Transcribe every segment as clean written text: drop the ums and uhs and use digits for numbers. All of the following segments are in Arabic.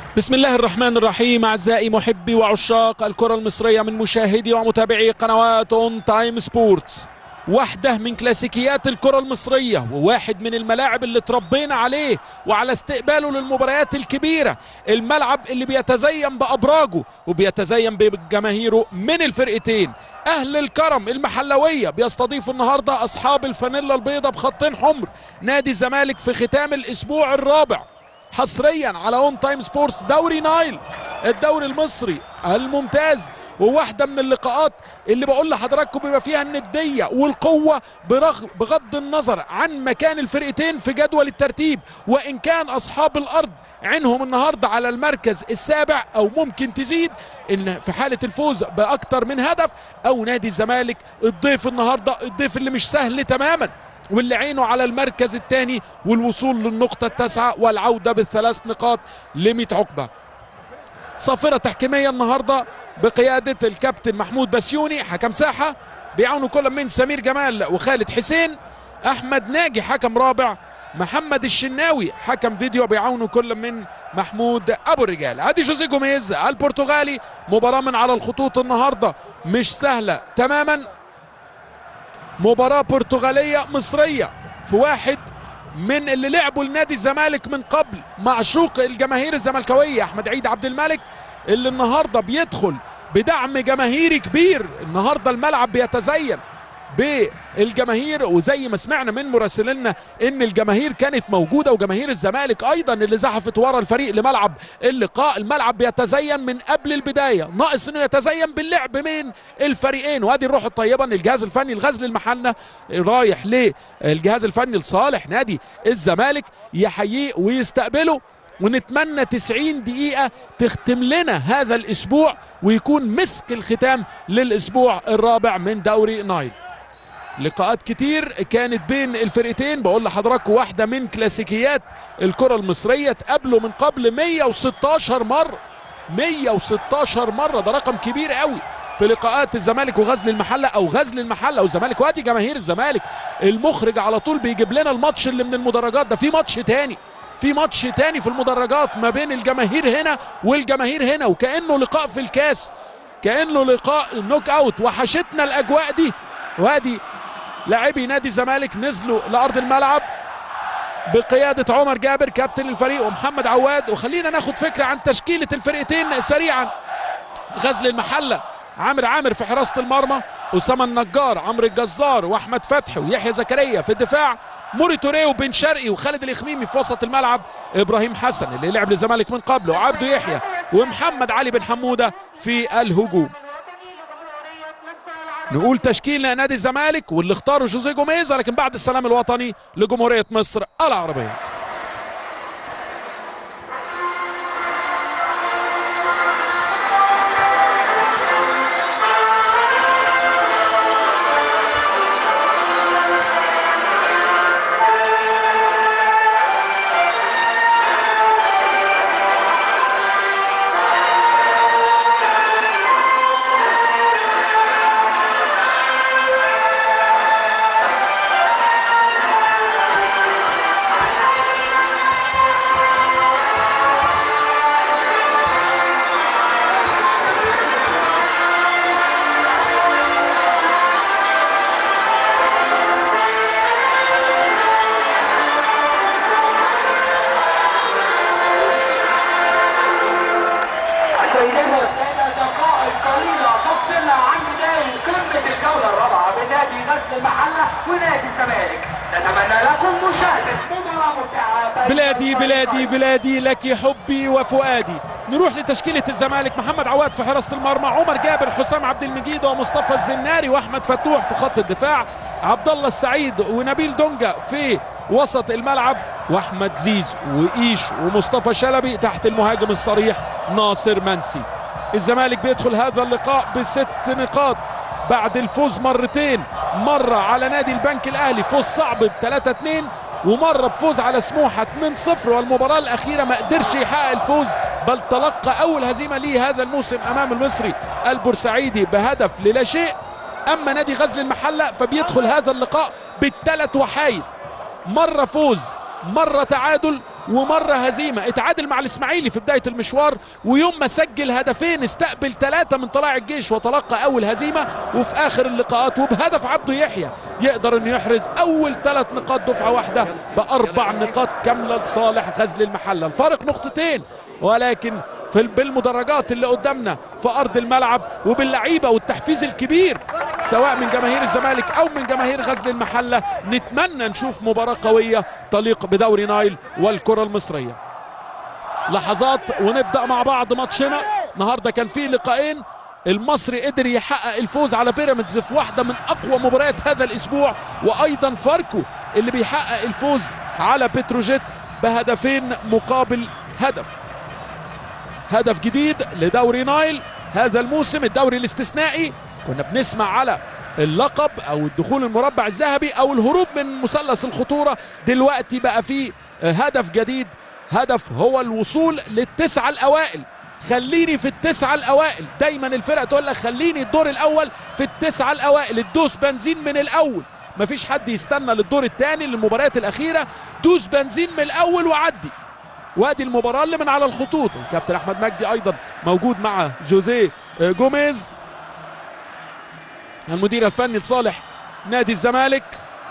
بسم الله الرحمن الرحيم. أعزائي محبي وعشاق الكرة المصرية من مشاهدي ومتابعي قنوات اون تايم سبورتس، واحدة من كلاسيكيات الكرة المصرية وواحد من الملاعب اللي تربينا عليه وعلى استقباله للمباريات الكبيرة، الملعب اللي بيتزين بأبراجه وبيتزين بجماهيره من الفرقتين. أهل الكرم المحلوية بيستضيفوا النهاردة أصحاب الفانيلا البيضاء بخطين حمر نادي الزمالك في ختام الأسبوع الرابع حصريا على اون تايم سبورتس. دوري نايل الدوري المصري الممتاز، وواحده من اللقاءات اللي بقول لحضراتكم بيبقى فيها النديه والقوه بغض النظر عن مكان الفرقتين في جدول الترتيب، وان كان اصحاب الارض عينهم النهارده على المركز السابع او ممكن تزيد ان في حاله الفوز باكتر من هدف، او نادي الزمالك الضيف النهارده الضيف اللي مش سهل تماما واللي عينه على المركز الثاني والوصول للنقطة التاسعة والعودة بالثلاث نقاط ل100 عقبة. صافرة تحكيمية النهاردة بقيادة الكابتن محمود بسيوني حكم ساحة، بيعاونوا كل من سمير جمال وخالد حسين، أحمد ناجي حكم رابع، محمد الشناوي حكم فيديو، بيعاونوا كل من محمود أبو الرجال. ادي جوزيه جوميز البرتغالي. مباراة من على الخطوط النهاردة مش سهلة تماما، مباراة برتغالية مصرية في واحد من اللي لعبوا لنادي الزمالك من قبل، معشوق الجماهير الزملكاوية أحمد عيد عبد الملك، اللي النهاردة بيدخل بدعم جماهيري كبير. النهاردة الملعب بيتزين بالجماهير، وزي ما سمعنا من مراسلنا ان الجماهير كانت موجوده، وجماهير الزمالك ايضا اللي زحفت ورا الفريق لملعب اللقاء. الملعب بيتزين من قبل البدايه، ناقص انه يتزين باللعب من الفريقين. وادي الروح الطيبه ان الجهاز الفني الغزل المحله رايح للجهاز الفني لصالح نادي الزمالك يحييه ويستقبله، ونتمنى 90 دقيقة تختم لنا هذا الأسبوع ويكون مسك الختام للأسبوع الرابع من دوري نايل. لقاءات كتير كانت بين الفرقتين، بقول لحضراتكم واحدة من كلاسيكيات الكرة المصرية، تقابلوا من قبل 116 مرة. 116 مرة ده رقم كبير قوي في لقاءات الزمالك وغزل المحله، او غزل المحله والزمالك. وادي جماهير الزمالك، المخرج على طول بيجيب لنا الماتش اللي من المدرجات ده، في ماتش تاني، في ماتش تاني في المدرجات ما بين الجماهير هنا والجماهير هنا، وكأنه لقاء في الكاس، كأنه لقاء نوك اوت. وحشتنا الاجواء دي. وادي لاعبي نادي الزمالك نزلوا لارض الملعب بقيادة عمر جابر كابتن الفريق ومحمد عواد. وخلينا ناخد فكرة عن تشكيلة الفرقتين سريعا. غزل المحله عامر في حراسة المرمى، أسامة النجار، عمرو الجزار، واحمد فتحي ويحيى زكريا في الدفاع، موري توريه وبن شرقي وخالد الإخميمي في وسط الملعب، ابراهيم حسن اللي لعب للزمالك من قبله، وعبده يحيى ومحمد علي بن حموده في الهجوم. نقول تشكيل نادي الزمالك واللي اختاره جوزيه جوميز، لكن بعد السلام الوطني لجمهورية مصر العربية. بلادي بلادي بلادي لك حبي وفؤادي. نروح لتشكيلة الزمالك. محمد عواد في حراسة المرمى، عمر جابر، حسام عبد المجيد ومصطفى الزناري واحمد فتوح في خط الدفاع، عبد الله السعيد ونبيل دونجا في وسط الملعب، واحمد زيز وايش ومصطفى شلبي تحت المهاجم الصريح ناصر منسي. الزمالك بيدخل هذا اللقاء ب6 نقاط بعد الفوز مرتين، مرة على نادي البنك الأهلي فوز صعب ب3-2، ومرة بفوز على سموحة 2-0، والمباراة الأخيرة ما قدرش يحقق الفوز بل تلقى أول هزيمة ليه هذا الموسم أمام المصري البورسعيدي بهدف للا شيء. أما نادي غزل المحلة فبيدخل هذا اللقاء ب3 وحايد، مرة فوز مرة تعادل ومره هزيمه. اتعادل مع الاسماعيلي في بدايه المشوار، ويوم ما سجل هدفين استقبل 3 من طلائع الجيش وتلقى اول هزيمه. وفي اخر اللقاءات وبهدف عبده يحيى يقدر انه يحرز اول 3 نقاط دفعه واحده ب4 نقاط كامله لصالح غزل المحله. الفارق نقطتين، ولكن بالمدرجات اللي قدامنا في ارض الملعب وباللعيبه والتحفيز الكبير سواء من جماهير الزمالك او من جماهير غزل المحله، نتمنى نشوف مباراه قويه تليق بدوري نايل والكره المصريه. لحظات ونبدا مع بعض ماتشنا. النهارده كان فيه لقاءين، المصري قدر يحقق الفوز على بيراميدز في واحده من اقوى مباريات هذا الاسبوع، وايضا فاركو اللي بيحقق الفوز على بتروجيت بهدفين مقابل هدف. هدف جديد لدوري نايل هذا الموسم، الدوري الاستثنائي. كنا بنسمع على اللقب او الدخول المربع الذهبي او الهروب من مثلث الخطوره، دلوقتي بقى فيه هدف جديد، هدف هو الوصول لل9 الاوائل. خليني في ال9 الاوائل، دايما الفرق تقول لك خليني الدور الاول في ال9 الاوائل، الدوس بنزين من الاول، مفيش حد يستنى للدور الثاني للمباريات الاخيره، دوس بنزين من الاول وعدي. وادي المباراه اللي من على الخطوط، الكابتن احمد مجدي ايضا موجود مع جوزيه جوميز المدير الفني لصالح نادي الزمالك.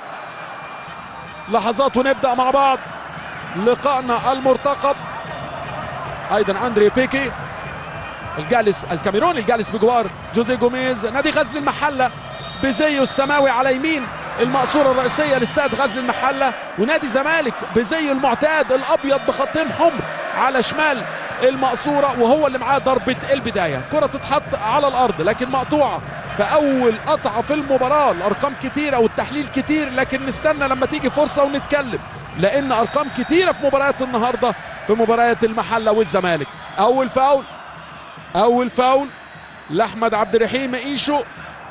لحظات ونبدا مع بعض لقائنا المرتقب. ايضا اندري بيكي الجالس الكاميروني الجالس بجوار جوزيه جوميز. نادي غزل المحله بزيه السماوي على يمين المقصوره الرئيسيه لاستاد غزل المحله، ونادي الزمالك بزيه المعتاد الابيض بخطين حمر على شمال المقصوره، وهو اللي معاه ضربه البدايه. كره تتحط على الارض لكن مقطوعه في اول قطعه في المباراه. الارقام كتيره والتحليل كتير، لكن نستنى لما تيجي فرصه ونتكلم، لان ارقام كتيره في مباريات النهارده في مباريات المحله والزمالك. اول فاول لاحمد عبد الرحيم ايشو.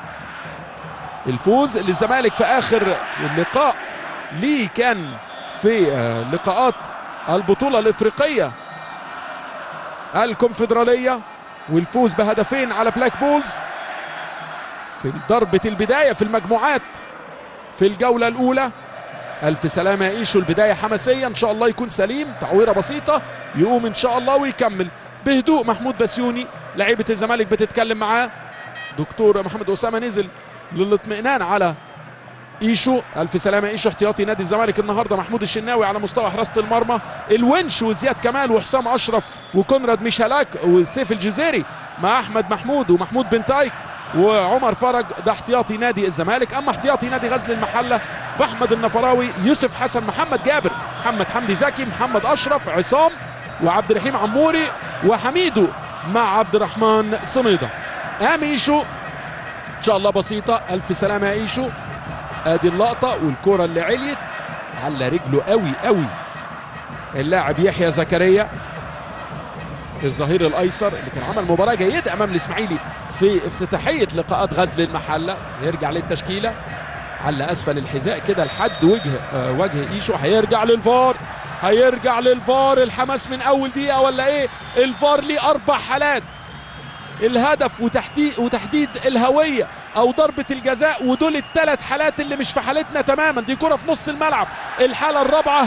الفوز للزمالك في اخر اللقاء ليه كان في لقاءات البطوله الافريقيه الكونفدراليه، والفوز بهدفين على بلاك بولز في ضربه البدايه في المجموعات في الجوله الاولى. الف سلامه يا ايشو، البدايه حماسيه ان شاء الله يكون سليم، تعويره بسيطه يقوم ان شاء الله ويكمل بهدوء. محمود بسيوني لعيبه الزمالك بتتكلم معاه، دكتور محمد اسامه نزل للاطمئنان على ايشو. الف سلامه ايشو احتياطي نادي الزمالك النهارده. محمود الشناوي على مستوى حراسه المرمى، الونش وزياد كمال وحسام اشرف وكونراد ميشالاك وسيف الجزيري مع احمد محمود ومحمود بنتايك وعمر فرج، ده احتياطي نادي الزمالك. اما احتياطي نادي غزل المحله فاحمد النفراوي، يوسف حسن، محمد جابر، محمد حمدي زكي، محمد اشرف، عصام وعبد الرحيم عموري وحميدو مع عبد الرحمن صنيده. ايشو ان شاء الله بسيطه. الف سلامه يا ايشو. ادي اللقطه والكره اللي عليت على رجله قوي اللاعب يحيى زكريا الظهير الايسر اللي كان عمل مباراه جيده امام الاسماعيلي في افتتاحيه لقاءات غزل المحله. يرجع للتشكيله على اسفل الحذاء كده لحد وجه ايشو. هيرجع للفار. الحماس من اول دقيقه ولا ايه؟ الفار ليه 4 حالات، الهدف وتحديد الهويه او ضربه الجزاء، ودول ال3 حالات اللي مش في حالتنا تماما. دي كره في نص الملعب. الحاله الرابعه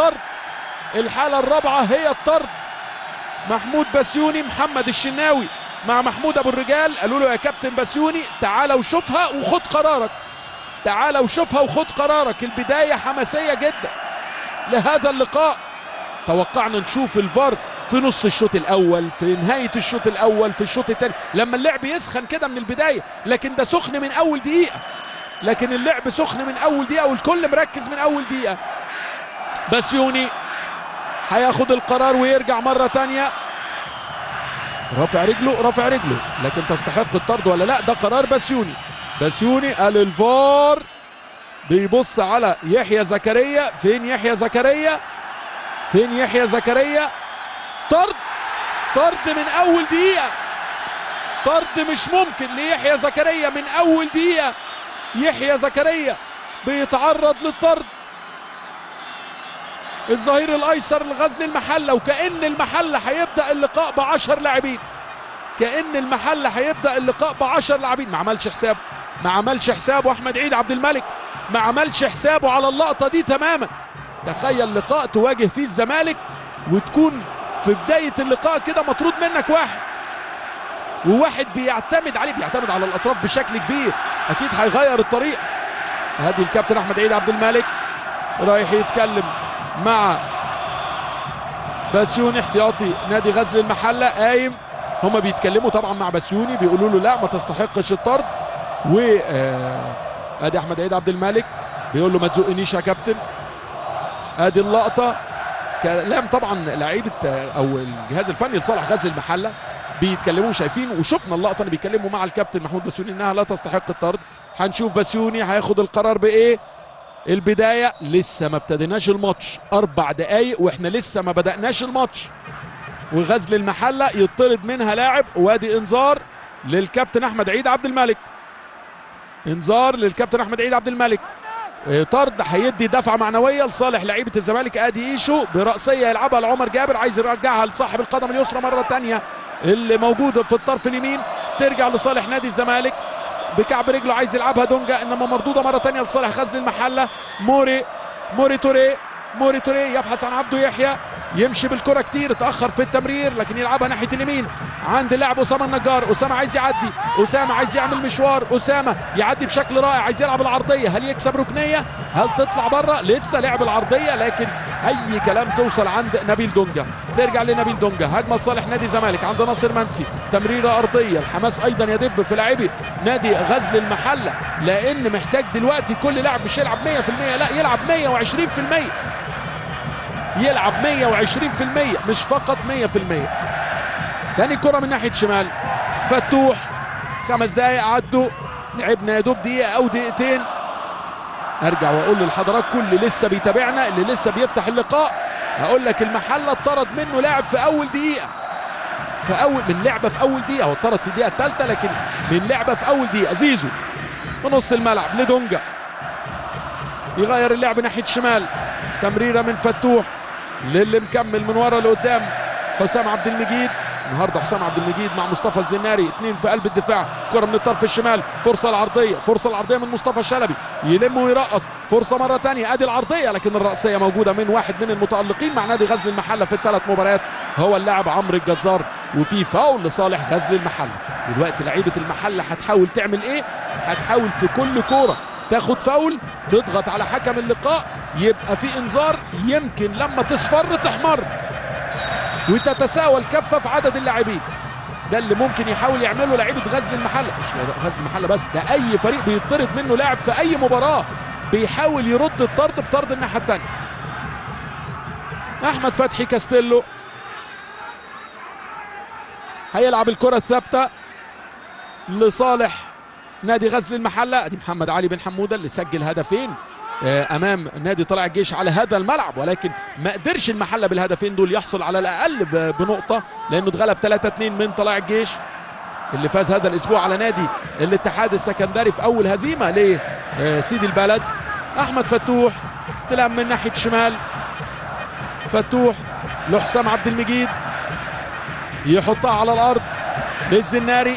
هي الطرد. محمود بسيوني، محمد الشناوي مع محمود ابو الرجال قالوا له يا كابتن بسيوني تعالى وشوفها وخد قرارك. البدايه حماسيه جدا لهذا اللقاء. توقعنا نشوف الفار في نص الشوط الاول، في نهايه الشوط الاول، في الشوط الثاني، لما اللعب يسخن كده من البدايه، لكن ده سخن من اول دقيقه. اللعب سخن من اول دقيقه والكل مركز من اول دقيقه. بسيوني هياخد القرار ويرجع مره ثانيه. رافع رجله لكن تستحق الطرد ولا لا؟ ده قرار بسيوني قال الفار بيبص على يحيى زكريا. فين يحيى زكريا؟ طرد من اول دقيقة، طرد مش ممكن ليحيى زكريا من اول دقيقة. يحيى زكريا بيتعرض للطرد، الظهير الايسر لغزل المحلة، وكأن المحلة هيبدأ اللقاء ب10 لاعبين. ما عملش حسابه احمد عيد عبد الملك، ما عملش حسابه على اللقطة دي تماما. تخيل لقاء تواجه فيه الزمالك وتكون في بدايه اللقاء كده مطرود منك واحد، وواحد بيعتمد على الاطراف بشكل كبير، اكيد هيغير الطريقه. ادي الكابتن احمد عيد عبد الملك رايح يتكلم مع بسيوني احتياطي نادي غزل المحله، قايم. هما بيتكلموا طبعا مع بسيوني، بيقولوا له لا ما تستحقش الطرد. و ادي احمد عيد عبد الملك بيقول له ما تزقنيش يا كابتن. ادي اللقطه كلام طبعا لعيبه او الجهاز الفني لصالح غزل المحله، بيتكلموا شايفين، وشفنا اللقطه اللي بيتكلموا مع الكابتن محمود بسيوني انها لا تستحق الطرد. هنشوف بسيوني هياخد القرار بايه. البدايه لسه ما ابتديناش الماتش، 4 دقايق واحنا لسه ما بدأناش الماتش، وغزل المحله يطرد منها لاعب. وادي انذار للكابتن احمد عيد عبد الملك، انذار للكابتن احمد عيد عبد الملك، طرد هيدي دفعه معنويه لصالح لعيبه الزمالك. ادي ايشو براسيه يلعبها لعمر جابر، عايز يرجعها لصاحب القدم اليسرى مره ثانيه اللي موجوده في الطرف اليمين، ترجع لصالح نادي الزمالك. بكعب رجله عايز يلعبها دونجا، انما مردوده مره ثانيه لصالح غزل المحله. موري توريه يبحث عن عبده يحيى، يمشي بالكره كتير، اتاخر في التمرير لكن يلعبها ناحيه اليمين عند اللاعب اسامه النجار. اسامه عايز يعدي، اسامه عايز يعمل مشوار، اسامه يعدي بشكل رائع، عايز يلعب العرضيه. هل يكسب ركنيه؟ هل تطلع بره؟ لسه لعب العرضيه لكن اي كلام توصل عند نبيل دونجا، ترجع لنبيل دونجا. هجمه لصالح نادي الزمالك عند ناصر منسي، تمريره ارضيه. الحماس ايضا يدب في لاعبي نادي غزل المحله، لان محتاج دلوقتي كل لاعب مش يلعب 100%، لا يلعب 120%، يلعب 120% مش فقط 100%. تاني كرة من ناحية شمال فتوح، 5 دقايق عدوا، لعبنا يا دوب دقيقة أو دقيقتين. أرجع وأقول لحضراتكم اللي لسه بيتابعنا، اللي لسه بيفتح اللقاء، هقول لك المحلة اتطرد منه لاعب في أول دقيقة، من لعبة في أول دقيقة، هو اتطرد في الدقيقة الثالثة لكن من لعبة في أول دقيقة. زيزو في نص الملعب لدونجا، يغير اللعب ناحية شمال، تمريرة من فتوح للي مكمل من ورا لقدام حسام عبد المجيد. النهارده حسام عبد المجيد مع مصطفى الزناري، 2 في قلب الدفاع. كرة من الطرف الشمال، فرصة العرضية من مصطفى شلبي، يلم ويرقص، فرصة مرة ثانية. ادي العرضية لكن الرأسية موجودة من واحد من المتألقين مع نادي غزل المحلة في ال3 مباريات، هو اللاعب عمرو الجزار، وفي فاول لصالح غزل المحلة. دلوقتي لعيبة المحلة هتحاول تعمل ايه؟ هتحاول في كل كورة تاخد فاول، تضغط على حكم اللقاء، يبقى في انذار، يمكن لما تصفر تحمر وتتساوى الكفه في عدد اللاعبين. ده اللي ممكن يحاول يعمله لعيبه غزل المحله، مش غزل المحله بس، ده اي فريق بيطرد منه لاعب في اي مباراه بيحاول يرد الطرد بطرد الناحيه الثانيه. احمد فتحي كاستيلو هيلعب الكره الثابته لصالح نادي غزل المحله. ادي محمد علي بن حموده اللي سجل هدفين امام نادي طلائع الجيش على هذا الملعب، ولكن ما قدرش المحله بالهدفين دول يحصل على الاقل بنقطه، لانه اتغلب 3-2 من طلائع الجيش اللي فاز هذا الاسبوع على نادي الاتحاد السكندري في اول هزيمه لسيدي البلد. احمد فتوح استلام من ناحيه شمال، فتوح لحسام عبد المجيد، يحطها على الارض للزناري،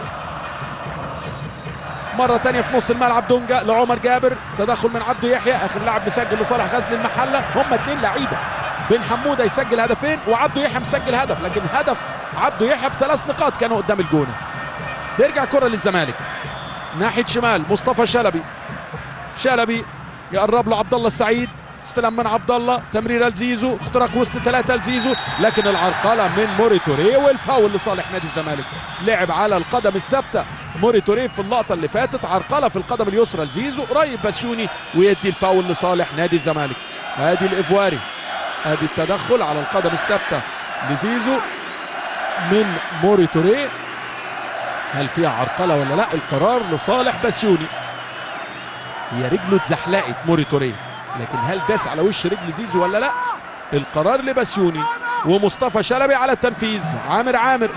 مرة تانية في نص الملعب دونجا لعمر جابر، تدخل من عبده يحيى، اخر لاعب مسجل لصالح غزل المحلة. هم 2 لعيبة، بن حمودة يسجل هدفين وعبده يحيى مسجل هدف، لكن هدف عبده يحيى ب3 نقاط كانوا قدام الجونة. ترجع كرة للزمالك ناحية شمال، مصطفى شلبي يقرب له عبد الله السعيد، استلم من عبد الله، تمريره لزيزو، اختراق وسط 3 لزيزو، لكن العرقله من موري توريه والفاول لصالح نادي الزمالك. لعب على القدم الثابته موري توريه في اللقطه اللي فاتت، عرقله في القدم اليسرى لزيزو، قريب بسيوني ويدي الفاول لصالح نادي الزمالك. ادي الافواري، ادي التدخل على القدم الثابته لزيزو من موري توريه. هل فيها عرقله ولا لا؟ القرار لصالح بسيوني. هي رجله اتزحلقت موري توريه، لكن هل داس على وش رجل زيزو ولا لا؟ القرار لبسيوني. ومصطفى شلبي على التنفيذ، عامر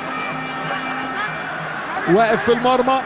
واقف في المرمى،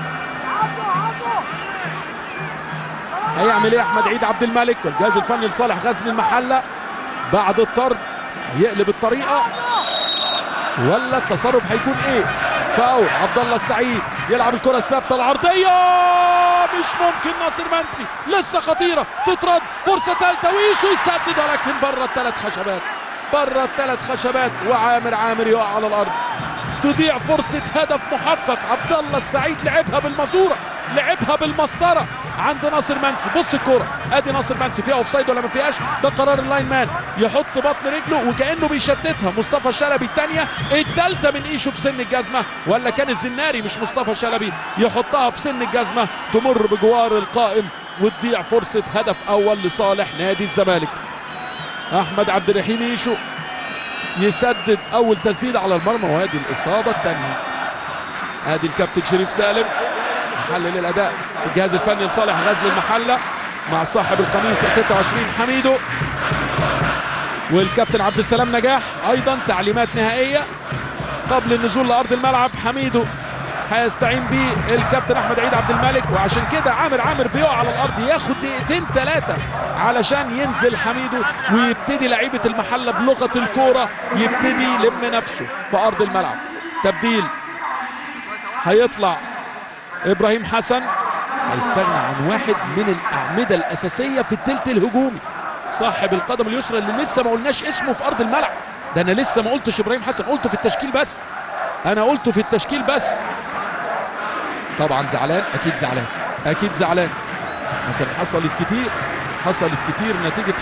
هيعمل ايه احمد عيد عبد الملك والجهاز الفني لصالح غزل المحله بعد الطرد؟ هيقلب الطريقه ولا التصرف هيكون ايه؟ فاول عبد الله السعيد، يلعب الكره الثابته العرضيه، مش ممكن، ناصر منسي لسه خطيره، تترد، فرصه ثالثه، ويشو يسدد ولكن بره ال3 خشبات. بره الثلاث خشبات، وعامر يقع على الارض. تضيع فرصة هدف محقق. عبد الله السعيد لعبها بالماسورة، لعبها بالمسطرة عند ناصر منسي. بص الكرة، ادي ناصر منسي، فيها اوفسايد ولا ما فيهاش؟ ده قرار اللاين مان، يحط بطن رجله وكأنه بيشتتها. مصطفى شلبي الثانية، الثالثة من ايشه بسن الجزمة، ولا كان الزناري مش مصطفى شلبي، يحطها بسن الجزمة تمر بجوار القائم وتضيع فرصة هدف اول لصالح نادي الزمالك. احمد عبد الرحيم ايشو يسدد اول تسديد على المرمى، وادي الاصابه الثانيه. ادي الكابتن شريف سالم محلل الاداء الجهاز الفني لصالح غزل المحله مع صاحب القميص 26 حميدو، والكابتن عبد السلام نجاح ايضا تعليمات نهائيه قبل النزول لارض الملعب. حميدو هيستعين بيه الكابتن احمد عيد عبد الملك، وعشان كده عامر بيقع على الارض، ياخد دقيقتين ثلاثه علشان ينزل حميدو ويبتدي لعيبه المحله بلغه الكوره يبتدي يلم نفسه في ارض الملعب. تبديل، هيطلع ابراهيم حسن، هيستغنى عن واحد من الاعمده الاساسيه في الثلث الهجومي، صاحب القدم اليسرى اللي لسه ما قلناش اسمه في ارض الملعب. ده انا لسه ما قلتش ابراهيم حسن، قلته في التشكيل بس، انا قلته في التشكيل بس. طبعا زعلان، اكيد زعلان، لكن حصلت كتير نتيجة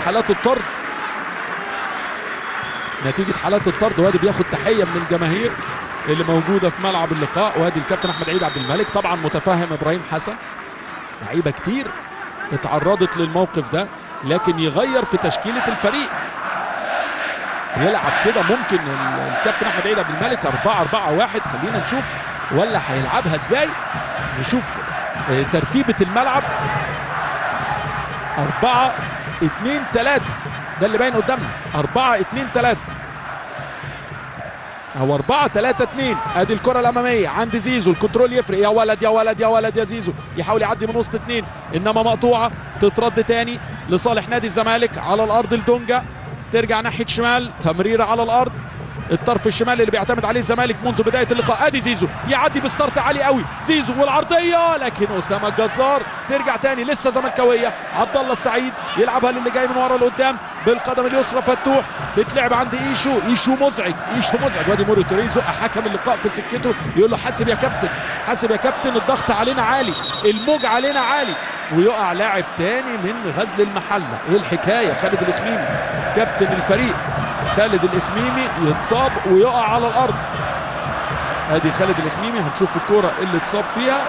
حالات الطرد. وادي بياخد تحية من الجماهير اللي موجودة في ملعب اللقاء، وادي الكابتن احمد عيد عبد الملك طبعا متفهم ابراهيم حسن. لعيبة كتير اتعرضت للموقف ده، لكن يغير في تشكيلة الفريق، يلعب كده. ممكن الكابتن احمد عيد عبد الملك 4-4-1، خلينا نشوف ولا هيلعبها ازاي. نشوف ترتيبة الملعب 4-2-3، ده اللي باين قدامنا، 4-2-3 او 4-3-2. ادي الكرة الامامية عند زيزو، الكنترول يفرق، يا ولد يا زيزو، يحاول يعدي من وسط اثنين انما مقطوعة، تترد تاني لصالح نادي الزمالك على الارض لدونجا، ترجع ناحية شمال، تمريرة على الارض، الطرف الشمالي اللي بيعتمد عليه الزمالك منذ بدايه اللقاء. ادي زيزو يعدي بستارت عالي قوي، زيزو والعرضيه، لكن اسامه الجزار ترجع تاني، لسه زملكاويه. عبد الله السعيد يلعبها للي جاي من ورا لقدام بالقدم اليسرى، فتوح، تتلعب عند ايشو مزعج. وادي موري توريه يزق حكم اللقاء في سكته، يقول له حاسب يا كابتن، الضغط علينا عالي، الموج علينا عالي، ويقع لاعب تاني من غزل المحله. ايه الحكايه؟ خالد الإخميمي كابتن الفريق، خالد الإخميمي يتصاب ويقع على الارض. ادي خالد الإخميمي، هنشوف الكرة اللي اتصاب فيها،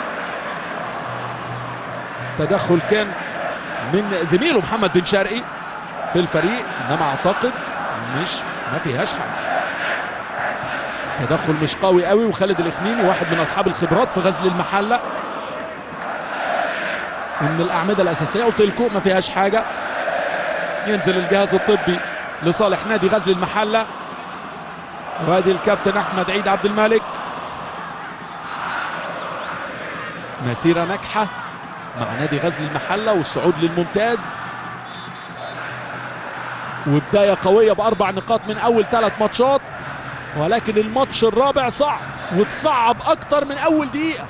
تدخل كان من زميله محمد بن شرقي في الفريق، انما اعتقد ما فيهاش حاجه، تدخل مش قوي قوي. وخالد الإخميمي واحد من اصحاب الخبرات في غزل المحله ومن الاعمده الاساسيه، قلت لكم ما فيهاش حاجه. ينزل الجهاز الطبي لصالح نادي غزل المحله، وادي الكابتن احمد عيد عبد الملك. مسيره ناجحه مع نادي غزل المحله والصعود للممتاز، وبدايه قويه ب4 نقاط من اول 3 ماتشات، ولكن الماتش الرابع صعب، وتصعب اكتر من اول دقيقه.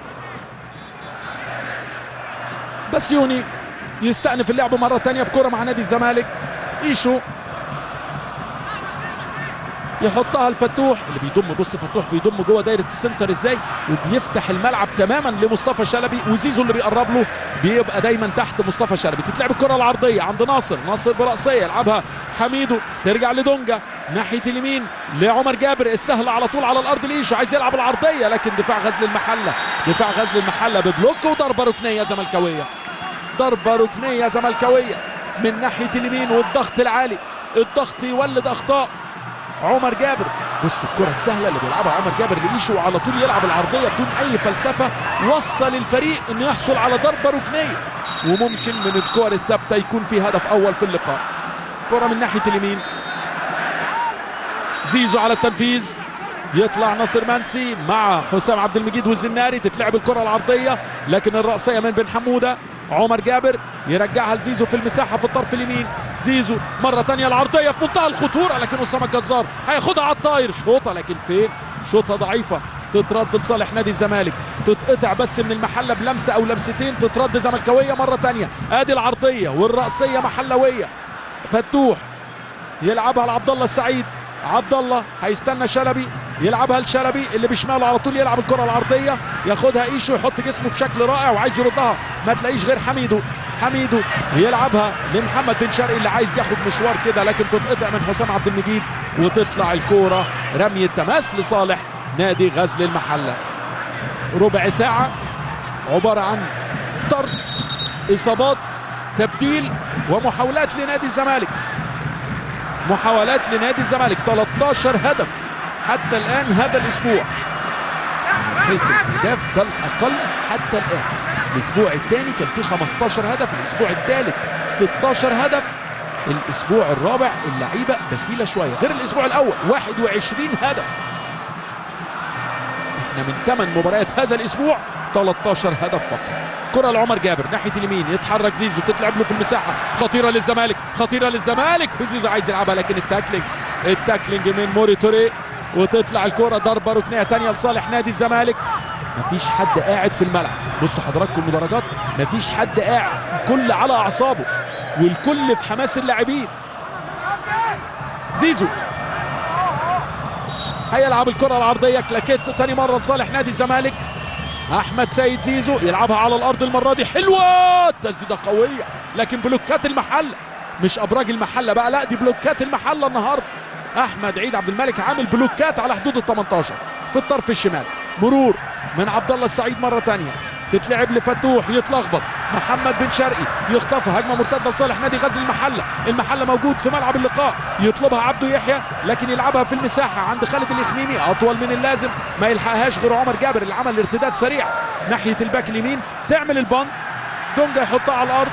بسيوني يستأنف اللعب مرة تانية بكرة مع نادي الزمالك. ايشو يحطها الفتوح اللي بيضم، بص فتوح بيضم جوه دايرة السنتر ازاي، وبيفتح الملعب تماما لمصطفى شلبي، وزيزو اللي بيقرب له بيبقى دايما تحت مصطفى شلبي. تتلعب الكرة العرضية عند ناصر برأسية، يلعبها حميدو، ترجع لدونجا ناحية اليمين لعمر جابر، السهل على طول على الارض لإيشو، عايز يلعب العرضية، لكن دفاع غزل المحلة ببلوك وضربة ركنية زملكاوية من ناحية اليمين، والضغط العالي، الضغط يولد اخطاء. عمر جابر، بص الكرة السهلة اللي بيلعبها عمر جابر لإيشو، وعلى طول يلعب العرضية بدون أي فلسفة، وصل الفريق إنه يحصل على ضربة ركنية، وممكن من الكور الثابتة يكون في هدف أول في اللقاء. كرة من ناحية اليمين، زيزو على التنفيذ، يطلع ناصر منسي مع حسام عبد المجيد والزناري، تتلعب الكرة العرضية، لكن الرأسية من بن حمودة. عمر جابر يرجعها لزيزو في المساحة في الطرف اليمين، زيزو مرة تانية العرضية في منتهى الخطورة، لكن أسامة الجزار هياخدها على الطاير، شوطة لكن فين؟ شوطة ضعيفة، تترد لصالح نادي الزمالك، تتقطع بس من المحلة بلمسة أو لمستين، تترد زملكاوية مرة تانية. آدي العرضية والرأسية محلوية، فتوح يلعبها لعبد الله السعيد. عبد الله هيستنى شلبي، يلعبها لشلبي اللي بشماله على طول، يلعب الكره العرضيه ياخدها ايشو، يحط جسمه بشكل رائع وعايز يردها، ما تلاقيش غير حميدو يلعبها لمحمد بن شرقي اللي عايز ياخد مشوار كده، لكن تتقطع من حسام عبد المجيد وتطلع الكوره رميه تماس لصالح نادي غزل المحله. ربع ساعه عباره عن طرد، اصابات، تبديل ومحاولات لنادي الزمالك. 13 هدف حتى الآن هذا الأسبوع، حيث الأهداف ده الأقل حتى الآن. الأسبوع الثاني كان فيه 15 هدف، الأسبوع الثالث 16 هدف، الأسبوع الرابع اللعيبة بخيلة شوية غير الأسبوع الأول 21 هدف. احنا من 8 مباريات هذا الأسبوع 13 هدف فقط. كرة لعمر جابر ناحية اليمين، يتحرك زيزو، تتلعب له في المساحة، خطيرة للزمالك، وزيزو عايز يلعبها لكن التاكلينج من موري توري، وتطلع الكرة ضربة ركنية تانية لصالح نادي الزمالك. مفيش حد قاعد في الملعب، بصوا حضراتكم المدرجات، مفيش حد قاعد، الكل على أعصابه والكل في حماس اللاعبين. زيزو هيلعب الكرة العرضية، كلاكيت تاني مرة لصالح نادي الزمالك. احمد سيد زيزو يلعبها على الارض المره دي، حلوه، تسديده قويه، لكن بلوكات المحله، مش ابراج المحله بقى، لا دي بلوكات المحله النهارده. احمد عيد عبد الملك عامل بلوكات على حدود ال 18 في الطرف الشمال. مرور من عبد الله السعيد مره ثانيه، تتلعب لفتوح، يتلخبط، محمد بن شرقي يخطفها، هجمه مرتده لصالح نادي غزل المحله. المحله موجود في ملعب اللقاء، يطلبها عبده يحيى لكن يلعبها في المساحه عند خالد اليخميمي، اطول من اللازم، ما يلحقهاش غير عمر جابر اللي عمل ارتداد سريع ناحيه الباك اليمين، تعمل البند، دونجا يحطها على الارض،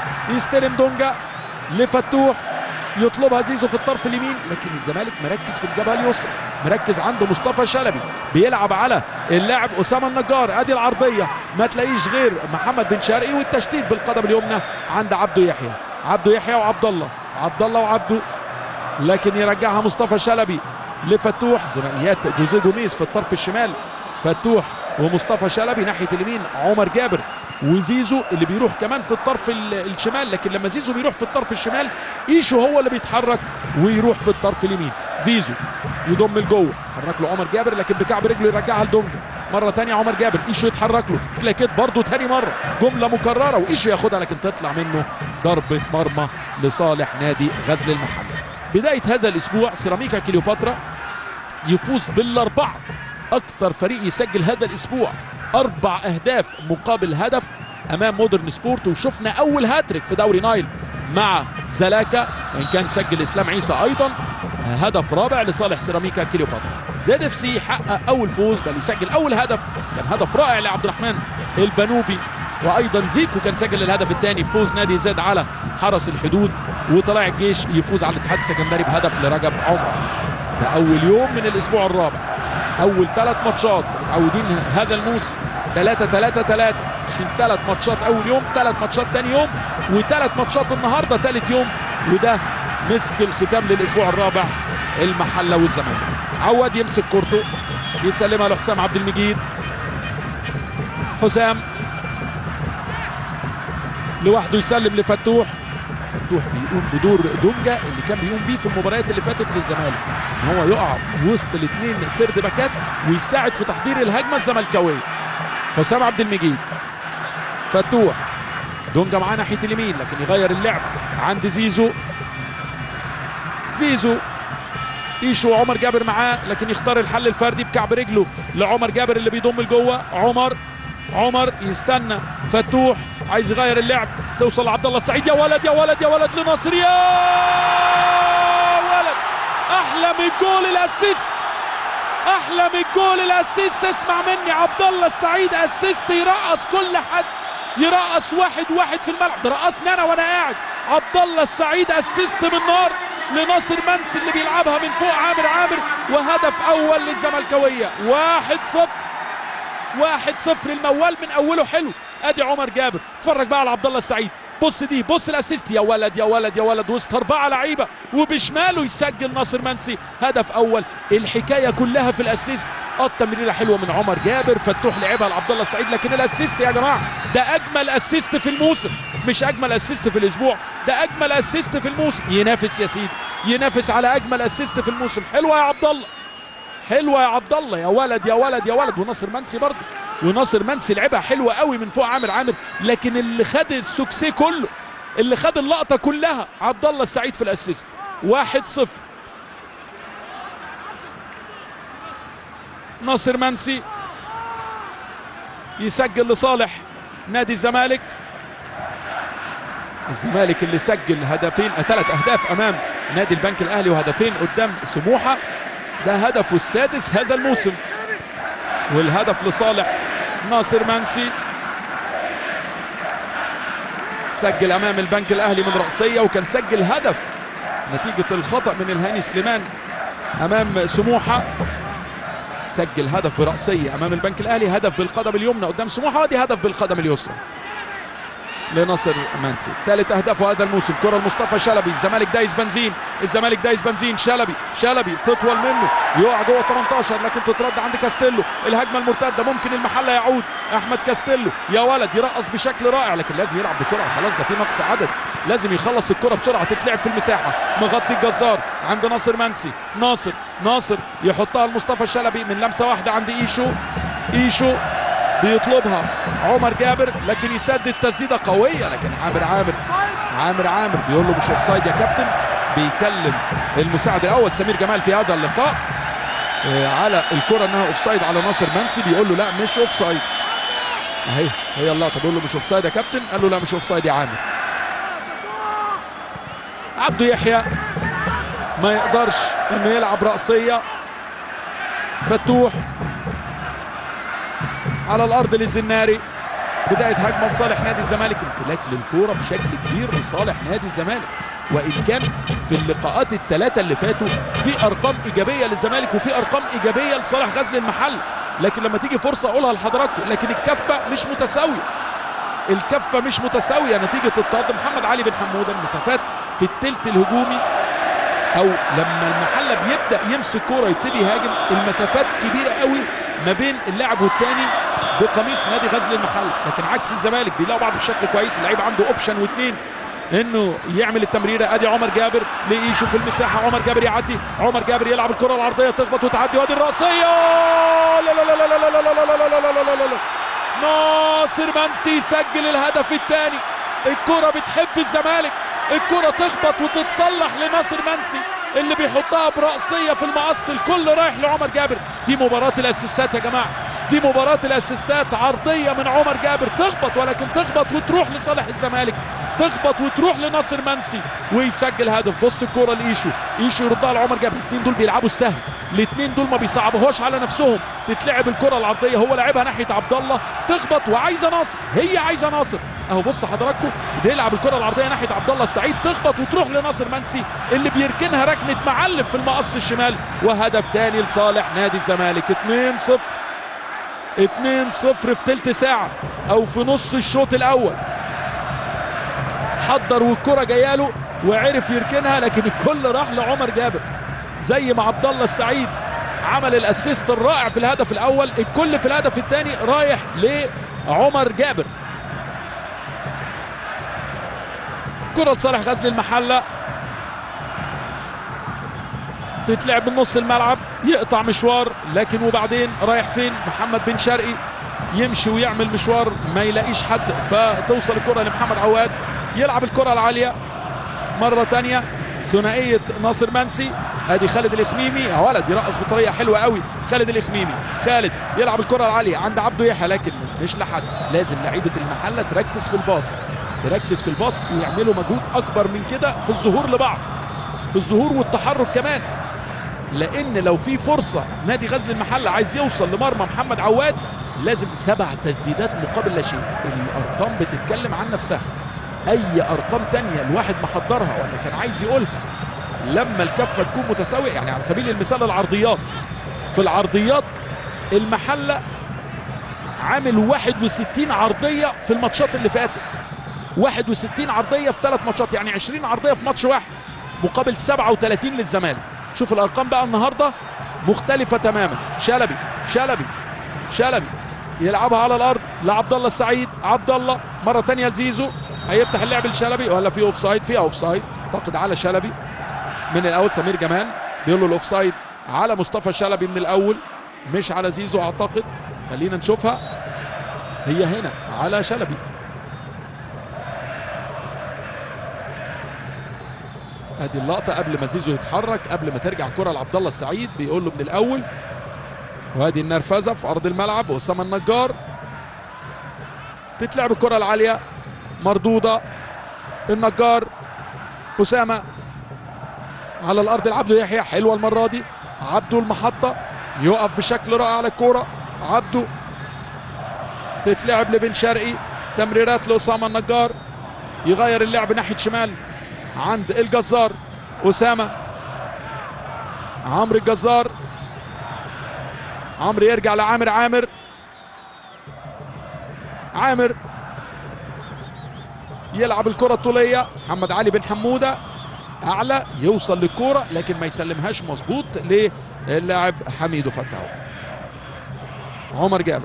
يستلم دونجا لفتوح، يطلبها زيزو في الطرف اليمين، لكن الزمالك مركز في الجبهه اليسرى، مركز عنده مصطفى شلبي، بيلعب على اللاعب اسامه النجار، ادي العرضيه ما تلاقيش غير محمد بن شرقي، والتشتيت بالقدم اليمنى عند عبده يحيى وعبد الله وعبده، لكن يرجعها مصطفى شلبي لفتوح، ثنائيات جوزيه جوميز في الطرف الشمال، فتوح ومصطفى شلبي ناحيه اليمين، عمر جابر وزيزو اللي بيروح كمان في الطرف الشمال، لكن لما زيزو بيروح في الطرف الشمال ايشو هو اللي بيتحرك ويروح في الطرف اليمين. زيزو يضم لجوه، يتحرك له عمر جابر لكن بكعب رجله يرجعها لدونجا مره ثانيه، عمر جابر، ايشو يتحرك له، كلاكيت برضه ثاني مره، جمله مكرره وايشو ياخدها لكن تطلع منه ضربه مرمى لصالح نادي غزل المحله. بدايه هذا الاسبوع سيراميكا كليوباترا يفوز بالاربعه، اكثر فريق يسجل هذا الاسبوع 4 أهداف مقابل هدف امام مودرن سبورت، وشفنا اول هاتريك في دوري نايل مع زلاكا، وان كان سجل اسلام عيسى ايضا هدف رابع لصالح سيراميكا كليوباترا. زد اف سي حقق اول فوز، بل يسجل اول هدف، كان هدف رائع لعبد الرحمن البنوبي، وايضا زيكو كان سجل الهدف الثاني، فوز نادي زد على حرس الحدود، وطلائع الجيش يفوز على الاتحاد السكندري بهدف لرجب عمره. ده اول يوم من الاسبوع الرابع، اول 3 ماتشات، متعودين هذا الموسم 3 3 ماتشات اول يوم، 3 ماتشات ثاني يوم، و3 ماتشات النهارده ثالث يوم، وده مسك الختام للاسبوع الرابع المحله والزمالك. عواد يمسك كورته، يسلمها لحسام عبد المجيد، حسام لوحده يسلم لفتوح، فتوح بيقوم بدور دونجا اللي كان بيقوم بيه في المباريات اللي فاتت للزمالك، ان هو يقع وسط الاثنين سرد باكات ويساعد في تحضير الهجمه الزملكاويه. حسام عبد المجيد، فتوح، دونجا معاه ناحيه اليمين لكن يغير اللعب عند زيزو ايشو وعمر جابر معاه، لكن يختار الحل الفردي بكعب رجله لعمر جابر اللي بيضم لجوه. عمر يستنى فتوح، عايز يغير اللعب، توصل لعبد الله السعيد، يا ولد لناصر، يا ولد، احلى من جول الاسيست، اسمع مني، عبد الله السعيد اسيست يرقص كل حد، يرقص واحد في الملعب، ده رقصني انا وانا قاعد. عبد الله السعيد اسيست من نار لناصر منسي اللي بيلعبها من فوق عامر، وهدف اول للزملكاويه، 1-0 1-0. الموال من اوله حلو. ادي عمر جابر. اتفرج بقى على عبد الله السعيد، بص دي، بص الاسيست، يا ولد يا ولد يا ولد، وسط 4 لعيبه وبشماله يسجل ناصر منسي هدف اول. الحكايه كلها في الاسيست. التمريره حلوه من عمر جابر، فتوح لعبها لعبد الله السعيد، لكن الاسيست يا جماعه ده اجمل اسيست في الموسم، مش اجمل اسيست في الاسبوع، ده اجمل اسيست في الموسم. ينافس يا سيدي، ينافس على اجمل اسيست في الموسم. حلوه يا عبد الله، حلوه يا عبد الله، يا ولد يا ولد يا ولد. وناصر منسي برضه، وناصر منسي لعبها حلوه قوي من فوق عامر، لكن اللي خد السوكسيه كله، اللي خد اللقطه كلها عبد الله السعيد في الاسيست. 1-0. ناصر منسي يسجل لصالح نادي الزمالك. الزمالك اللي سجل هدفين، 3 أهداف امام نادي البنك الاهلي وهدفين قدام سموحه. ده هدفه السادس هذا الموسم، والهدف لصالح ناصر منسي. سجل امام البنك الاهلي من رأسية، وكان سجل هدف نتيجة الخطأ من الهاني سليمان امام سموحة. سجل هدف برأسية امام البنك الاهلي، هدف بالقدم اليمنى قدام سموحة، ودي هدف بالقدم اليسرى لناصر منسي. 3 أهداف هذا الموسم. كرة لمصطفى شلبي، الزمالك دايس بنزين، الزمالك دايس بنزين. شلبي تطول منه، يقع جوه 18 لكن تترد عند كاستيلو. الهجمه المرتده، ممكن المحله يعود. احمد كاستيلو يا ولد يرقص بشكل رائع، لكن لازم يلعب بسرعه، خلاص ده في نقص عدد، لازم يخلص الكرة بسرعه، تتلعب في المساحه. مغطي الجزار عند ناصر منسي. ناصر يحطها لمصطفى شلبي من لمسه واحده عند ايشو بيطلبها عمر جابر، لكن يسدد تسديده قويه، لكن عامر بيقول له مش اوفسايد يا كابتن. بيكلم المساعد الاول سمير جمال في هذا اللقاء على الكره انها اوفسايد على ناصر منسي، بيقول له لا مش اوفسايد. اهي هي اللقطه، بيقول له مش اوفسايد يا كابتن، قال له لا مش اوفسايد يا عامر. عبده يحيى ما يقدرش انه يلعب رأسيه. فتوح على الارض للزناري. بدايه هجمه لصالح نادي الزمالك، امتلاك للكوره بشكل كبير لصالح نادي الزمالك، وان كان في اللقاءات ال3 اللي فاتوا في ارقام ايجابيه للزمالك وفي ارقام ايجابيه لصالح غزل المحله، لكن لما تيجي فرصه اقولها لحضراتكم، لكن الكفه مش متساويه، نتيجه الطرد. محمد علي بن حموده المسافات في الثلث الهجومي او لما المحله بيبدا يمسك كوره يبتدي يهاجم، المسافات كبيره قوي ما بين اللاعب والتاني بقميص نادي غزل المحله، لكن عكس الزمالك بيلاقوا بعض بشكل كويس، اللعيب عنده اوبشن واثنين انه يعمل التمريره. ادي عمر جابر لايشو في المساحه، عمر جابر يعدي، عمر جابر يلعب الكره العرضيه تخبط وتعدي، وادي الراسيه. لا لا لا لا لا لا لا لا لا لا لا. ناصر منسي يسجل الهدف الثاني. الكره بتحب الزمالك، الكره تخبط وتتصلح لناصر منسي اللي بيحطها برأسية في المقص، الكل رايح لعمر جابر. دي مباراة الاسيستات يا جماعة، دي مباراة الاسيستات. عرضية من عمر جابر تخبط، ولكن تخبط وتروح لصالح الزمالك، تخبط وتروح لناصر منسي ويسجل هدف. بص الكرة ايشو يردها لعمر جابر. الاثنين دول بيلعبوا السهل، الاثنين دول ما بيصعبوهاش على نفسهم. تتلعب الكرة العرضية، هو لعبها ناحية عبد الله، تخبط وعايزة ناصر، هي عايزة ناصر اهو. بص حضراتكم، بيلعب الكرة العرضية ناحية عبد الله السعيد، تخبط وتروح لناصر منسي اللي بيركنها ركنة معلم في المقص الشمال، وهدف تاني لصالح نادي الزمالك. 2-0 في تلت ساعة او في نص الشوط الاول. حضر والكرة جايه له وعرف يركنها، لكن الكل راح لعمر جابر. زي ما عبد الله السعيد عمل الاسيست الرائع في الهدف الاول، الكل في الهدف الثاني رايح لعمر جابر. كرة لصالح غزل المحلة، تتلعب من نص الملعب، يقطع مشوار، لكن وبعدين رايح فين؟ محمد بن شرقي يمشي ويعمل مشوار ما يلاقيش حد، فتوصل الكرة لمحمد عواد، يلعب الكرة العالية مرة تانية. ثنائية ناصر منسي، ادي خالد الإخميمي يا ولد يرقص بطريقة حلوة قوي. خالد الإخميمي، خالد يلعب الكرة العالية عند عبده يحيى، لكن مش لحد. لازم لعيبة المحلة تركز في الباص ويعملوا مجهود اكبر من كده في الظهور لبعض، في الظهور والتحرك كمان، لان لو في فرصه نادي غزل المحله عايز يوصل لمرمى محمد عواد لازم 7 تسديدات مقابل لا شيء. الارقام بتتكلم عن نفسها، اي ارقام تانية الواحد محضرها ولا كان عايز يقولها لما الكفه تكون متساويه. يعني على سبيل المثال العرضيات، في العرضيات المحله عامل 61 عرضيه في الماتشات اللي فاتت، 61 عرضيه في 3 ماتشات، يعني 20 عرضيه في ماتش واحد مقابل 37 للزمالك. شوف الارقام بقى النهارده مختلفه تماما. شلبي يلعبها على الارض لعبد الله السعيد، عبد الله مره ثانيه لزيزو، هيفتح اللعب لشلبي ولا في اوف سايد؟ في اوف سايد اعتقد على شلبي من الاول. سمير جمال بيقول له الاوف سايد على مصطفى شلبي من الاول مش على زيزو اعتقد. خلينا نشوفها، هي هنا على شلبي. ادي اللقطه قبل ما زيزو يتحرك، قبل ما ترجع كره لعبد الله السعيد، بيقول له من الاول. وادي النرفزه في ارض الملعب. اسامه النجار تتلعب الكره العاليه مردوده. النجار اسامه على الارض لعبده يحيى، حلوه المره دي. عبده المحطه يقف بشكل رائع على الكوره. عبده تتلعب لبن شرقي، تمريرات لاسامه النجار، يغير اللعب ناحيه شمال عند الجزار. اسامه، عمرو الجزار، عمرو يرجع لعامر، عامر يلعب الكره الطوليه. محمد علي بن حموده اعلى يوصل للكوره لكن ما يسلمهاش مظبوط للاعب حميدو فتاو. عمر جابر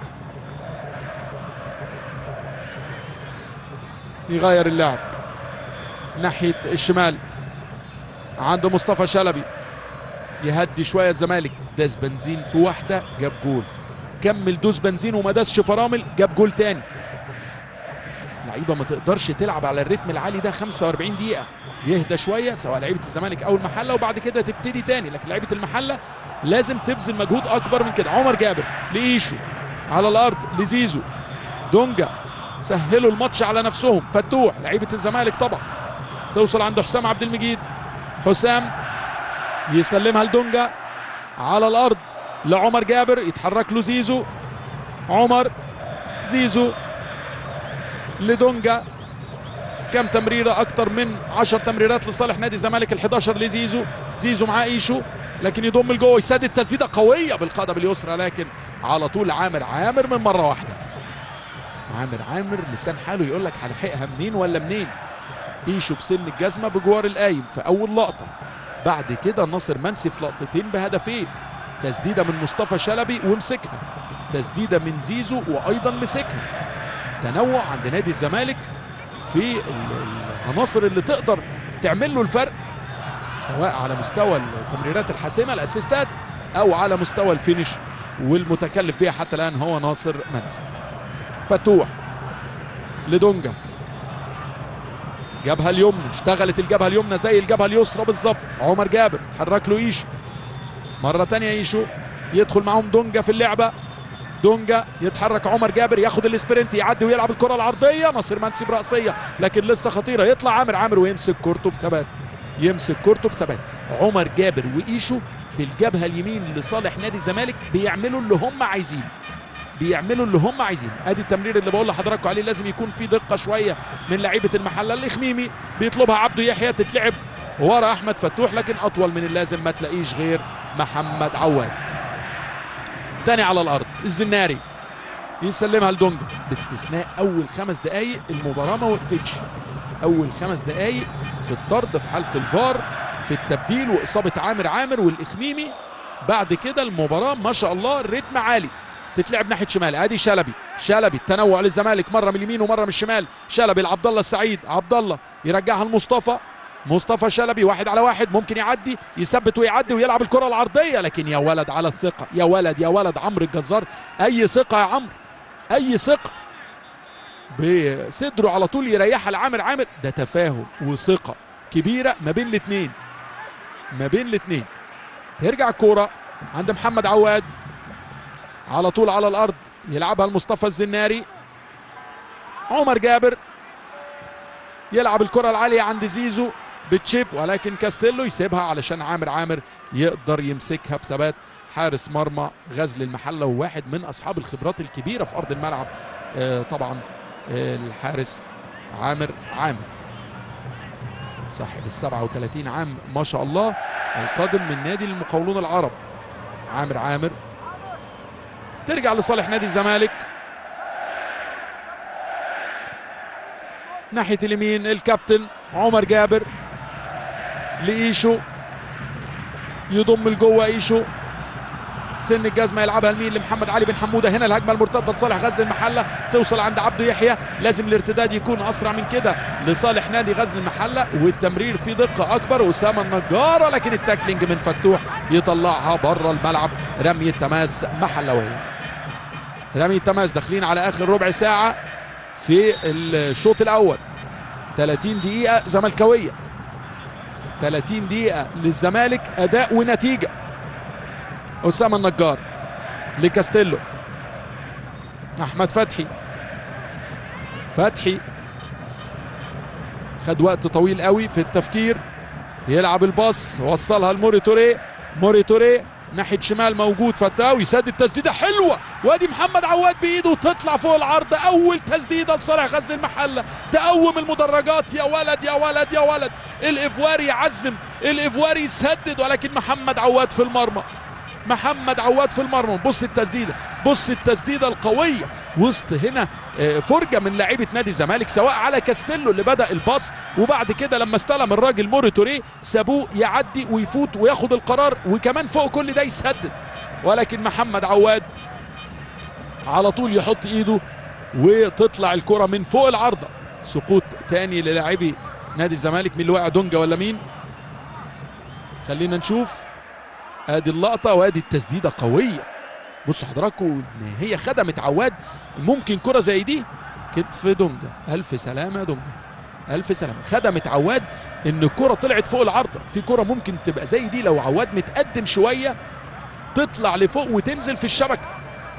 يغير اللعب ناحيه الشمال عند مصطفى شلبي، يهدي شويه الزمالك. داس بنزين في واحده جاب جول، كمل دوس بنزين وما داسش فرامل جاب جول تاني. لعيبه ما تقدرش تلعب على الريتم العالي ده 45 دقيقه، يهدى شويه سواء لعيبه الزمالك او المحله وبعد كده تبتدي تاني، لكن لعيبه المحله لازم تبذل مجهود اكبر من كده. عمر جابر لايشو على الارض لزيزو، دونجا سهلوا الماتش على نفسهم. فتوح لعيبه الزمالك طبعا توصل عند حسام عبد المجيد، حسام يسلمها لدونجا على الارض لعمر جابر، يتحرك له زيزو، عمر، زيزو لدونجا. كم تمريره؟ اكتر من 10 تمريرات لصالح نادي الزمالك، ال11 لزيزو. زيزو معاه ايشو لكن يضم لجوه، يسدد تسديده قويه بالقدم اليسرى لكن على طول عامر من مره واحده. عامر لسان حاله يقول لك هلحقها منين ولا منين. ايشو بسن الجزمه بجوار القايم في اول لقطه، بعد كده ناصر منسي في لقطتين بهدفين، تسديده من مصطفى شلبي ومسكها، تسديده من زيزو وايضا مسكها. تنوع عند نادي الزمالك في العناصر اللي تقدر تعمل له الفرق سواء على مستوى التمريرات الحاسمه الاسيستات او على مستوى الفينش، والمتكلف بها حتى الان هو ناصر منسي. فتوح لدونجا، جبهه اليمنى، اشتغلت الجبهه اليمنى زي الجبهه اليسرى بالظبط. عمر جابر اتحرك له ايشو مره ثانيه، ايشو يدخل معاهم دونجا في اللعبه. دونجا يتحرك، عمر جابر ياخد الاسبرنت يعدي ويلعب الكره العرضيه، ناصر منسي براسيه لكن لسه خطيره، يطلع عامر ويمسك كورته بثبات. عمر جابر وايشو في الجبهه اليمين لصالح نادي الزمالك بيعملوا اللي هم عايزينه. ادي التمرير اللي بقول لحضراتكم عليه، لازم يكون في دقه شويه من لعيبه المحله. الإخميمي بيطلبها عبده يحيى، تتلعب ورا احمد فتوح لكن اطول من اللازم، ما تلاقيش غير محمد عواد. تاني على الارض الزناري يسلمها لدونجا، باستثناء اول 5 دقائق المباراه ما وقفتش. اول 5 دقائق في الطرد في حاله الفار، في التبديل واصابه عامر والإخميمي. بعد كده المباراه ما شاء الله الريتم عالي. تتلعب ناحيه شمال، ادي شلبي التنوع للزمالك، مره من اليمين ومره من الشمال. شلبي لعبد الله السعيد، عبد الله يرجعها لمصطفى شلبي، 1 على 1 ممكن يعدي، يثبت ويعدي ويلعب الكره العرضيه لكن يا ولد على الثقه، يا ولد عمرو الجزار. اي ثقه يا عمرو، اي ثقه، بصدره على طول يريحها لعامر. ده تفاهم وثقه كبيره ما بين الاثنين. ترجع الكوره عند محمد عواد على طول على الارض، يلعبها لمصطفى الزناري. عمر جابر يلعب الكره العاليه عند زيزو بتشيب ولكن كاستيلو يسيبها علشان عامر يقدر يمسكها بثبات. حارس مرمى غزل المحله وواحد من اصحاب الخبرات الكبيره في ارض الملعب طبعا الحارس عامر صاحب ال37 عام ما شاء الله، القادم من نادي المقاولون العرب. عامر ترجع لصالح نادي الزمالك. ناحية اليمين الكابتن عمر جابر لإيشو، يضم لجوه إيشو، سن الجزمه يلعبها لمين؟ لمحمد علي بن حموده. هنا الهجمه المرتده لصالح غزل المحله، توصل عند عبده يحيى، لازم الارتداد يكون اسرع من كده لصالح نادي غزل المحله، والتمرير فيه دقه اكبر. اسامه النجار، لكن التاكلينج من فتوح يطلعها بره الملعب. رميه تماس محلويه. رميه تماس داخلين على اخر ربع ساعه في الشوط الاول. 30 دقيقه زملكاويه، 30 دقيقه للزمالك اداء ونتيجه. أسامة النجار لكاستيلو، أحمد فتحي، فتحي خد وقت طويل قوي في التفكير، يلعب الباص، وصلها لموري توريه، موري توريه ناحية شمال موجود فتاوي، سدد تسديدة حلوة، وادي محمد عواد بإيده وتطلع فوق العرض. أول تسديدة لصالح غزل المحلة، تقوم المدرجات. يا ولد يا ولد يا ولد، الإفواري يعزم، الإفواري يسدد، ولكن محمد عواد في المرمى، محمد عواد في المرمى. بص التسديده، بص التسديده القويه وسط هنا فرجه من لاعيبه نادي الزمالك، سواء على كاستيلو اللي بدا الباص، وبعد كده لما استلم الراجل موري توريه سابوه يعدي ويفوت وياخد القرار، وكمان فوق كل ده يسدد. ولكن محمد عواد على طول يحط ايده وتطلع الكره من فوق العارضه. سقوط تاني للاعبي نادي الزمالك. مين اللي وقع؟ دونجا ولا مين؟ خلينا نشوف. ادي اللقطه وادي التسديده قويه. بصوا حضراتكم ان هي خدمت عواد. ممكن كره زي دي كتف دونجا، الف سلامه دونجا، الف سلامه. خدمت عواد ان الكره طلعت فوق العارضه. في كره ممكن تبقى زي دي لو عواد متقدم شويه تطلع لفوق وتنزل في الشبكه،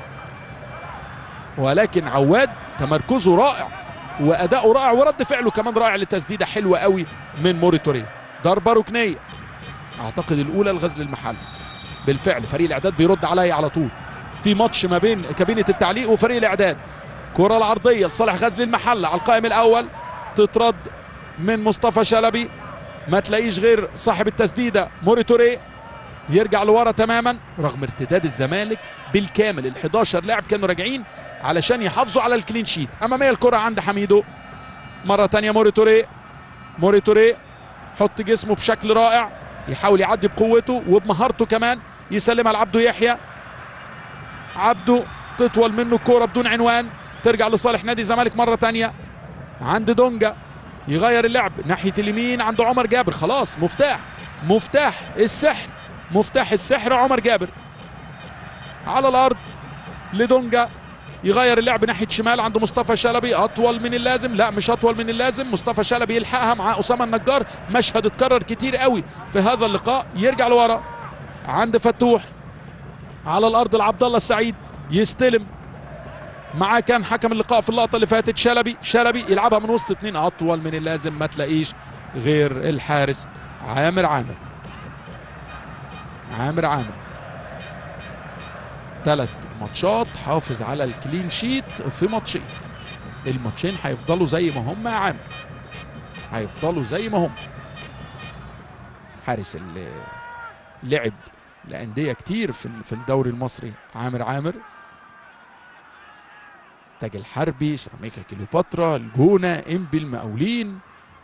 ولكن عواد تمركزه رائع واداؤه رائع ورد فعله كمان رائع لتسديده حلوه قوي من موري توريه. ضربه ركنيه اعتقد الاولى لغزل المحله. بالفعل فريق الاعداد بيرد عليا على طول. في ماتش ما بين كابينه التعليق وفريق الاعداد. كره العرضيه لصالح غزل المحله على القائم الاول، تترد من مصطفى شلبي، ما تلاقيش غير صاحب التسديده موري توريه، يرجع لورا تماما رغم ارتداد الزمالك بالكامل. ال11 لاعب كانوا راجعين علشان يحافظوا على الكلين شيت. اماميه الكره عند حميدو، مره ثانيه موري توريه، موري توريه حط جسمه بشكل رائع، يحاول يعدي بقوته وبمهارته كمان، يسلمها لعبده يحيى. عبده تطول منه الكوره بدون عنوان، ترجع لصالح نادي الزمالك مره ثانيه عند دونجا، يغير اللعب ناحيه اليمين عند عمر جابر. خلاص مفتاح السحر، مفتاح السحر عمر جابر على الارض لدونجا، يغير اللعب ناحيه شمال عند مصطفى شلبي. اطول من اللازم، لا مش اطول من اللازم، مصطفى شلبي يلحقها مع اسامه النجار. مشهد اتكرر كتير قوي في هذا اللقاء. يرجع لورا عند فتوح على الارض لعبد الله السعيد، يستلم معاه كان حكم اللقاء في اللقطه اللي فاتت شلبي يلعبها من وسط اتنين، اطول من اللازم، ما تلاقيش غير الحارس عامر 3 ماتشات حافظ على الكلين شيت في ماتشين. الماتشين هيفضلوا زي ما هم يا عامر، هيفضلوا زي ما هم. حارس اللي لعب لأندية كتير في الدوري المصري عامر، تاج الحربي، سيراميكا كليوباترا، الجونة، انبي، المقاولين،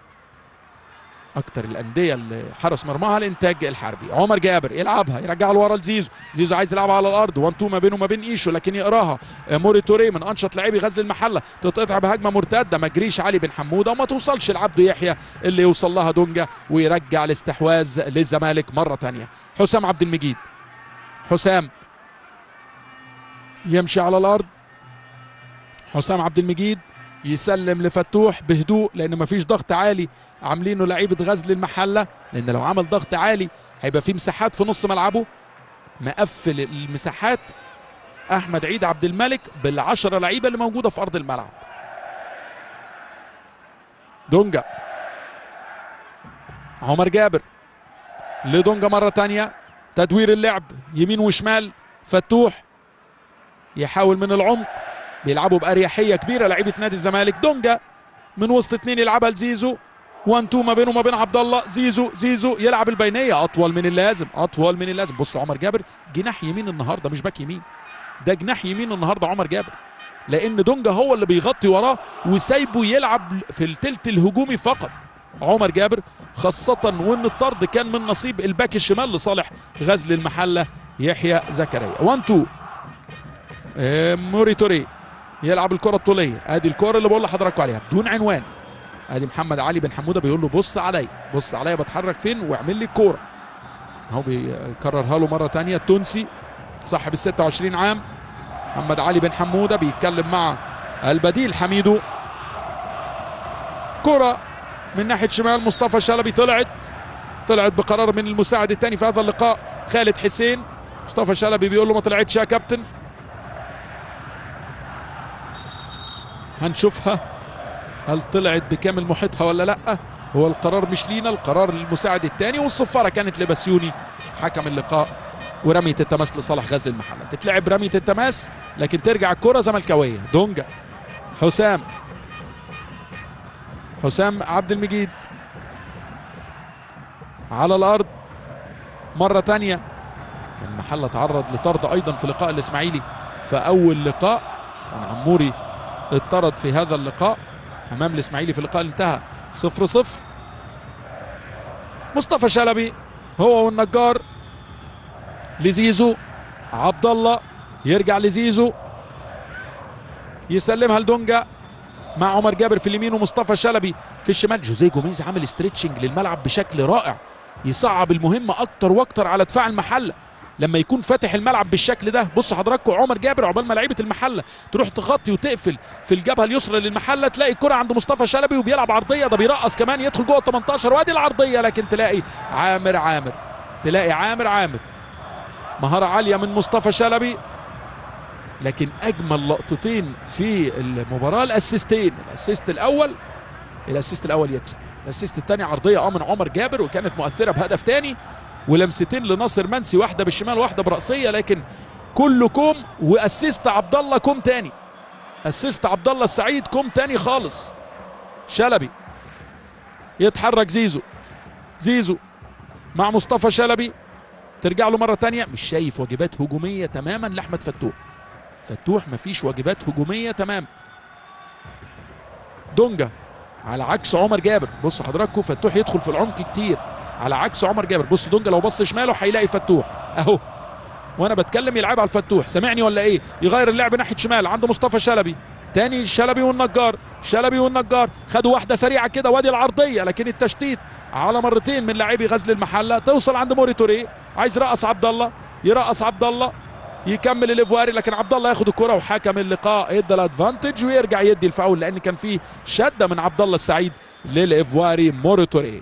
اكتر الانديه اللي حرس مرماها الانتاج الحربي. عمر جابر يلعبها، يرجعها لورا لزيزو، زيزو عايز يلعبها على الارض 1 2 ما بينه وما بين ايشو، لكن يقراها موري توريه من انشط لاعبي غزل المحله، تتقطع بهجمه مرتده، ما جريش علي بن حموده وما توصلش لعبده يحيى اللي يوصل لها دونجا، ويرجع الاستحواذ للزمالك مره ثانيه. حسام عبد المجيد، حسام يمشي على الارض، حسام عبد المجيد يسلم لفتوح بهدوء لان مفيش ضغط عالي عاملينه لعيبه غزل المحله، لان لو عمل ضغط عالي هيبقى في مساحات في نص ملعبه. مقفل المساحات احمد عيد عبد الملك بال10 لعيبه اللي موجوده في ارض الملعب. دونجا، عمر جابر لدونجا مره ثانيه، تدوير اللعب يمين وشمال، فتوح يحاول من العمق، بيلعبوا بأريحية كبيرة لعيبة نادي الزمالك. دونجا من وسط اتنين يلعبها لزيزو، 1 2 ما بينه وما بين عبد الله. زيزو يلعب البينية، أطول من اللازم. بص عمر جابر جناح يمين النهارده، مش باك يمين، ده جناح يمين النهارده عمر جابر، لان دونجا هو اللي بيغطي وراه وسايبه يلعب في التلت الهجومي فقط عمر جابر، خاصة وان الطرد كان من نصيب الباك الشمال لصالح غزل المحلة يحيى زكريا. 1-2 موري توريه يلعب الكرة الطولية، ادي الكرة اللي بقول لحضراتكم عليها بدون عنوان. ادي محمد علي بن حمودة بيقول له بص عليا بص عليا بتحرك فين واعمل لي الكورة، اهو بيكررها له مرة تانية. التونسي صاحب ال 26 عام محمد علي بن حمودة بيتكلم مع البديل حميدو. كرة من ناحية شمال مصطفى شلبي طلعت بقرار من المساعد الثاني في هذا اللقاء خالد حسين. مصطفى شلبي بيقول له ما طلعتش يا كابتن، هنشوفها هل طلعت بكامل محيطها ولا لا. هو القرار مش لينا، القرار للمساعد الثاني، والصفارة كانت لبسيوني حكم اللقاء، ورمية التماس لصالح غزل المحلة. تتلعب رمية التماس لكن ترجع الكرة زملكاوية. دونجا حسام عبد المجيد على الارض مرة تانية. كان المحلة تعرض لطرد ايضا في لقاء الاسماعيلي في اول لقاء، كان عموري اتطرد في هذا اللقاء امام الاسماعيلي في اللقاء اللي انتهى 0-0. مصطفى شلبي هو والنجار لزيزو، عبد الله يرجع لزيزو يسلمها لدونجا مع عمر جابر في اليمين ومصطفى شلبي في الشمال. جوزيه جوميز عامل ستريتشنج للملعب بشكل رائع، يصعب المهمة اكتر واكتر على دفاع المحلة لما يكون فاتح الملعب بالشكل ده. بص حضراتكم عمر جابر عقبال ما لعيبه المحله تروح تغطي وتقفل في الجبهه اليسرى للمحله، تلاقي الكره عند مصطفى شلبي وبيلعب عرضيه، ده بيرقص كمان يدخل جوه ال 18 وادي العرضيه، لكن تلاقي عامر مهاره عاليه من مصطفى شلبي. لكن اجمل لقطتين في المباراه الاسيستين، الاسيست الاول يكسب، الاسيست الثاني عرضيه من عمر جابر وكانت مؤثره بهدف ثاني، ولمستين لناصر منسي، واحده بالشمال واحده براسيه، لكن كله كوم. واسيست عبد الله كوم تاني، اسيست عبد الله السعيد كوم تاني خالص. شلبي يتحرك، زيزو مع مصطفى شلبي، ترجع له مره تانيه. مش شايف واجبات هجوميه تماما لاحمد فتوح مفيش واجبات هجوميه تمام. دونجا على عكس عمر جابر، بصوا حضراتكم فتوح يدخل في العمق كتير على عكس عمر جابر. بص دونجا لو بص شماله هيلاقي فتوح اهو، وانا بتكلم يلعب على الفتوح، سامعني ولا ايه؟ يغير اللعب ناحيه شمال عند مصطفى شلبي تاني. شلبي والنجار خدوا واحده سريعه كده وادي العرضيه، لكن التشتيت على مرتين من لاعبي غزل المحله. توصل عند موري توريه، عايز يرقص عبد الله يكمل الايفواري، لكن عبد الله ياخد الكره وحكم اللقاء ادى الادفانتج ويرجع يدي الفاول لان كان في شده من عبد الله السعيد للايفواري موري توريه.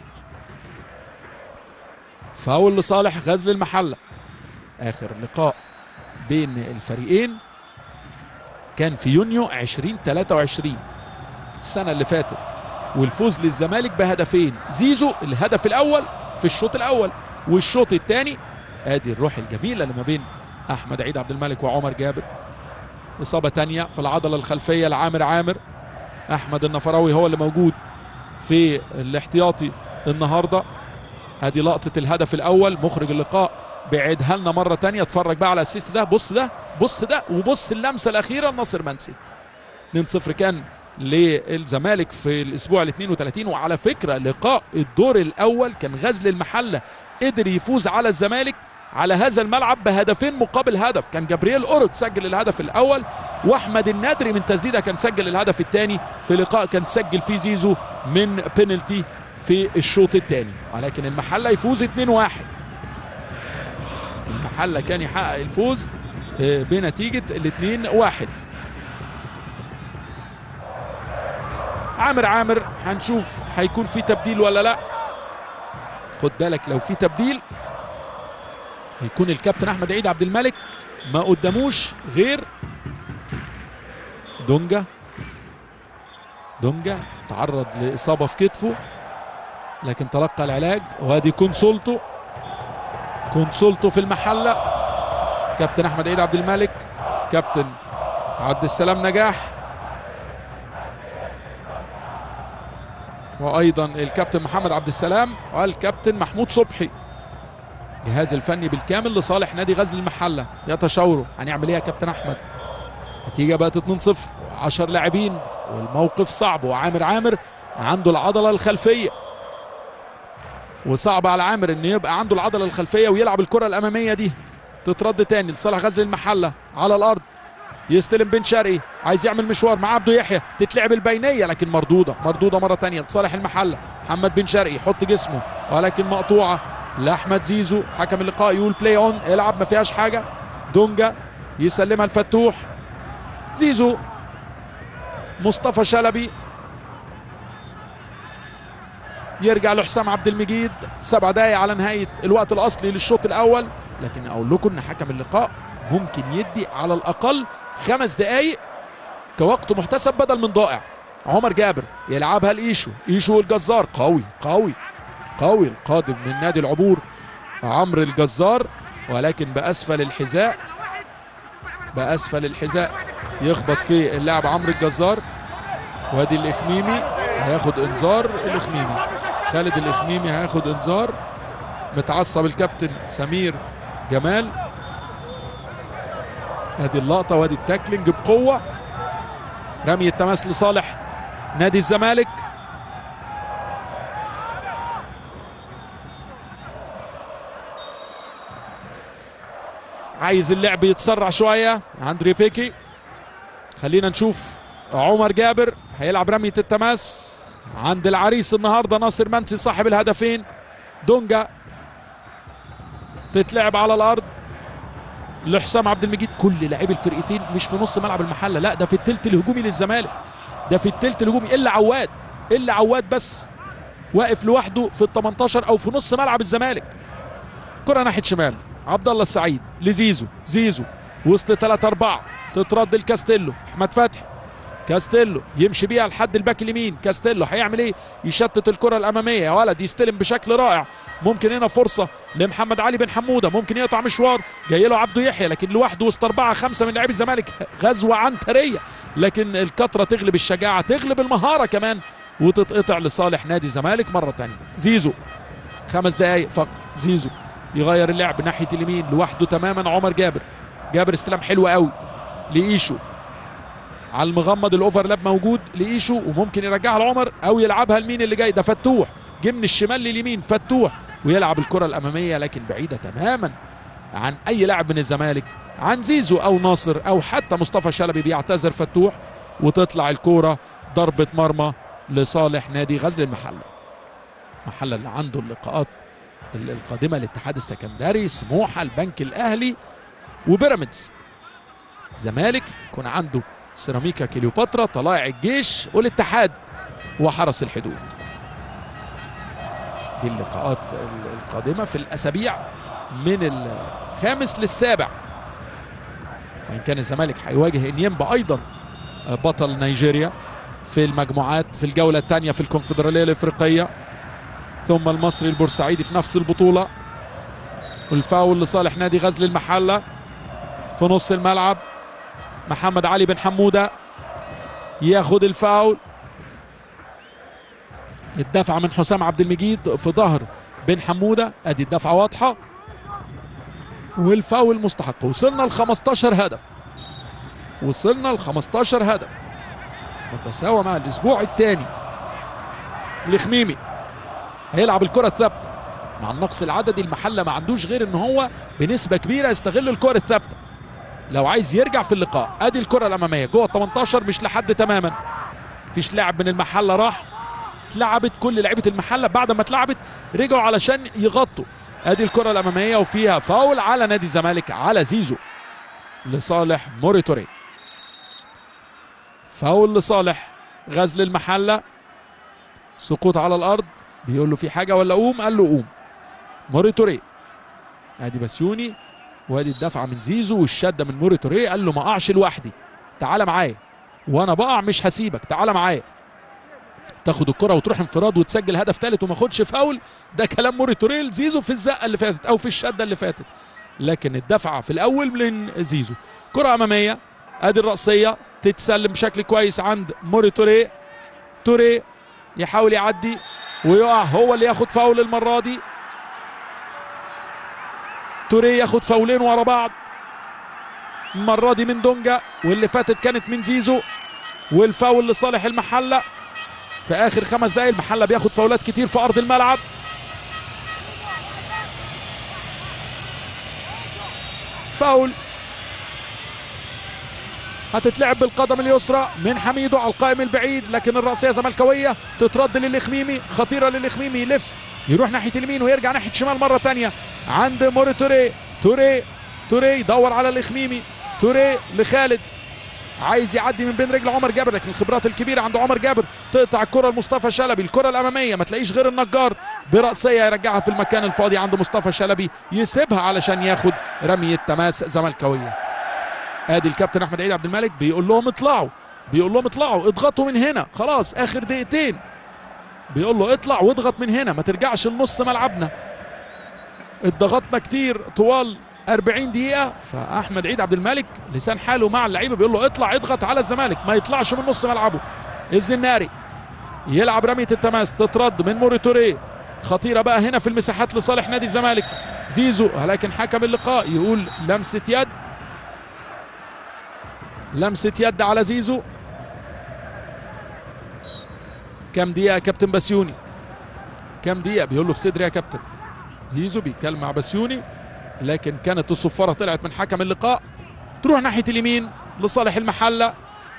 فاول لصالح غزل المحله. اخر لقاء بين الفريقين كان في يونيو 2023 السنه اللي فاتت، والفوز للزمالك بهدفين. زيزو الهدف الاول في الشوط الاول، والشوط الثاني ادي الروح الجميله اللي ما بين احمد عيد عبد الملك وعمر جابر. اصابه ثانيه في العضله الخلفيه لعامر احمد النفراوي هو اللي موجود في الاحتياطي النهارده. ادي لقطه الهدف الاول، مخرج اللقاء بعيدها لنا مره ثانيه. اتفرج بقى على الاسيست ده، بص ده وبص اللمسه الاخيره لناصر منسي. 2-0 كان للزمالك في الاسبوع ال 32. وعلى فكره لقاء الدور الاول كان غزل المحله قدر يفوز على الزمالك على هذا الملعب بهدفين مقابل هدف. كان جبريل أورك سجل الهدف الاول، واحمد النادري من تسديده كان سجل الهدف الثاني في لقاء كان سجل فيه زيزو من بينالتي في الشوط الثاني. ولكن المحله يفوز 2-1. المحله كان يحقق الفوز بنتيجه 2-1. عامر هنشوف هيكون في تبديل ولا لا. خد بالك لو في تبديل هيكون الكابتن احمد عيد عبد الملك ما قداموش غير دونجا تعرض لاصابه في كتفه لكن تلقى العلاج. وادي كونسولتو في المحله. كابتن احمد عيد عبد الملك، كابتن عبد السلام نجاح، وايضا الكابتن محمد عبد السلام والكابتن محمود صبحي. الجهاز الفني بالكامل لصالح نادي غزل المحله يتشاوروا هنعمل ايه يا كابتن احمد. النتيجه بقت 2-0 و10 لاعبين والموقف صعب، وعامر عنده العضله الخلفيه، وصعب على عامر ان يبقى عنده العضله الخلفيه ويلعب الكره الاماميه دي. تترد تاني لصالح غزل المحله على الارض، يستلم بن شرقي عايز يعمل مشوار مع عبده يحيى، تتلعب البينيه لكن مردوده مره ثانيه لصالح المحله. محمد بن شرقي يحط جسمه ولكن مقطوعه لاحمد زيزو. حكم اللقاء يقول بلاي اون، العب ما فيهاش حاجه. دونجا يسلمها لفتوح، زيزو، مصطفى شلبي، يرجع لحسام عبد المجيد. 7 دقايق على نهايه الوقت الاصلي للشوط الاول، لكن اقول لكم ان حكم اللقاء ممكن يدي على الاقل 5 دقايق كوقت محتسب بدل من ضائع. عمر جابر يلعبها لايشو، ايشو الجزار قوي القادم من نادي العبور عمرو الجزار، ولكن بأسفل الحذاء يخبط في اللاعب عمرو الجزار. وادي الإخميمي هياخد انذار، خالد الإخميمي هياخد انذار. متعصب الكابتن سمير جمال. ادي اللقطة وادي التاكلينج بقوة. رمي التماس لصالح نادي الزمالك. عايز اللعب يتسرع شوية اندري بيكي. خلينا نشوف عمر جابر هيلعب رمية التماس عند العريس النهارده ناصر منسي صاحب الهدفين. دونجا تتلعب على الارض لحسام عبد المجيد. كل لاعبي الفرقتين مش في نص ملعب المحله، لا ده في الثلث الهجومي للزمالك، ده في الثلث الهجومي الا عواد بس واقف لوحده في ال 18 او في نص ملعب الزمالك. كره ناحيه شمال عبد الله السعيد لزيزو، وسط 3-4 تترد لكاستيلو. احمد فتحي، كاستيلو يمشي بيها لحد الباك اليمين. كاستيلو هيعمل ايه؟ يشتت الكره الاماميه يا ولد، يستلم بشكل رائع. ممكن هنا فرصه لمحمد علي بن حموده، ممكن يقطع مشوار، جاي له عبده يحيى لكن لوحده وسط 4-5 من لاعبي الزمالك. غزوه عنتريه، لكن الكتره تغلب الشجاعه، تغلب المهاره كمان، وتتقطع لصالح نادي الزمالك مره ثانيه. زيزو 5 دقائق فقط. زيزو يغير اللعب ناحيه اليمين لوحده تماما. عمر جابر استلام حلو قوي لايشو على المغمض، الاوفرلاب موجود لايشو وممكن يرجعها لعمر او يلعبها لمين اللي جاي ده؟ فتوح، جه من الشمال لليمين فتوح ويلعب الكره الاماميه لكن بعيده تماما عن اي لاعب من الزمالك، عن زيزو او ناصر او حتى مصطفى شلبي. بيعتذر فتوح وتطلع الكره ضربه مرمى لصالح نادي غزل المحله اللي عنده اللقاءات القادمه: الاتحاد السكندري، سموحه، البنك الاهلي، وبيراميدز. الزمالك يكون عنده سيراميكا كليوباترا، طلائع الجيش، والاتحاد وحرس الحدود. دي اللقاءات القادمه في الاسابيع من الخامس للسابع. وان كان الزمالك هيواجه انيمبا ايضا بطل نيجيريا في المجموعات في الجوله الثانيه في الكونفدراليه الافريقيه، ثم المصري البورسعيدي في نفس البطوله. والفاول لصالح نادي غزل المحله في نص الملعب. محمد علي بن حموده ياخد الفاول. الدفعه من حسام عبد المجيد في ظهر بن حموده، ادي الدفعه واضحه والفاول مستحق. وصلنا ل 15 هدف، نتساوى مع الاسبوع الثاني. الخميمي هيلعب الكره الثابته مع النقص العددي. المحله ما عندوش غير ان هو بنسبه كبيره يستغل الكره الثابته لو عايز يرجع في اللقاء. ادي الكره الاماميه جوه 18 مش لحد تماما، مفيش لاعب من المحله راح. اتلعبت كل لعيبه المحله، بعد ما اتلعبت رجعوا علشان يغطوا. ادي الكره الاماميه وفيها فاول على نادي الزمالك على زيزو لصالح موريتوري. فاول لصالح غزل المحله، سقوط على الارض. بيقول له في حاجه ولا قوم؟ قال له قوم. موريتوري، ادي بسيوني، وادي الدفعه من زيزو والشده من موريتوري. قال له ما اقعش لوحدي، تعالى معايا وانا بقع مش هسيبك، تعالى معايا. تاخد الكره وتروح انفراد وتسجل هدف ثالث وما خدش فاول، ده كلام موريتوري لزيزو في الزقه اللي فاتت او في الشده اللي فاتت. لكن الدفعه في الاول من زيزو. كره اماميه، ادي الرأسيه تتسلم بشكل كويس عند موريتوري. توري يحاول يعدي ويقع، هو اللي ياخد فاول المره دي. توريه ياخد فاولين ورا بعض، المرة دي من دونجا واللي فاتت كانت من زيزو، والفاول لصالح المحلة في آخر 5 دقايق. المحلة بياخد فاولات كتير في أرض الملعب. فاول هتتلعب بالقدم اليسرى من حميدو على القائم البعيد، لكن الرأسية زملكاوية تترد للإخميمي، خطيرة للإخميمي، يلف يروح ناحية اليمين ويرجع ناحية الشمال مرة تانية عند موري توريه. توريه يدور على الإخميمي، توريه لخالد عايز يعدي من بين رجل عمر جابر، لكن الخبرات الكبيرة عند عمر جابر تقطع الكرة لمصطفى شلبي، الكرة الأمامية ما تلاقيش غير النجار برأسية يرجعها في المكان الفاضي عند مصطفى شلبي، يسيبها علشان ياخد رمية تماس زملكاوية. ادي الكابتن احمد عيد عبد الملك بيقول لهم اطلعوا، اضغطوا من هنا، خلاص اخر دقيقتين، بيقول له اطلع واضغط من هنا، ما ترجعش لنص ملعبنا، اتضغطنا كتير طوال 40 دقيقة. فأحمد عيد عبد الملك لسان حاله مع اللعيبة بيقول له اطلع اضغط على الزمالك، ما يطلعش من نص ملعبه. الزناري يلعب رمية التماس، تترد من موري توريه، خطيرة بقى هنا في المساحات لصالح نادي الزمالك. زيزو، لكن حكم اللقاء يقول لمسة يد على زيزو. كم دقيقة يا كابتن بسيوني؟ كم دقيقة؟ بيقول له في صدري يا كابتن. زيزو بيتكلم مع بسيوني، لكن كانت الصفارة طلعت من حكم اللقاء. تروح ناحية اليمين لصالح المحلة،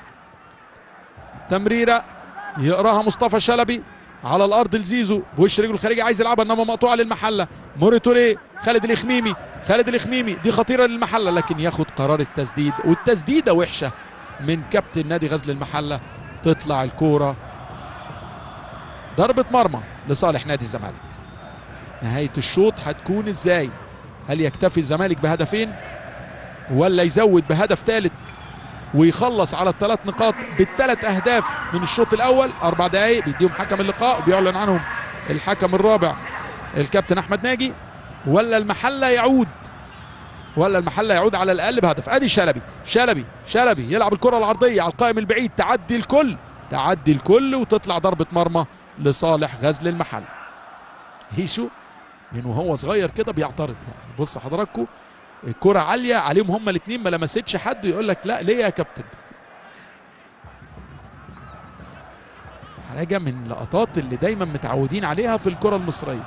تمريرة يقراها مصطفى شلبي على الأرض لزيزو بوش رجله الخارجي، عايز يلعبها انما مقطوعة للمحلة. موري توريه، خالد الإخميمي دي خطيرة للمحلة، لكن ياخد قرار التسديد، والتسديدة وحشة من كابتن نادي غزل المحلة. تطلع الكورة ضربة مرمى لصالح نادي الزمالك. نهاية الشوط هتكون ازاي؟ هل يكتفي الزمالك بهدفين ولا يزود بهدف ثالث ويخلص على ال3 نقاط بال3 أهداف من الشوط الأول؟ 4 دقايق بيديهم حكم اللقاء، بيعلن عنهم الحكم الرابع الكابتن أحمد ناجي. ولا المحلة يعود على الأقل بهدف. أدي شلبي يلعب الكرة العرضية على القائم البعيد، تعدي الكل وتطلع ضربة مرمى لصالح غزل المحلة. هيشو من وهو صغير كده بيعترض، يعني بص حضراتكم الكرة عالية عليهم هما الاثنين، ما لمستش حد، يقول لك لا ليه يا كابتن؟ حاجة من اللقطات اللي دايما متعودين عليها في الكرة المصرية،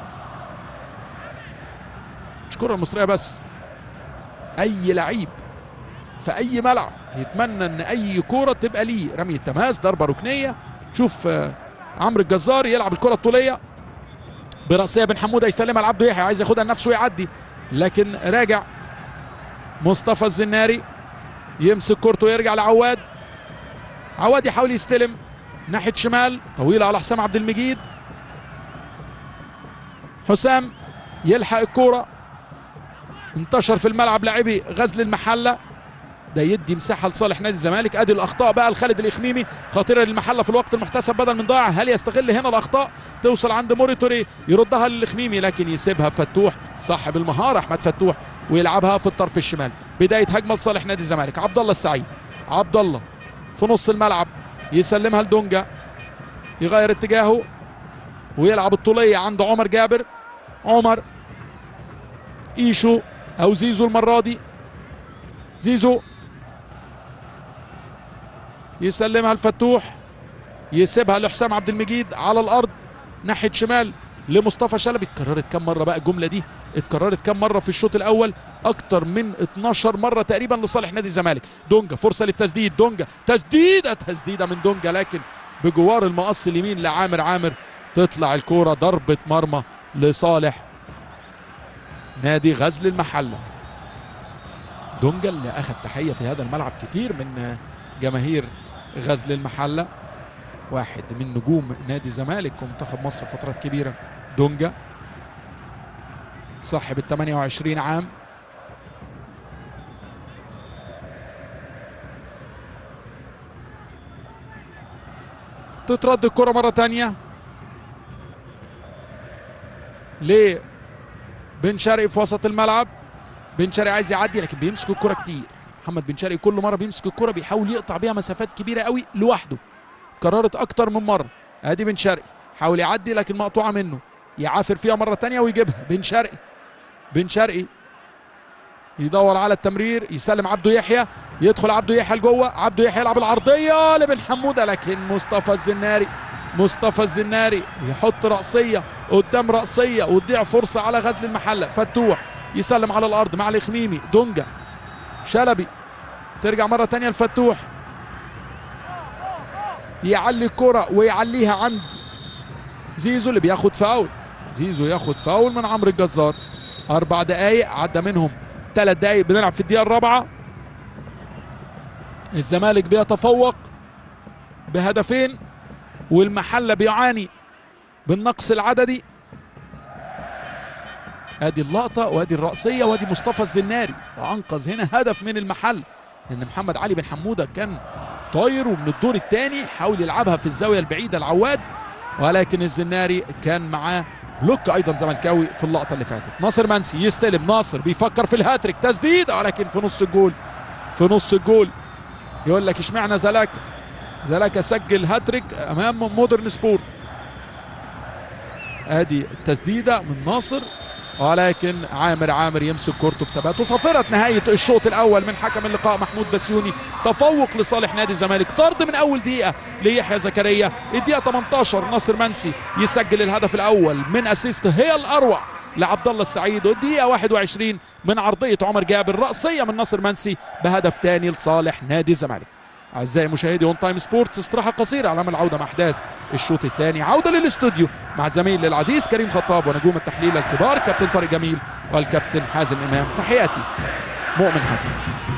مش الكرة المصرية بس، اي لعيب في اي ملعب يتمنى ان اي كرة تبقى ليه رمية تماس، ضربة ركنية. تشوف عمرو الجزار يلعب الكرة الطولية برأسية بن حمودة، يسلمها لعبده يحيى، عايز ياخدها لنفسه ويعدي، لكن راجع مصطفى الزناري يمسك كورته ويرجع لعواد. عواد يحاول يستلم ناحية شمال، طويلة على حسام عبد المجيد. حسام يلحق الكورة، انتشر في الملعب لاعبي غزل المحلة، ده يدي مساحة لصالح نادي الزمالك. ادي الاخطاء بقى لخالد الإخميمي، خطيرة للمحلة في الوقت المحتسب بدل من ضاع. هل يستغل هنا الاخطاء؟ توصل عند موري توريه يردها للإخميمي، لكن يسيبها فتوح صاحب المهارة احمد فتوح ويلعبها في الطرف الشمال. بداية هجمة لصالح نادي الزمالك. عبد الله السعيد، عبد الله في نص الملعب يسلمها لدونجا، يغير اتجاهه ويلعب الطولية عند عمر جابر. عمر ايشو او زيزو المرة دي، زيزو يسلمها لفتوح، يسيبها لحسام عبد المجيد على الارض ناحيه شمال لمصطفى شلبي. اتكررت كم مره بقى الجمله دي؟ اتكررت كم مره في الشوط الاول؟ اكتر من 12 مره تقريبا لصالح نادي الزمالك. دونجا فرصه للتسديد، دونجا تسديده من دونجا، لكن بجوار المقص اليمين لعامر. تطلع الكوره ضربه مرمى لصالح نادي غزل المحله. دونجا اللي اخذ تحيه في هذا الملعب كتير من جماهير غزل المحلة، واحد من نجوم نادي الزمالك ومنتخب مصر فترات كبيرة. دونجا صاحب ال 28 عام، تترد الكرة مرة تانية لبن شرقي في وسط الملعب. بن شرقي عايز يعدي لكن بيمسك الكرة كتير. محمد بن شرقي كل مرة بيمسك الكرة بيحاول يقطع بيها مسافات كبيرة قوي لوحده، كررت أكتر من مرة. ادي بن شرقي حاول يعدي لكن مقطوعة منه، يعافر فيها مرة تانية ويجيبها. بن شرقي يدور على التمرير، يسلم عبده يحيى، يدخل عبده يحيى لجوه، عبده يحيى يلعب العرضيه لبن حموده، لكن مصطفى الزناري يحط رأسيه قدام رأسيه وتضيع فرصه على غزل المحله. فتوح يسلم على الارض مع الخميمي، دونجا، شلبي، ترجع مره ثانيه لفتوح، يعلي الكره ويعليها عند زيزو اللي بياخد فاول. زيزو ياخد فاول من عمرو الجزار. 4 دقايق عدى منهم 3 دقايق، بنلعب في الدقيقة الرابعة. الزمالك بيتفوق بهدفين والمحلة بيعاني بالنقص العددي. ادي اللقطة وادي الرأسية وادي مصطفى الزناري انقذ هنا هدف من المحل، لان محمد علي بن حمودة كان طاير ومن الدور الثاني حاول يلعبها في الزاوية البعيدة العواد، ولكن الزناري كان معاه بلوك ايضا زملكاوي في اللقطه اللي فاتت. ناصر منسي يستلم، ناصر بيفكر في الهاتريك، تسديد ولكن في نص الجول. يقول لك اشمعنى زلاكا سجل هاتريك امام مودرن سبورت. ادي التسديده من ناصر، ولكن عامر يمسك كورته بثبات. وصافرت نهايه الشوط الاول من حكم اللقاء محمود بسيوني، تفوق لصالح نادي الزمالك. طرد من اول دقيقه ليحيى زكريا. الدقيقه 18 ناصر منسي يسجل الهدف الاول من اسيست هي الاروع لعبد الله السعيد، والدقيقه 21 من عرضيه عمر جابر، رأسيه من ناصر منسي بهدف ثاني لصالح نادي الزمالك. اعزائي مشاهدي اون تايم سبورتس، استراحه قصيره على امل العوده مع احداث الشوط الثاني. عوده للاستوديو مع زميلي العزيز كريم خطاب ونجوم التحليل الكبار كابتن طارق جميل والكابتن حازم امام. تحياتي مؤمن حسن.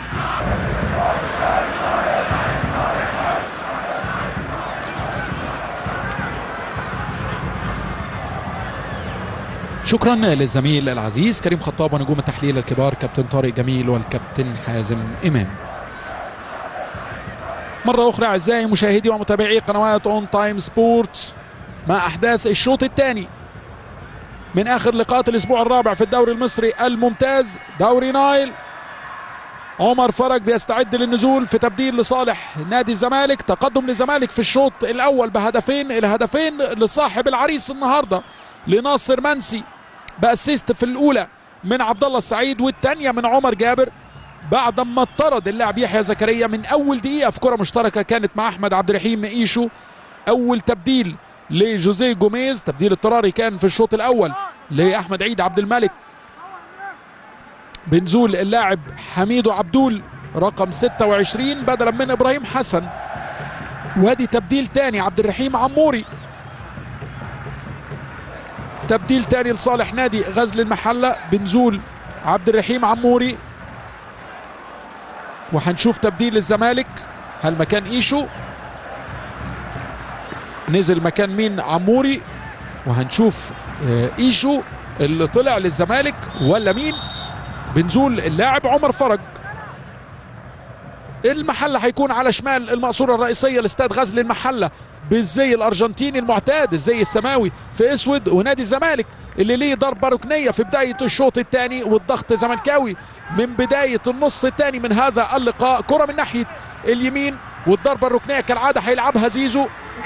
شكرا للزميل العزيز كريم خطاب ونجوم التحليل الكبار كابتن طارق جميل والكابتن حازم امام. مرة أخرى أعزائي مشاهدي ومتابعي قنوات أون تايم سبورتس مع أحداث الشوط الثاني من آخر لقاءات الأسبوع الرابع في الدوري المصري الممتاز دوري نايل. عمر فرج بيستعد للنزول في تبديل لصالح نادي الزمالك. تقدم للزمالك في الشوط الأول بهدفين، الهدفين لصاحب العريس النهارده لناصر منسي بأسيست في الأولى من عبد الله السعيد والثانية من عمر جابر، بعد ما اطرد اللاعب يحيى زكريا من اول دقيقه في كره مشتركه كانت مع احمد عبد الرحيم ايشو. اول تبديل لجوزيه جوميز، تبديل اضطراري كان في الشوط الاول لاحمد عيد عبد الملك بنزول اللاعب حميدو عبدول رقم 26 بدلا من ابراهيم حسن. وادي تبديل ثاني عبد الرحيم عموري، تبديل ثاني لصالح نادي غزل المحله بنزول عبد الرحيم عموري. وهنشوف تبديل الزمالك، هل مكان ايشو نزل مكان مين؟ عموري. وهنشوف ايشو اللي طلع للزمالك ولا مين؟ بنزول اللاعب عمر فرج. المحله هيكون على شمال المقصوره الرئيسيه لاستاد غزل المحله بالزي الارجنتيني المعتاد، الزي السماوي في اسود. ونادي الزمالك اللي ليه ضربه ركنيه في بدايه الشوط الثاني والضغط زملكاوي من بدايه النص الثاني من هذا اللقاء. كره من ناحيه اليمين والضربه الركنيه كالعاده هيلعبها زيزو.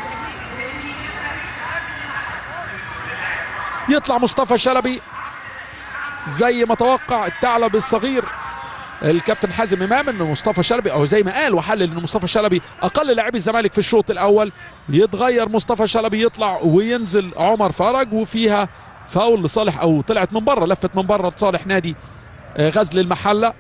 يطلع مصطفى شلبي زي ما توقع الثعلب الصغير الكابتن حازم امام انه مصطفى شلبي، او زي ما قال وحلل انه مصطفى شلبي اقل لاعبي الزمالك في الشوط الاول. يتغير مصطفى شلبي يطلع وينزل عمر فرج، وفيها فاول لصالح، او طلعت من بره، لفت من بره لصالح نادي غزل المحله.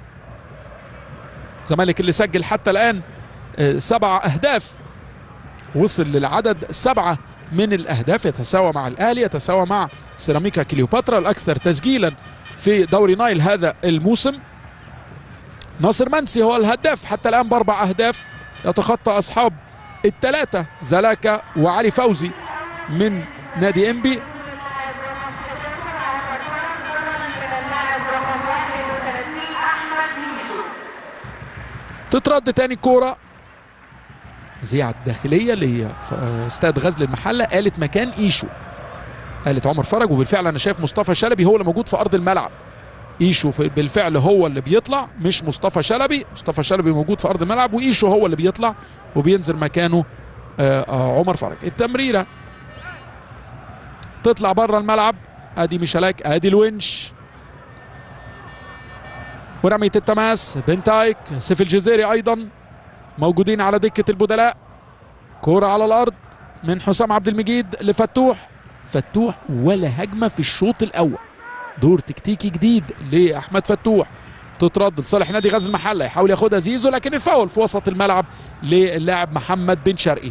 الزمالك اللي سجل حتى الان 7 اهداف، وصل للعدد 7 من الاهداف، يتساوى مع الاهلي، يتساوى مع سيراميكا كليوباترا الاكثر تسجيلا في دوري نايل هذا الموسم. ناصر منسي هو الهداف حتى الآن ب4 أهداف، يتخطى أصحاب ال3 زلاكا وعلي فوزي من نادي إنبي. تترد تاني كورة زيعة الداخلية اللي هي في استاد غزل المحلة، قالت مكان ايشو، قالت عمر فرج. وبالفعل أنا شايف مصطفى شلبي هو اللي موجود في أرض الملعب. ايشو بالفعل هو اللي بيطلع مش مصطفى شلبي، مصطفى شلبي موجود في ارض الملعب وايشو هو اللي بيطلع وبينزل مكانه عمر فرج. التمريره تطلع بره الملعب، ادي ميشالاك، ادي الونش، ورمية التماس بنتايك، سيف الجزيري ايضا موجودين على دكة البدلاء. كرة على الارض من حسام عبد المجيد لفتوح. فتوح ولا هجمة في الشوط الاول. دور تكتيكي جديد لاحمد فتوح. تترد لصالح نادي غزل المحله، يحاول ياخدها زيزو لكن الفاول في وسط الملعب للاعب محمد بن شرقي.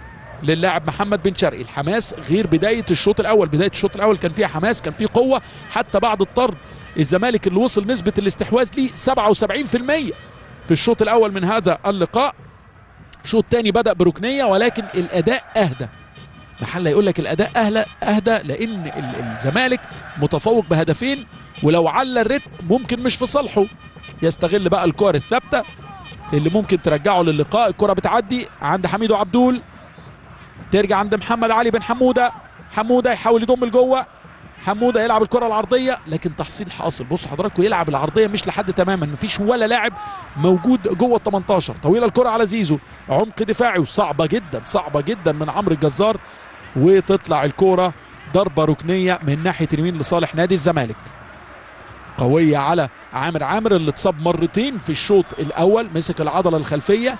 الحماس غير بدايه الشوط الاول. بدايه الشوط الاول كان فيها حماس، كان فيه قوه، حتى بعد الطرد الزمالك اللي وصل نسبه الاستحواذ ليه 77% في الشوط الاول من هذا اللقاء. الشوط الثاني بدا بركنيه ولكن الاداء اهدى. محله يقول لك الاداء اهدى لان الزمالك متفوق بهدفين، ولو على الريتم ممكن مش في صالحه. يستغل بقى الكور الثابته اللي ممكن ترجعه للقاء. الكره بتعدي عند حميدو عبدول، ترجع عند محمد علي بن حموده. حموده يحاول يضم لجوه. حموده يلعب الكره العرضيه لكن تحصيل حاصل. بصوا حضراتكم يلعب العرضيه مش لحد تماما، مفيش ولا لاعب موجود جوه ال 18. طويله الكره على زيزو، عمق دفاعي وصعبه جدا من عمرو الجزار، وتطلع الكره ضربه ركنيه من ناحيه اليمين لصالح نادي الزمالك. قويه على عامر اللي اتصاب مرتين في الشوط الاول، مسك العضله الخلفيه.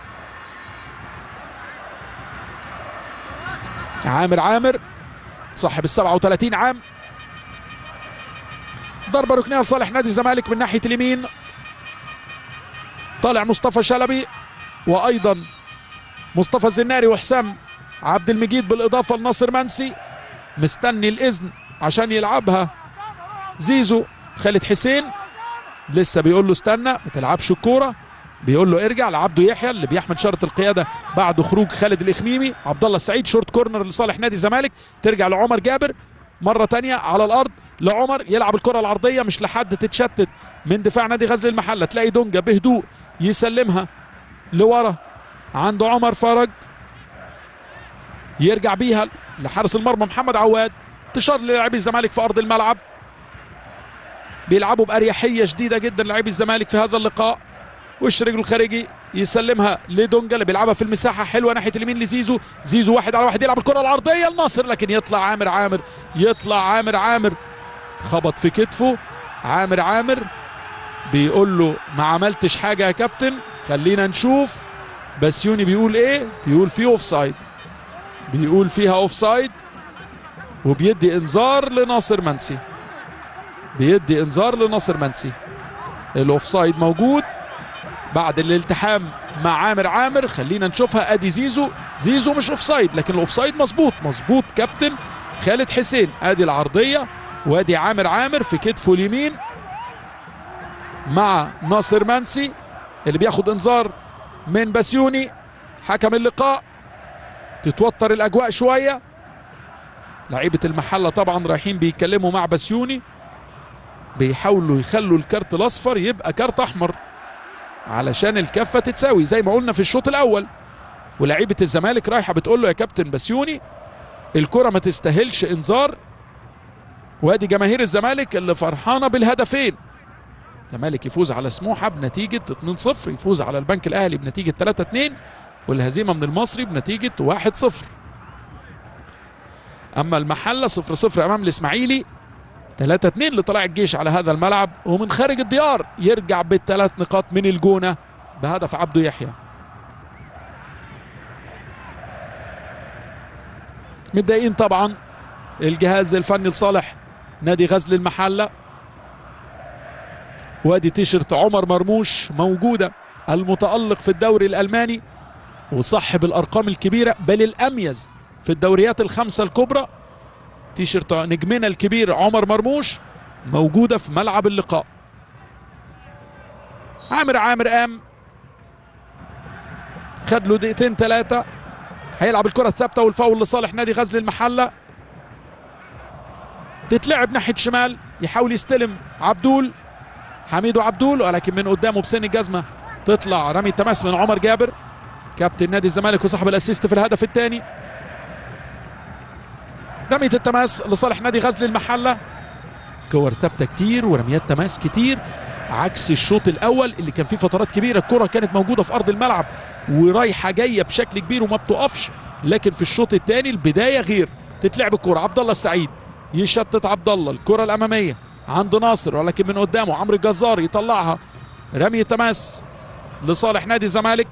عامر صاحب ال 37 عام. ضربه ركنيه لصالح نادي الزمالك من ناحيه اليمين. طالع مصطفى شلبي وايضا مصطفى الزناري وحسام عبد المجيد بالاضافه لناصر منسي. مستني الاذن عشان يلعبها زيزو. خالد حسين لسه بيقول له استنى ما تلعبش الكوره، بيقول له ارجع لعبده يحيى اللي بيحمل شاره القياده بعد خروج خالد الاخميمي. عبد الله السعيد شورت كورنر لصالح نادي الزمالك، ترجع لعمر جابر مره ثانيه على الارض لعمر، يلعب الكره العرضيه مش لحد، تتشتت من دفاع نادي غزل المحله. تلاقي دونجا بهدوء يسلمها لورا عند عمر فرج، يرجع بيها لحارس المرمى محمد عواد. انتشار للاعبي الزمالك في ارض الملعب، بيلعبوا باريحيه شديده جدا لاعبي الزمالك في هذا اللقاء. وش رجله الخارجي يسلمها لدونجا اللي بيلعبها في المساحه حلوه ناحيه اليمين لزيزو. زيزو 1 على 1 يلعب الكره العرضيه لناصر لكن يطلع عامر خبط في كتفه. عامر بيقول له ما عملتش حاجه يا كابتن، خلينا نشوف. بسيوني بيقول ايه؟ بيقول فيه اوفسايد، بيقول فيها اوفسايد، وبيدي انذار لناصر منسي. الاوفسايد موجود بعد الالتحام مع عامر. خلينا نشوفها. ادي زيزو مش اوفسايد لكن الاوفسايد مظبوط كابتن خالد حسين. ادي العرضيه وادي عامر في كتفه اليمين مع ناصر منسي اللي بياخد انذار من بسيوني حكم اللقاء. تتوتر الاجواء شويه، لعيبه المحله طبعا رايحين بيتكلموا مع بسيوني، بيحاولوا يخلوا الكارت الاصفر يبقى كارت احمر علشان الكفه تتساوي زي ما قلنا في الشوط الاول. ولاعيبه الزمالك رايحه بتقول له يا كابتن بسيوني الكره ما تستاهلش انذار. وادي جماهير الزمالك اللي فرحانه بالهدفين. الزمالك يفوز على سموحه بنتيجه 2-0، يفوز على البنك الاهلي بنتيجه 3-2، والهزيمه من المصري بنتيجه 1-0. اما المحله 0-0 امام الاسماعيلي، 3-2 لطلائع الجيش على هذا الملعب. ومن خارج الديار يرجع ب3 نقاط من الجونه بهدف عبده يحيى. متضايقين طبعا الجهاز الفني لصالح نادي غزل المحله. وادي تيشرت عمر مرموش موجوده، المتألق في الدوري الألماني وصاحب الأرقام الكبيرة بل الأميز في الدوريات الخمسة الكبرى. تيشرت نجمنا الكبير عمر مرموش موجودة في ملعب اللقاء. عامر قام خد له 2-3، هيلعب الكرة الثابتة والفاول لصالح نادي غزل المحلة. تتلعب ناحية شمال، يحاول يستلم حميدو عبدول ولكن من قدامه بسن الجزمة تطلع رمي التماس من عمر جابر كابتن نادي الزمالك وصاحب الاسيست في الهدف الثاني. رمية التماس لصالح نادي غزل المحلة. كور ثابتة كتير ورميات تماس كتير عكس الشوط الاول اللي كان فيه فترات كبيرة الكرة كانت موجودة في ارض الملعب ورايحة جاية بشكل كبير وما بتقفش. لكن في الشوط الثاني البداية غير. تتلعب الكرة عبد الله السعيد يشتت عبد الله، الكرة الامامية عند ناصر ولكن من قدامه عمرو الجزار يطلعها، رمي تماس لصالح نادي الزمالك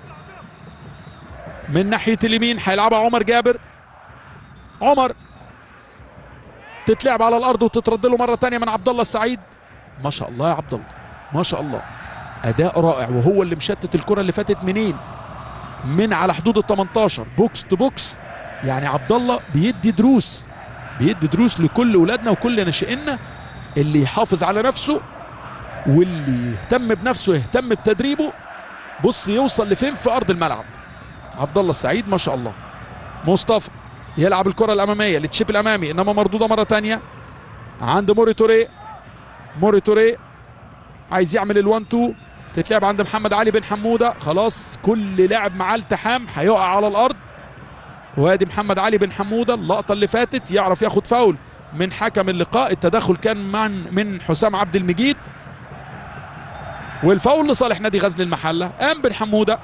من ناحيه اليمين، هيلعبها عمر جابر. عمر تتلعب على الارض وتترد له مره ثانيه من عبد الله السعيد. ما شاء الله يا عبد الله، ما شاء الله، اداء رائع، وهو اللي مشتت الكره اللي فاتت منين؟ من على حدود ال 18 بوكس تو بوكس. يعني عبد الله بيدي دروس، بيدي دروس لكل اولادنا وكل ناشئينا، اللي يحافظ على نفسه واللي يهتم بنفسه يهتم بتدريبه، بص يوصل لفين في ارض الملعب. عبد الله السعيد ما شاء الله. مصطفى يلعب الكره الاماميه للتشيب الامامي، انما مردوده مره ثانيه عند موري توريه. موري توريه عايز يعمل ال1 2، تتلعب عند محمد علي بن حموده. خلاص كل لاعب معاه التحام هيقع على الارض، وادي محمد علي بن حموده اللقطه اللي فاتت يعرف ياخد فاول من حكم اللقاء. التدخل كان من حسام عبد المجيد، والفاول لصالح نادي غزل المحله. قام بن حموده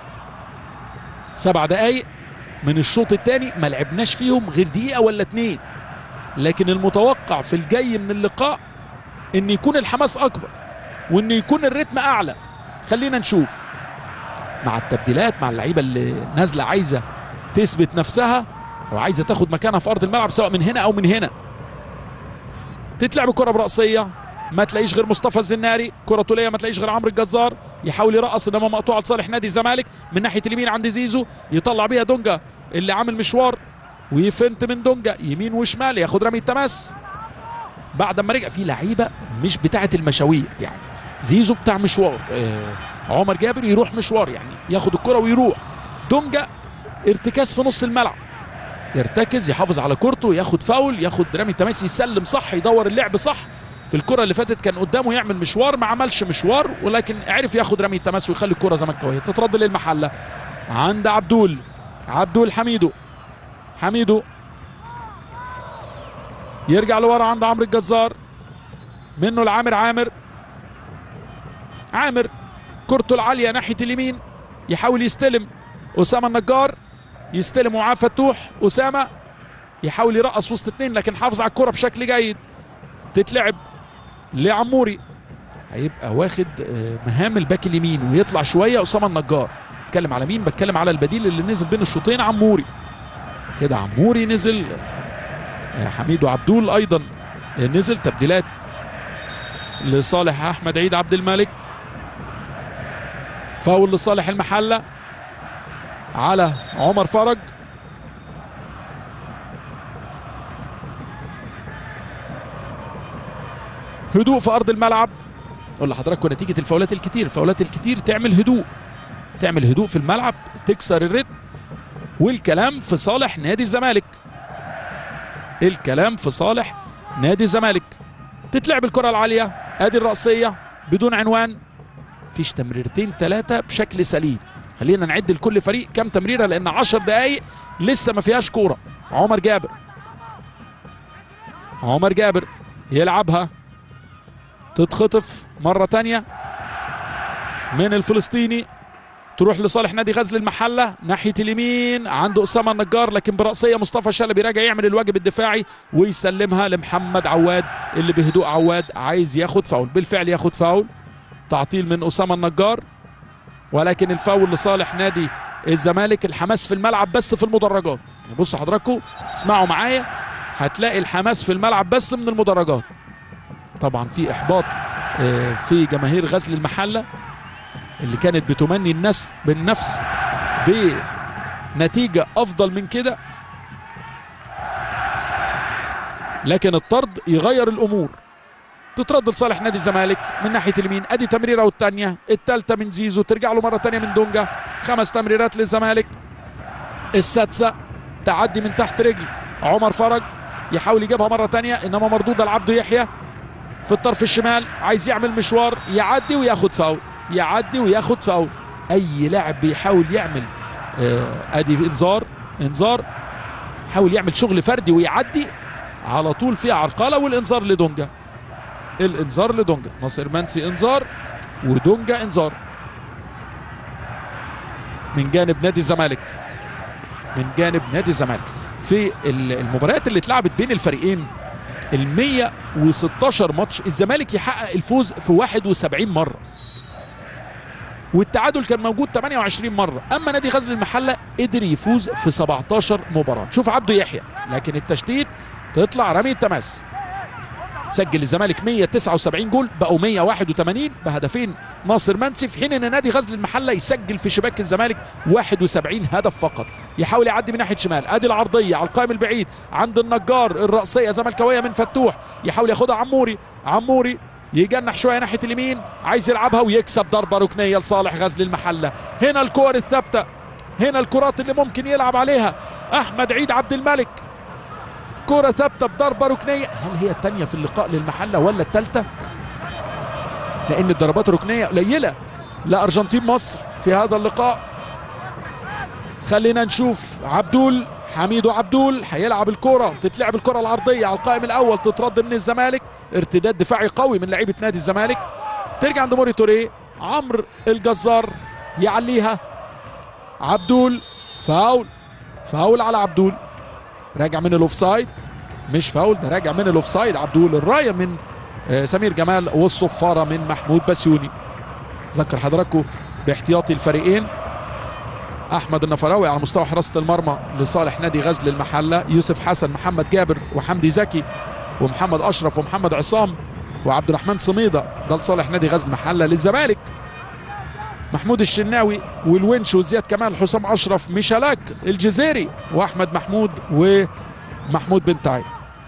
7 دقايق من الشوط الثاني ما لعبناش فيهم غير دقيقه ولا 2، لكن المتوقع في الجاي من اللقاء ان يكون الحماس اكبر وان يكون الريتم اعلى. خلينا نشوف مع التبديلات، مع اللعيبه اللي نازله عايزه تثبت نفسها وعايزه تاخد مكانها في ارض الملعب سواء من هنا او من هنا. تتلعب كره براسيه، ما تلاقيش غير مصطفى الزناري. كره طوليه ما تلاقيش غير عمرو الجزار، يحاول يرقص انما مقطوعه لصالح نادي الزمالك. من ناحيه اليمين عند زيزو، يطلع بيها دونجا اللي عامل مشوار، ويفنت من دونجا يمين وشمال، ياخد رمي التماس. بعد ما رجع في لعيبه مش بتاعه المشاوير، يعني زيزو بتاع مشوار، عمر جابر يروح مشوار يعني ياخد الكره ويروح. دونجا ارتكاز في نص الملعب، يرتكز يحافظ على كورته، ياخد فاول، ياخد رمي تماس، يسلم صح، يدور اللعب صح. في الكره اللي فاتت كان قدامه يعمل مشوار، ما عملش مشوار، ولكن عرف ياخد رمي التماس ويخلي الكره زملكاويه. تترد للمحله عند عبدول حميدو يرجع لورا عند عمرو الجزار، منه لعامر. عامر كرته العاليه ناحيه اليمين، يحاول يستلم اسامه النجار، يستلم ومعاه فتوح. اسامه يحاول يرقص وسط 2 لكن حافظ على الكره بشكل جيد. تتلعب لعموري، هيبقى واخد مهام الباك اليمين ويطلع شويه اسامه النجار. بتكلم على مين؟ بتكلم على البديل اللي نزل بين الشوطين، عموري. كده عموري نزل، حميد وعبدول ايضا نزل. تبديلات لصالح احمد عيد عبد الملك. فاول لصالح المحله على عمر فرج. هدوء في ارض الملعب. اقول لحضراتكم نتيجه الفاولات الكتير تعمل هدوء في الملعب، تكسر الريتم، والكلام في صالح نادي الزمالك. تتلعب الكره العاليه، ادي الرأسيه بدون عنوان، فيش تمريرتين 3 بشكل سليم. خلينا نعد لكل فريق كم تمريره لان 10 دقائق لسه ما فيهاش كوره. عمر جابر يلعبها، تتخطف مرة تانية من الفلسطيني، تروح لصالح نادي غزل المحلة ناحية اليمين عند أسامة النجار، لكن برأسية مصطفى شلبي راجع يعمل الواجب الدفاعي ويسلمها لمحمد عواد، اللي بهدوء عواد عايز ياخد فاول. بالفعل ياخد فاول، تعطيل من أسامة النجار، ولكن الفاول لصالح نادي الزمالك. الحماس في الملعب بس في المدرجات، يعني بصوا حضراتكم اسمعوا معايا، هتلاقي الحماس في الملعب بس من المدرجات. طبعا في احباط في جماهير غزل المحله اللي كانت بتمني الناس بالنفس بنتيجه افضل من كده، لكن الطرد يغير الامور. تترد لصالح نادي الزمالك من ناحيه اليمين، ادي تمريره والثانيه، الثالثه من زيزو، ترجع له مره ثانيه من دونجا. 5 تمريرات للزمالك، السادسه تعدي من تحت رجل عمر فرج، يحاول يجيبها مره ثانيه انما مردوده لعبده يحيى في الطرف الشمال، عايز يعمل مشوار، يعدي وياخد فاول. اي لاعب بيحاول يعمل ادي انذار، حاول يعمل شغل فردي ويعدي على طول فيها عرقله، والانذار لدونجا. ناصر منسي انذار، ودونجا انذار من جانب نادي الزمالك. في المباريات اللي اتلعبت بين الفريقين ال 116 ماتش الزمالك يحقق الفوز في 71 مره، والتعادل كان موجود 28 مره، اما نادي غزل المحله قدر يفوز في 17 مباراه. شوف عبده يحيى، لكن التشتيت تطلع رمي التماس. سجل الزمالك 179 جول، بقوا 181 بهدفين ناصر منسي، في حين ان نادي غزل المحله يسجل في شباك الزمالك 71 هدف فقط. يحاول يعدي من ناحيه شمال، ادي العرضيه على القائم البعيد عند النجار، الرأسيه زملكاويه من فتوح، يحاول ياخدها عموري يجنح شويه ناحيه اليمين، عايز يلعبها ويكسب ضربه ركنيه لصالح غزل المحله. هنا الكور الثابته، هنا الكرات اللي ممكن يلعب عليها احمد عيد عبد الملك. كرة ثابتة بضربة ركنية، هل هي الثانية في اللقاء للمحلة ولا الثالثة؟ لأن الضربات الركنية قليلة لأرجنتين مصر في هذا اللقاء. خلينا نشوف حميدو عبدول هيلعب الكرة، تتلعب الكرة العرضية على القائم الأول، تترد من الزمالك، ارتداد دفاعي قوي من لعيبة نادي الزمالك، ترجع عند موري توريه، عمرو الجزار يعليها، عبدول فاول على عبدول، راجع من الاوفسايد، مش فاول ده راجع من الاوفسايد. عبدول الرايه من سمير جمال والصفاره من محمود بسيوني. ذكر حضراتكم باحتياطي الفريقين: احمد النفراوي على مستوى حراسه المرمى لصالح نادي غزل المحله، يوسف حسن، محمد جابر، وحمدي زكي، ومحمد اشرف، ومحمد عصام، وعبد الرحمن صميده، ده لصالح نادي غزل المحله. للزمالك محمود الشناوي والونش وزياد كمال، حسام اشرف، ميشالاك الجزيري، واحمد محمود، ومحمود بنتاي.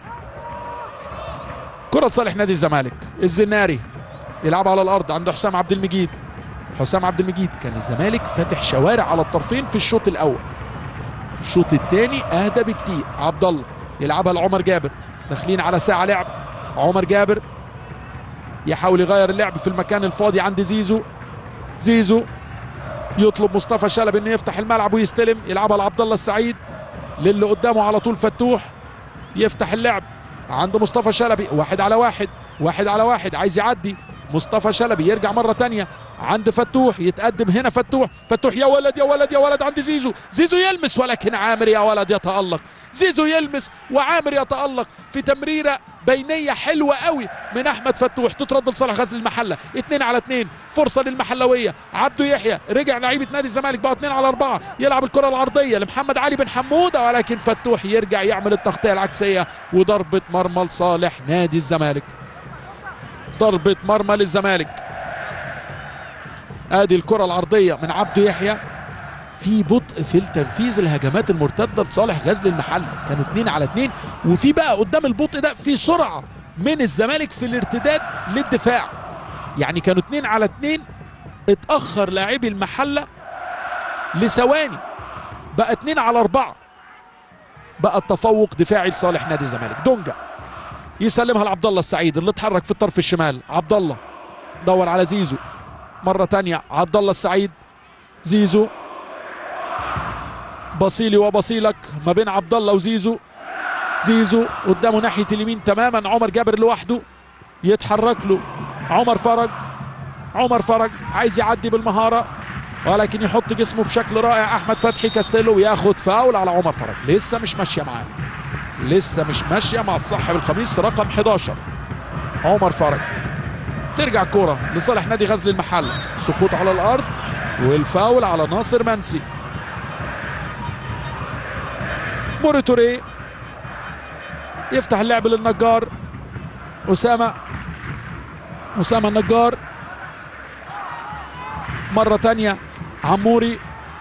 كرة صالح نادي الزمالك، الزناري يلعب على الارض عند حسام عبد المجيد. كان الزمالك فاتح شوارع على الطرفين في الشوط الاول، الشوط الثاني اهدى بكتير. عبد الله يلعبها لعمر جابر، داخلين على ساعة لعب. عمر جابر يحاول يغير اللعب في المكان الفاضي عند زيزو يطلب مصطفى شلبي انه يفتح الملعب ويستلم، يلعبها لعبد الله السعيد، للي قدامه على طول فتوح، يفتح اللعب عند مصطفى شلبي، واحد على واحد، عايز يعدي مصطفى شلبي، يرجع مرة تانية عند فتوح، يتقدم هنا فتوح، يا ولد عند زيزو يلمس، ولكن عامر يا ولد يتألق، زيزو يلمس وعامر يتألق في تمريرة بينية حلوة قوي من احمد فتوح، تترد لصالح غزل المحلة. 2 على 2، فرصة للمحلوية. عبده يحيى رجع لعيبة نادي الزمالك، بقى 2 على 4، يلعب الكرة العرضية لمحمد علي بن حمودة، ولكن فتوح يرجع يعمل التغطية العكسية، وضربة مرمى لصالح نادي الزمالك. ضربة مرمى للزمالك. ادي الكرة العرضية من عبده يحيى، في بطء في التنفيذ الهجمات المرتدة لصالح غزل المحلة، كانوا 2 على 2، وفي بقى قدام البطء ده في سرعة من الزمالك في الارتداد للدفاع، يعني كانوا 2 على 2، اتأخر لاعبي المحلة لثواني، بقى 2 على 4، بقى التفوق دفاعي لصالح نادي الزمالك. دونجا يسلمها لعبد الله السعيد اللي اتحرك في الطرف الشمال. عبد الله دور على زيزو مرة تانية، عبد الله السعيد، زيزو، بصيلي وبصيلك ما بين عبد الله وزيزو. قدامه ناحية اليمين تماما، عمر جابر لوحده، يتحرك له عمر فرج عايز يعدي بالمهارة، ولكن يحط جسمه بشكل رائع احمد فتحي كاستيلو، وياخد فاول على عمر فرج. لسه مش ماشيه مع الصاحب القميص رقم 11 عمر فرج. ترجع كرة لصالح نادي غزل المحله، سقوط على الارض والفاول على ناصر منسي. موري توريه يفتح اللعب للنجار، أسامة النجار مرة تانية، عموري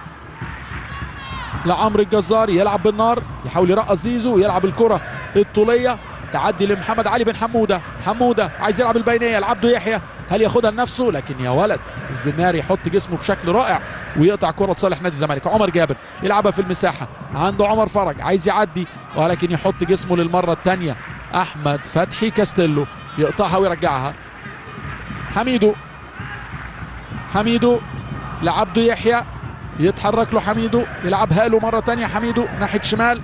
لعمرو الجزار، يلعب بالنار، يحاول يرقص زيزو، يلعب الكرة الطولية، تعدي لمحمد علي بن حمودة عايز يلعب البينية لعبده يحيى، هل ياخدها لنفسه؟ لكن يا ولد الزناري يحط جسمه بشكل رائع ويقطع كرة لصالح نادي الزمالك. عمر جابر يلعبها في المساحة، عنده عمر فرج عايز يعدي، ولكن يحط جسمه للمرة الثانية احمد فتحي كاستيلو، يقطعها ويرجعها. حميدو لعبده يحيى، يتحرك له حميدو، يلعبها له مرة تانية حميدو ناحية شمال،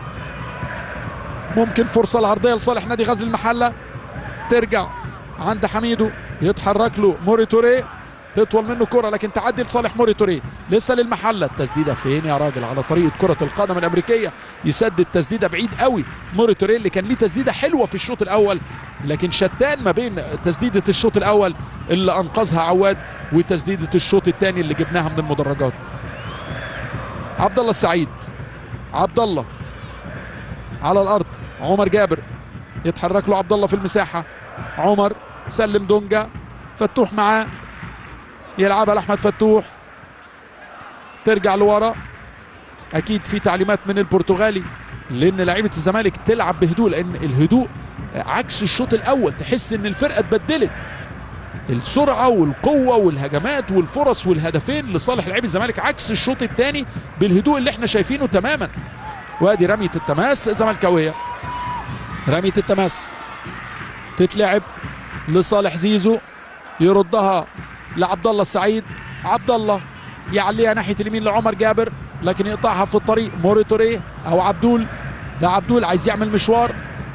ممكن فرصة العرضية لصالح نادي غزل المحلة، ترجع عند حميدو، يتحرك له موري توريه، تطول منه كرة لكن تعدي لصالح موري توريه، لسه للمحلة. التسديدة فين يا راجل؟ على طريقة كرة القدم الأمريكية، يسدد تسديدة بعيد قوي موري توريه اللي كان ليه تسديدة حلوة في الشوط الأول، لكن شتان ما بين تسديدة الشوط الأول اللي أنقذها عواد وتسديدة الشوط الثاني اللي جبناها من المدرجات. عبد الله السعيد، عبد الله على الأرض، عمر جابر يتحرك له عبد الله في المساحة، عمر سلم دونجا، فتوح معاه يلعبها لأحمد فتوح، ترجع لورا. اكيد في تعليمات من البرتغالي لان لعيبه الزمالك تلعب بهدوء، لان الهدوء عكس الشوط الاول، تحس ان الفرقه اتبدلت، السرعه والقوه والهجمات والفرص والهدفين لصالح لعيبه الزمالك عكس الشوط الثاني بالهدوء اللي احنا شايفينه تماما. وادي رميه التماس زملكاويه، رميه التماس تتلعب لصالح زيزو، يردها لعبد الله السعيد، عبد الله يعليها ناحيه اليمين لعمر جابر لكن يقطعها في الطريق موري توريه او عبدول. ده عبدول عايز يعمل مشوار،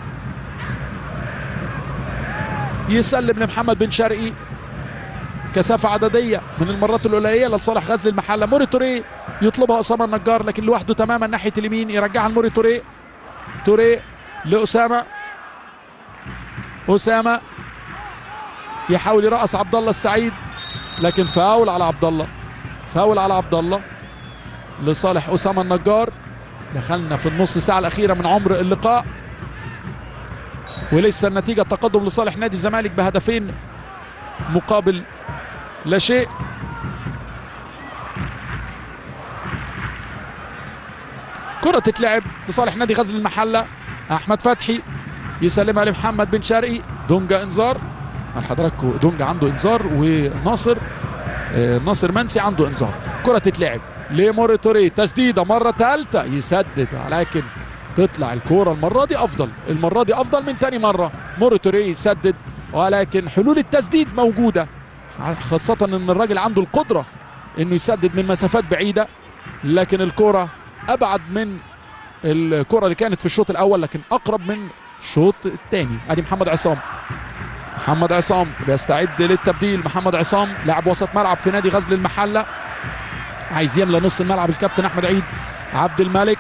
يسلم لمحمد بن شرقي، كثافه عدديه من المرات القليله لصالح غزل المحله. موري توريه يطلبها اسامه النجار لكن لوحده تماما ناحيه اليمين، يرجعها لموري توريه، توريه لاسامه، اسامه يحاول يرقص عبد الله السعيد لكن فاول على عبد الله، فاول على عبد الله لصالح اسامه النجار. دخلنا في النص ساعه الاخيره من عمر اللقاء ولسه النتيجه تقدم لصالح نادي الزمالك بهدفين مقابل لا شيء. كرة تتلعب لصالح نادي غزل المحله، احمد فتحي يسلمها لمحمد بن شرقي، دونجا انذار، حضراتكم دونجا عنده انذار وناصر ناصر منسي عنده انذار. كرة تتلعب لموري توريه، تسديده مره ثالثه يسدد ولكن تطلع الكوره المره دي افضل، المره دي افضل من ثاني مره. موري توريه يسدد ولكن حلول التسديد موجوده، خاصه ان الراجل عنده القدره انه يسدد من مسافات بعيده، لكن الكوره ابعد من الكوره اللي كانت في الشوط الاول لكن اقرب من الشوط الثاني. ادي محمد عصام، محمد عصام بيستعد للتبديل. محمد عصام لاعب وسط ملعب في نادي غزل المحله، عايز يملى نص الملعب. الكابتن احمد عيد عبد الملك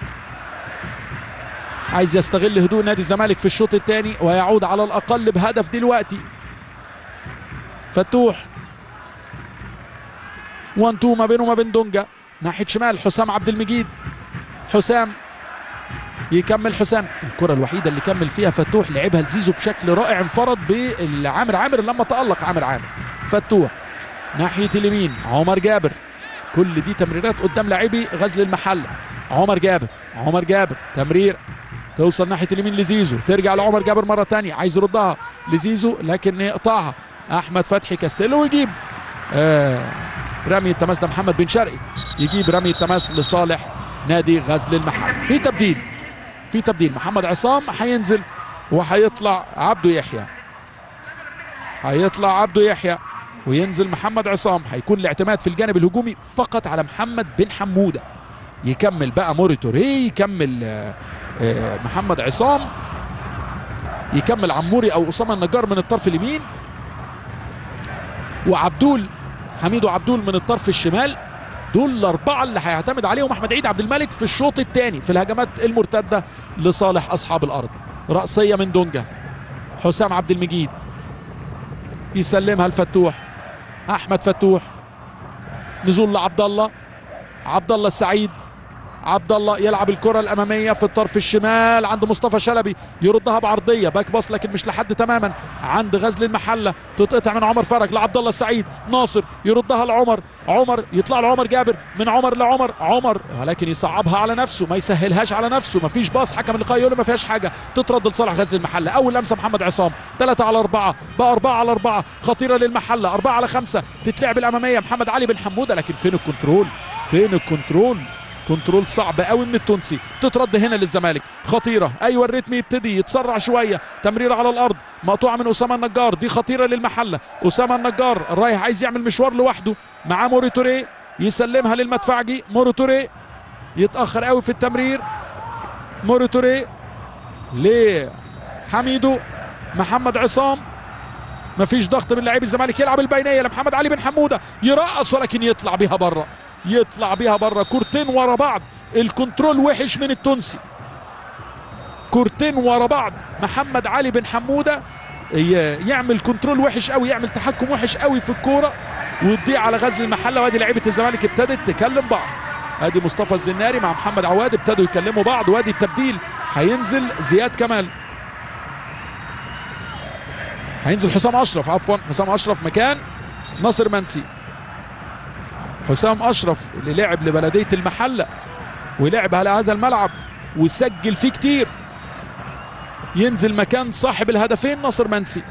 عايز يستغل هدوء نادي الزمالك في الشوط الثاني ويعود على الاقل بهدف دلوقتي. فتوح 1-2 ما بينه وما بين دونجا، ناحيه شمال حسام عبد المجيد، حسام يكمل، حسام الكرة الوحيدة اللي كمل فيها فتوح لعبها لزيزو بشكل رائع، انفرد بالعامر عامر لما تألق عامر عامر. فتوح ناحية اليمين عمر جابر، كل دي تمريرات قدام لاعبي غزل المحله. عمر جابر، عمر جابر تمرير توصل ناحيه اليمين لزيزو، ترجع لعمر جابر مره ثانيه، عايز يردها لزيزو لكن يقطعها احمد فتحي كاستيلو ويجيب رمي التماس. ده محمد بن شرقي يجيب رمي التماس لصالح نادي غزل المحله. في تبديل، في تبديل، محمد عصام هينزل وهيطلع عبده يحيى، هيطلع عبده يحيى وينزل محمد عصام. هيكون الاعتماد في الجانب الهجومي فقط على محمد بن حموده، يكمل بقى موري توريه، يكمل محمد عصام، يكمل عموري او اسامه النجار من الطرف اليمين، وعبدول حميد وعبدول من الطرف الشمال. دول الاربعه اللي هيعتمد عليهم احمد عيد عبد الملك في الشوط الثاني في الهجمات المرتده لصالح اصحاب الارض. رأسيه من دونجا، حسام عبد المجيد يسلمها لفتوح، احمد فتوح، نزول لعبد الله، عبد الله السعيد، عبد الله يلعب الكره الاماميه في الطرف الشمال عند مصطفى شلبي، يردها بعرضيه باك باص لكن مش لحد تماما عند غزل المحله، تتقطع من عمر فرج لعبد الله السعيد، ناصر يردها لعمر، عمر يطلع لعمر جابر، من عمر لعمر، عمر ولكن يصعبها على نفسه، ما يسهلهاش على نفسه، ما فيش باص، حكم اللقاء يقول ما فيهاش حاجه، تترد لصالح غزل المحله. اول لمسه محمد عصام، 3 على 4 بقى 4 على 4 خطيره للمحله، 4 على 5 تتلعب الاماميه محمد علي بن حموده، لكن فين الكنترول؟ فين الكنترول؟ كنترول صعب قوي من التونسي، تترد هنا للزمالك، خطيره، ايوه الريتم يبتدي يتسرع شويه، تمريره على الارض مقطوعه من اسامه النجار، دي خطيره للمحله، اسامه النجار رايح عايز يعمل مشوار لوحده مع موري توريه، يسلمها للمدفعجي، موري توريه يتاخر قوي في التمرير، موري توريه لحميدو، محمد عصام مفيش ضغط من لاعبي الزمالك. يلعب البينيه لمحمد علي بن حموده، يرقص ولكن يطلع بيها بره، يطلع بيها بره. كورتين ورا بعض، الكنترول وحش من التونسي، كورتين ورا بعض. محمد علي بن حموده يعمل كنترول وحش قوي، يعمل تحكم وحش قوي في الكوره وتضيع على غزل المحله. وادي لعيبه الزمالك ابتدت تكلم بعض، ادي مصطفى الزناري مع محمد عواد ابتدوا يكلموا بعض. وادي التبديل، هينزل زياد كمال، هينزل حسام اشرف، عفوا حسام اشرف مكان ناصر منسي. حسام اشرف اللي لعب لبلديه المحله ولعب على هذا الملعب وسجل فيه كتير، ينزل مكان صاحب الهدفين ناصر منسي.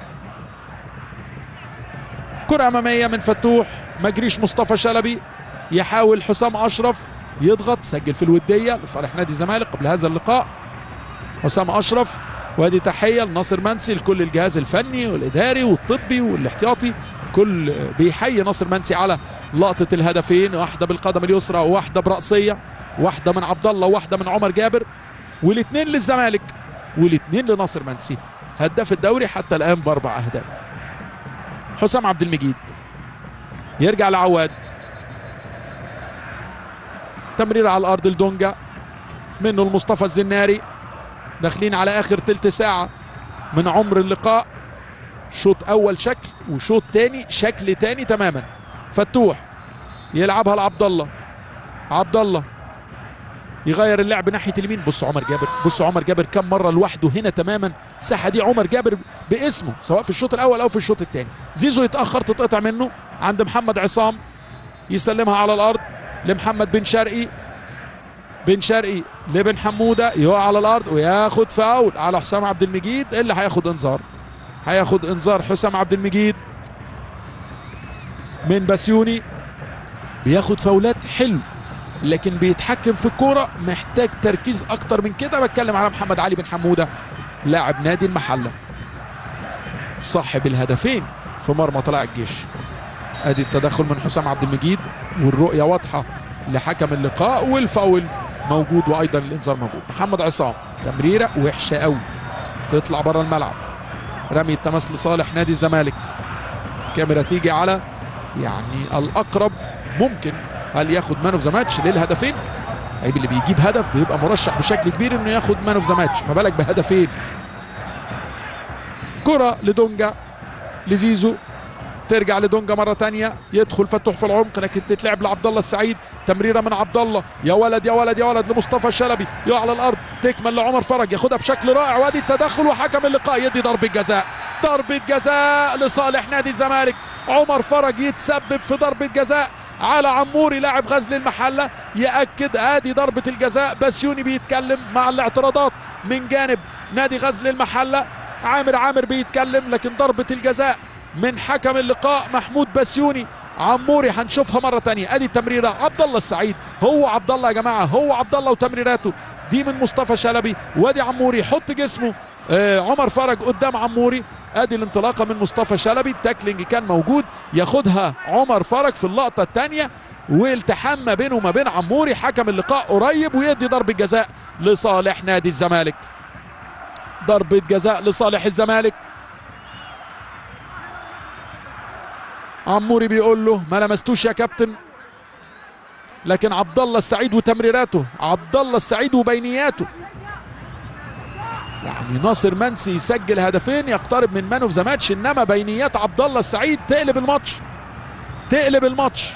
كرة أمامية من فتوح، ما جريش مصطفى شلبي، يحاول حسام أشرف يضغط، سجل في الودية لصالح نادي الزمالك قبل هذا اللقاء حسام أشرف. وادي تحية لناصر منسي، لكل الجهاز الفني والإداري والطبي والاحتياطي، كل بيحيي ناصر منسي على لقطة الهدفين، واحدة بالقدم اليسرى وواحدة برأسية، واحدة من عبد الله وواحدة من عمر جابر، والاثنين للزمالك والاثنين لناصر منسي. هداف الدوري حتى الآن ب4 أهداف. حسام عبد المجيد يرجع لعواد، تمرير على الأرض لدونجا، منه لمصطفى الزناري. داخلين على آخر تلت ساعة من عمر اللقاء، شوط أول شكل وشوط تاني شكل تاني تماما. فتوح يلعبها لعبد الله، عبد الله يغير اللعب ناحيه اليمين. بص عمر جابر، بص عمر جابر كم مره لوحده هنا تماما. الساحه دي عمر جابر باسمه سواء في الشوط الاول او في الشوط الثاني. زيزو يتاخر، تتقطع منه عند محمد عصام، يسلمها على الارض لمحمد بن شرقي، بن شرقي لبن حموده، يقع على الارض وياخد فاول على حسام عبد المجيد اللي هياخد انذار. هياخد انذار حسام عبد المجيد من بسيوني. بياخد فاولات حلو لكن بيتحكم في الكوره، محتاج تركيز اكتر من كده. بتكلم على محمد علي بن حموده لاعب نادي المحله صاحب الهدفين في مرمى طلائع الجيش. ادي التدخل من حسام عبد المجيد والرؤيه واضحه لحكم اللقاء، والفاول موجود وايضا الانذار موجود. محمد عصام تمريره وحشه قوي تطلع بره الملعب، رمي التماس لصالح نادي الزمالك. كاميرا تيجي على يعني الاقرب ممكن، هل ياخد مان اوف ذا ماتش للهدفين؟ اللعيب اللي بيجيب هدف بيبقى مرشح بشكل كبير انه ياخد مان اوف ذا ماتش، ما بالك بهدفين. كرة لدونجا لزيزو، ترجع لدونجا مرة تانية، يدخل فتوح في العمق لكن تتلعب لعبد الله السعيد. تمريرة من عبد الله، يا ولد يا ولد يا ولد لمصطفى شلبي، يقع على الارض، تكمل لعمر فرج، ياخدها بشكل رائع. وادي التدخل وحكم اللقاء يدي ضربة جزاء، ضربة جزاء لصالح نادي الزمالك. عمر فرج يتسبب في ضربة جزاء على عموري لاعب غزل المحلة، يأكد ادي ضربة الجزاء. بسيوني بيتكلم مع الاعتراضات من جانب نادي غزل المحلة، عامر بيتكلم، لكن ضربة الجزاء من حكم اللقاء محمود بسيوني. عموري هنشوفها مرة تانية، ادي التمريرة عبد الله السعيد، هو عبد الله يا جماعة، هو عبد الله وتمريراته دي من مصطفى شلبي. وادي عموري يحط جسمه، عمر فرج قدام عموري، ادي الانطلاقة من مصطفى شلبي. التاكلينج كان موجود، ياخدها عمر فرج في اللقطة الثانية، والتحام ما بينه وما بين عموري. حكم اللقاء قريب ويدي ضربة جزاء لصالح نادي الزمالك، ضربة جزاء لصالح الزمالك. عموري بيقول له ما لمستوش يا كابتن، لكن عبد الله السعيد وتمريراته، عبد الله السعيد وبينياته، يعني ناصر منسي يسجل هدفين يقترب من مان اوف ذا ماتش، انما بينيات عبد الله السعيد تقلب الماتش، تقلب الماتش.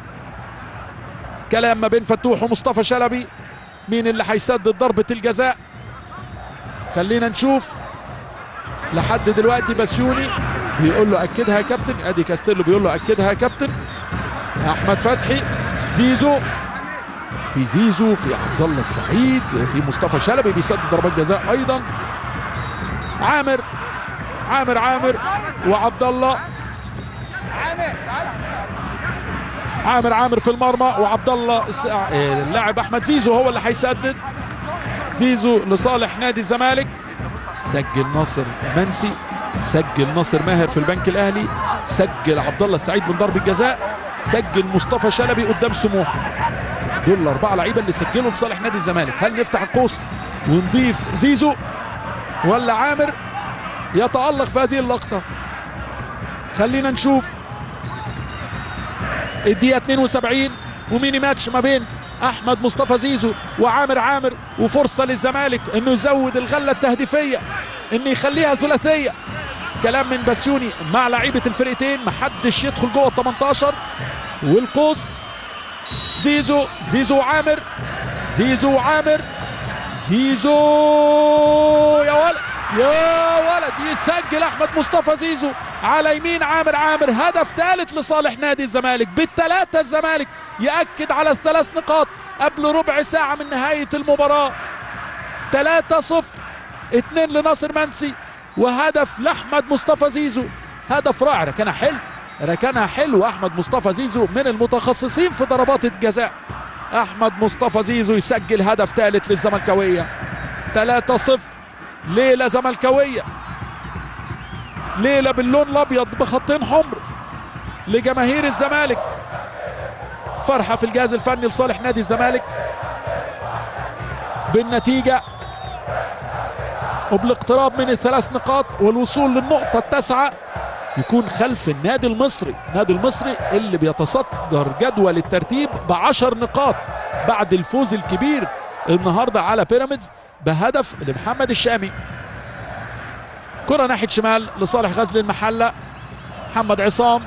كلام ما بين فتوح ومصطفى شلبي، مين اللي هيسدد ضربة الجزاء؟ خلينا نشوف. لحد دلوقتي بسيوني بيقول له اكدها يا كابتن، ادي كاستيلو بيقول له اكدها يا كابتن. احمد فتحي، زيزو، في زيزو، في عبد الله السعيد، في مصطفى شلبي بيسدد ضربات جزاء ايضا. عامر وعبد الله، عامر في المرمى، وعبد الله اللاعب احمد زيزو هو اللي هيسدد. زيزو لصالح نادي الزمالك. سجل ناصر منسي، سجل ناصر ماهر في البنك الاهلي، سجل عبد الله السعيد من ضربة جزاء، سجل مصطفى شلبي قدام سموحه. دول الاربعه لعيبه اللي سجلوا لصالح نادي الزمالك. هل نفتح القوس ونضيف زيزو ولا عامر يتألق في هذه اللقطه؟ خلينا نشوف الدقيقة 72 وميني ماتش ما بين احمد مصطفى زيزو وعامر عامر، وفرصة للزمالك انه يزود الغلة التهديفية، انه يخليها ثلاثية. كلام من بسيوني مع لعيبة الفرقتين، محدش يدخل جوه ال 18 والقوس. زيزو وعامر، زيزو يا ولد يا ولد، يسجل احمد مصطفى زيزو على يمين عامر. هدف ثالث لصالح نادي الزمالك. بالثلاثة الزمالك يأكد على الثلاث نقاط قبل ربع ساعة من نهاية المباراة. 3-0، 2 لناصر منسي وهدف لأحمد مصطفى زيزو. هدف رائع، ركنها حلو. أحمد مصطفى زيزو من المتخصصين في ضربات الجزاء. أحمد مصطفى زيزو يسجل هدف ثالث للزملكاوية. 3-0، ليلة زملكاوية، ليلة باللون الأبيض بخطين حمر لجماهير الزمالك. فرحة في الجهاز الفني لصالح نادي الزمالك بالنتيجة وبالاقتراب من الثلاث نقاط والوصول للنقطة التاسعة، يكون خلف النادي المصري. النادي المصري اللي بيتصدر جدول الترتيب ب10 نقاط بعد الفوز الكبير النهارده على بيراميدز بهدف لمحمد الشامي. كرة ناحية شمال لصالح غزل المحلة. محمد عصام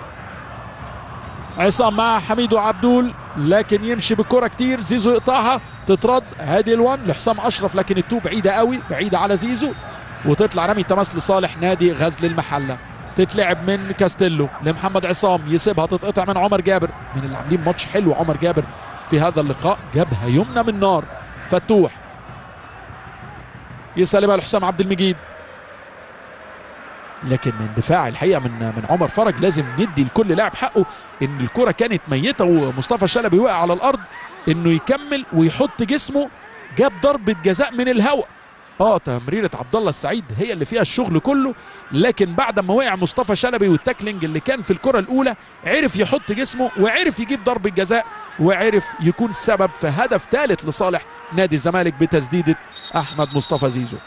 مع حميد وعبدول، لكن يمشي بالكرة كتير. زيزو يقطعها، تترد هادي الوان لحسام اشرف، لكن التو بعيدة قوي، بعيدة على زيزو، وتطلع رمي تماس لصالح نادي غزل المحلة. تتلعب من كاستيلو لمحمد عصام، يسيبها تتقطع من عمر جابر. من اللي عاملين ماتش حلو عمر جابر في هذا اللقاء، جابها يمنى من نار. فتوح يسلمها لحسام عبد المجيد، لكن من دفاع الحقيقه من عمر فرج. لازم ندي لكل لاعب حقه، ان الكره كانت ميته ومصطفى شلبي وقع على الارض، انه يكمل ويحط جسمه. جاب ضربه جزاء من الهواء، تمريره عبد الله السعيد هي اللي فيها الشغل كله، لكن بعد ما وقع مصطفى شلبي والتاكلينج اللي كان في الكره الاولى، عرف يحط جسمه وعرف يجيب ضربه جزاء، وعرف يكون سبب في هدف ثالث لصالح نادي الزمالك بتسديده احمد مصطفى زيزو.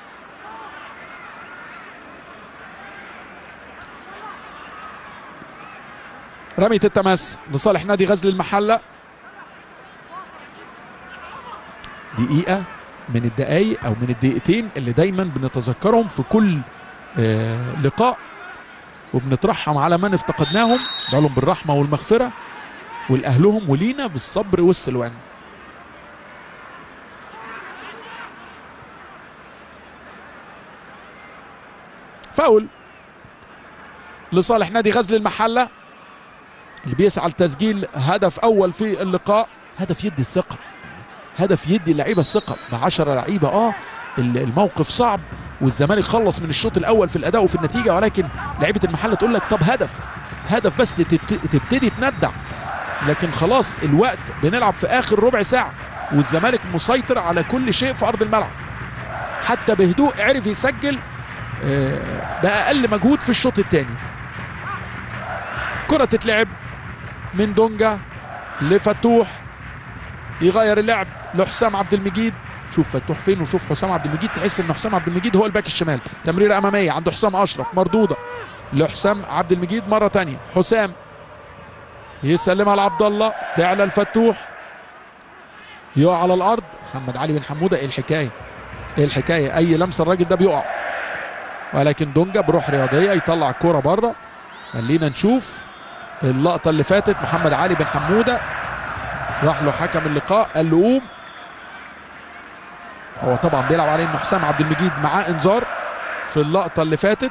رمية التماس لصالح نادي غزل المحلة. دقيقة من الدقايق أو من الدقيقتين اللي دايما بنتذكرهم في كل لقاء، وبنترحم على من افتقدناهم، ندعو بالرحمة والمغفرة، والأهلهم ولينا بالصبر والسلوان. فاول لصالح نادي غزل المحلة اللي بيسعى لتسجيل هدف اول في اللقاء. هدف يدي الثقه، هدف يدي اللعيبه الثقه. ب10 لعيبه الموقف صعب، والزمالك خلص من الشوط الاول في الاداء وفي النتيجه، ولكن لعيبه المحله تقول لك طب هدف بس تبتدي تندع، لكن خلاص الوقت بنلعب في اخر ربع ساعه، والزمالك مسيطر على كل شيء في ارض الملعب. حتى بهدوء عرف يسجل باقل مجهود في الشوط الثاني. كره تتلعب من دونجا لفتوح، يغير اللعب لحسام عبد المجيد. شوف فتوح فين وشوف حسام عبد المجيد، تحس ان حسام عبد المجيد هو الباك الشمال. تمريره اماميه عند حسام اشرف، مردوده لحسام عبد المجيد مره ثانيه. حسام يسلمها لعبد الله، تعلى الفتوح، يقع على الارض. محمد علي بن حموده، ايه الحكايه؟ اي لمسه الراجل ده بيقع، ولكن دونجا بروح رياضيه يطلع الكوره بره. خلينا نشوف اللقطه اللي فاتت. محمد علي بن حموده راح له حكم اللقاء قال له قوم، هو طبعا بيلعب عليه انه حسام عبد المجيد معاه انذار في اللقطه اللي فاتت،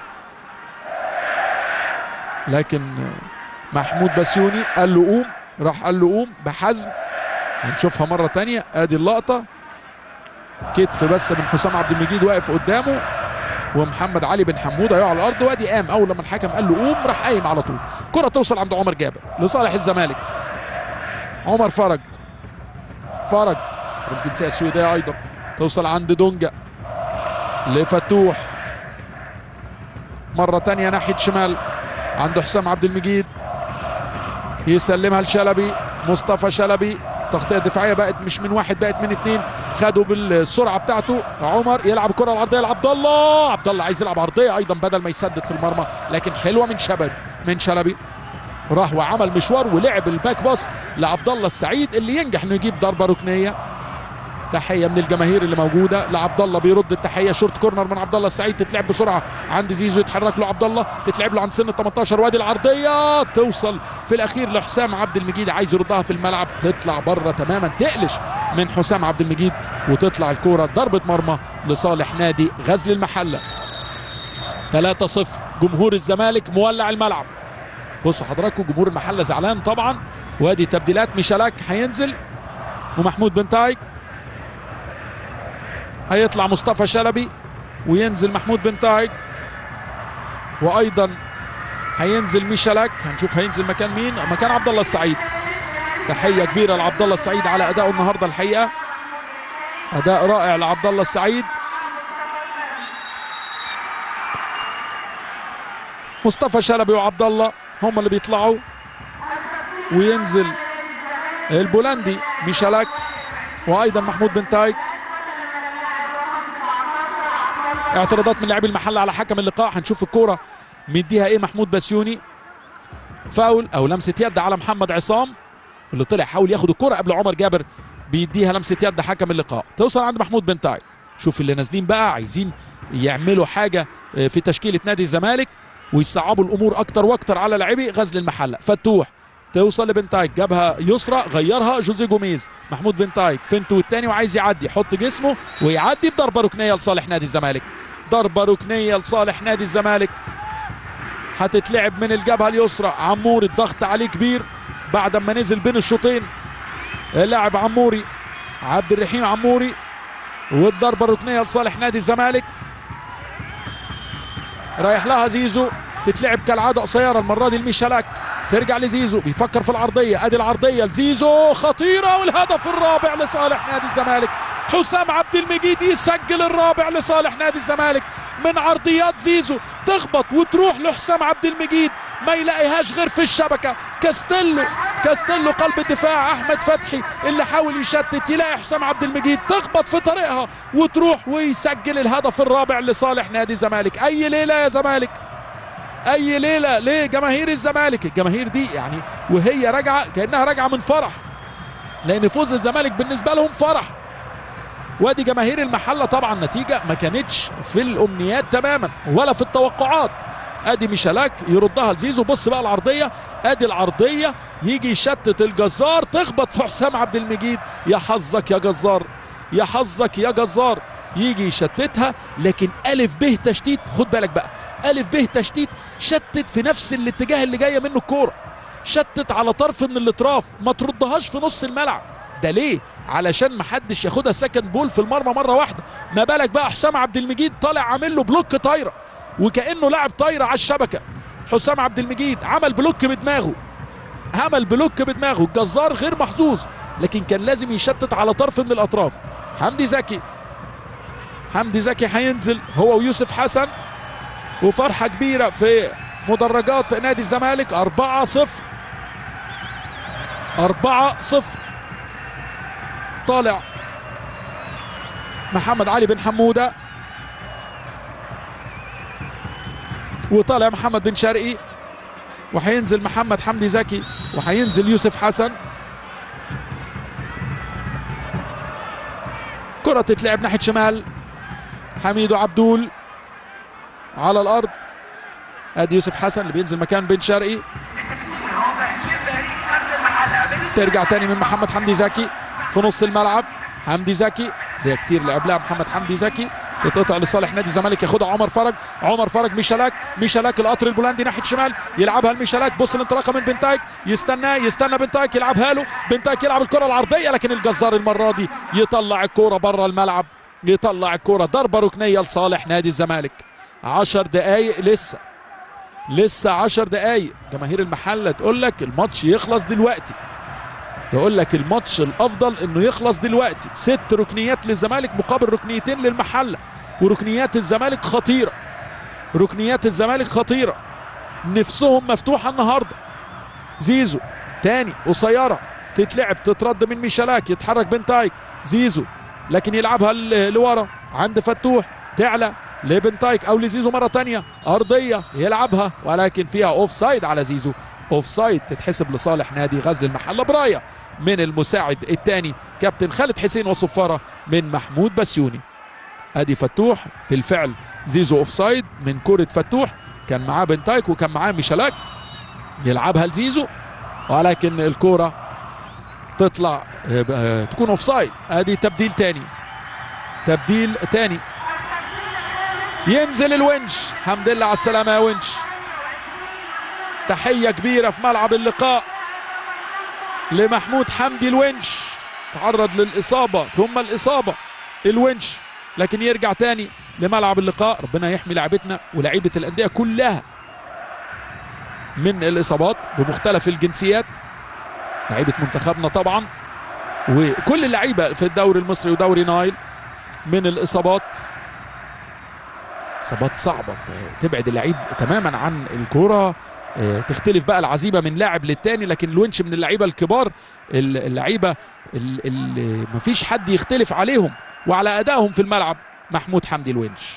لكن محمود بسيوني قال له قوم، راح قال له قوم بحزم. هنشوفها مره ثانيه. ادي اللقطه، كتف بس من حسام عبد المجيد واقف قدامه، ومحمد علي بن حموده يقع على الارض، وادي قام. اول لما الحكم قال له قوم راح قايم على طول. كره توصل عند عمر جابر لصالح الزمالك. عمر فرج بالجنسيه السويديه ايضا، توصل عند دونجا لفتوح مره ثانيه ناحيه شمال عند حسام عبد المجيد، يسلمها لشلبي. مصطفى شلبي التغطيه الدفاعيه بقت مش من واحد، بقت من اثنين. خدوا بالسرعه بتاعته. عمر يلعب الكره العرضيه لعبد الله. عبد الله عايز يلعب عرضيه ايضا بدل ما يسدد في المرمى، لكن حلوه من شلبي. راح وعمل مشوار ولعب الباك باص لعبد الله السعيد اللي ينجح انه يجيب ضربه ركنيه. تحيه من الجماهير اللي موجوده لعبد الله، بيرد التحيه. شورت كورنر من عبد الله السعيد، تتلعب بسرعه عند زيزو، يتحرك له عبد الله، تتلعب له عند سن ال 18. وادي العرضيه توصل في الاخير لحسام عبد المجيد، عايز يردها في الملعب، تطلع بره تماما، تقلش من حسام عبد المجيد وتطلع الكوره ضربه مرمى لصالح نادي غزل المحله. 3-0. جمهور الزمالك مولع الملعب. بصوا حضراتكم جمهور المحله زعلان طبعا. وادي تبديلات، ميشالاك هينزل ومحمود بنتايج، هيطلع مصطفى شلبي وينزل محمود بنتايج، وايضا هينزل ميشالاك. هنشوف هينزل مكان مين، مكان عبد الله السعيد. تحيه كبيره لعبد الله السعيد على ادائه النهارده، الحقيقه اداء رائع لعبد الله السعيد. مصطفى شلبي وعبد الله هم اللي بيطلعوا، وينزل البولندي ميشالاك وايضا محمود بنتايج. اعتراضات من لاعبي المحله على حكم اللقاء. هنشوف الكوره مديها ايه محمود بسيوني. فاول او لمسه يد على محمد عصام اللي طلع حاول ياخد الكوره قبل عمر جابر، بيديها لمسه يد حكم اللقاء. توصل عند محمود بنتايج. شوف اللي نازلين بقى عايزين يعملوا حاجه في تشكيله نادي الزمالك ويصعبوا الامور اكتر واكتر على لاعبي غزل المحله. فتوح توصل لبنتايج، جابها يسرى، غيرها جوزيه جوميز. محمود بنتايج فنتو الثاني وعايز يعدي، يحط جسمه ويعدي بضربه ركنيه لصالح نادي الزمالك. ضربه ركنيه لصالح نادي الزمالك هتتلعب من الجبهه اليسرى. عموري الضغط عليه كبير بعد ما نزل بين الشوطين اللاعب عموري، عبد الرحيم عموري، والضربه الركنيه لصالح نادي الزمالك. رايح لها زيزو، تتلعب كالعاده قصيره المره دي لميشالاك، ترجع لزيزو، بيفكر في العرضيه. ادي العرضيه لزيزو خطيره، والهدف الرابع لصالح نادي الزمالك. حسام عبد المجيد يسجل الرابع لصالح نادي الزمالك من عرضيات زيزو، تخبط وتروح لحسام عبد المجيد ما يلاقيهاش غير في الشبكه. كاستيلو قلب الدفاع احمد فتحي اللي حاول يشتت، يلاقي حسام عبد المجيد، تخبط في طريقها وتروح ويسجل الهدف الرابع لصالح نادي الزمالك. اي ليله يا زمالك، اي ليله لجماهير الزمالك. الجماهير دي يعني وهي راجعه كانها راجعه من فرح، لان فوز الزمالك بالنسبه لهم فرح. وادي جماهير المحله طبعا نتيجه ما كانتش في الامنيات تماما ولا في التوقعات. ادي ميشالاك يردها لزيزو، بص بقى العرضيه، ادي العرضيه، يجي يشتت الجزار، تخبط في حسام عبد المجيد. يا حظك يا جزار، يا حظك يا جزار، يجي يشتتها، لكن الف به تشتيت. خد بالك بقى، الف به تشتيت، شتت في نفس الاتجاه اللي جايه منه الكوره، شتت على طرف من الاطراف، ما تردهاش في نص الملعب. ده ليه؟ علشان ما حدش ياخدها سكند بول في المرمى مره واحده. ما بالك بقى حسام عبد المجيد طالع عامل له بلوك طايره، وكانه لاعب طايره على الشبكه. حسام عبد المجيد عمل بلوك بدماغه، عمل بلوك بدماغه. الجزار غير محظوظ، لكن كان لازم يشتت على طرف من الاطراف. حمدي زكي هينزل هو ويوسف حسن، وفرحه كبيره في مدرجات نادي الزمالك. 4-0 طالع محمد علي بن حموده، وطالع محمد بن شرقي، وهينزل محمد حمدي زكي، وهينزل يوسف حسن. كرة تتلعب ناحية شمال، حميدو عبدول على الأرض. ادي يوسف حسن اللي بينزل مكان بن شرقي، ترجع تاني من محمد حمدي زكي في نص الملعب. حمدي زكي ده كتير لعب لها محمد حمدي زكي، تتقطع لصالح نادي الزمالك، ياخدها عمر فرج. ميشالاك القطر البولندي ناحيه شمال، يلعبها لميشالاك، بص الانطلاقه من بنتايج، يستنى بنتايج، يلعبها له بنتايج، يلعب الكره العرضيه، لكن الجزار المره دي يطلع الكره بره الملعب، يطلع الكره ضربه ركنيه لصالح نادي الزمالك. 10 دقائق لسه 10 دقائق. جماهير المحله تقول لك الماتش يخلص دلوقتي، يقول لك الماتش الافضل انه يخلص دلوقتي. 6 ركنيات للزمالك مقابل ركنيتين للمحله، وركنيات الزمالك خطيره، ركنيات الزمالك خطيره، نفسهم مفتوحه النهارده. زيزو تاني قصيره، تتلعب تترد من ميشالاك، يتحرك بنتايك، زيزو لكن يلعبها لورا عند فتوح، تعلى لبنتايك او لزيزو مره ثانيه، ارضيه يلعبها ولكن فيها اوف سايد على زيزو، اوف سايد تتحسب لصالح نادي غزل المحله برايه من المساعد الثاني كابتن خالد حسين وصفاره من محمود بسيوني. ادي فتوح بالفعل زيزو اوف سايد من كره فتوح، كان معاه بنتايك وكان معاه ميشالاك، يلعبها لزيزو ولكن الكره تطلع تكون اوف سايد. ادي تبديل تاني ينزل الونش. حمد لله على السلامه يا ونش، تحيه كبيره في ملعب اللقاء لمحمود حمدي الونش، تعرض للاصابه ثم الاصابه الونش لكن يرجع تاني لملعب اللقاء. ربنا يحمي لاعبتنا ولاعيبه الانديه كلها من الاصابات بمختلف الجنسيات، لعيبه منتخبنا طبعا وكل اللعيبه في الدوري المصري ودوري نايل من الاصابات. اصابات صعبه تبعد اللعيب تماما عن الكوره، تختلف بقى العزيمه من لاعب للتاني، لكن الونش من اللعيبه الكبار، اللعيبه اللي مفيش حد يختلف عليهم وعلى ادائهم في الملعب. محمود حمدي الونش،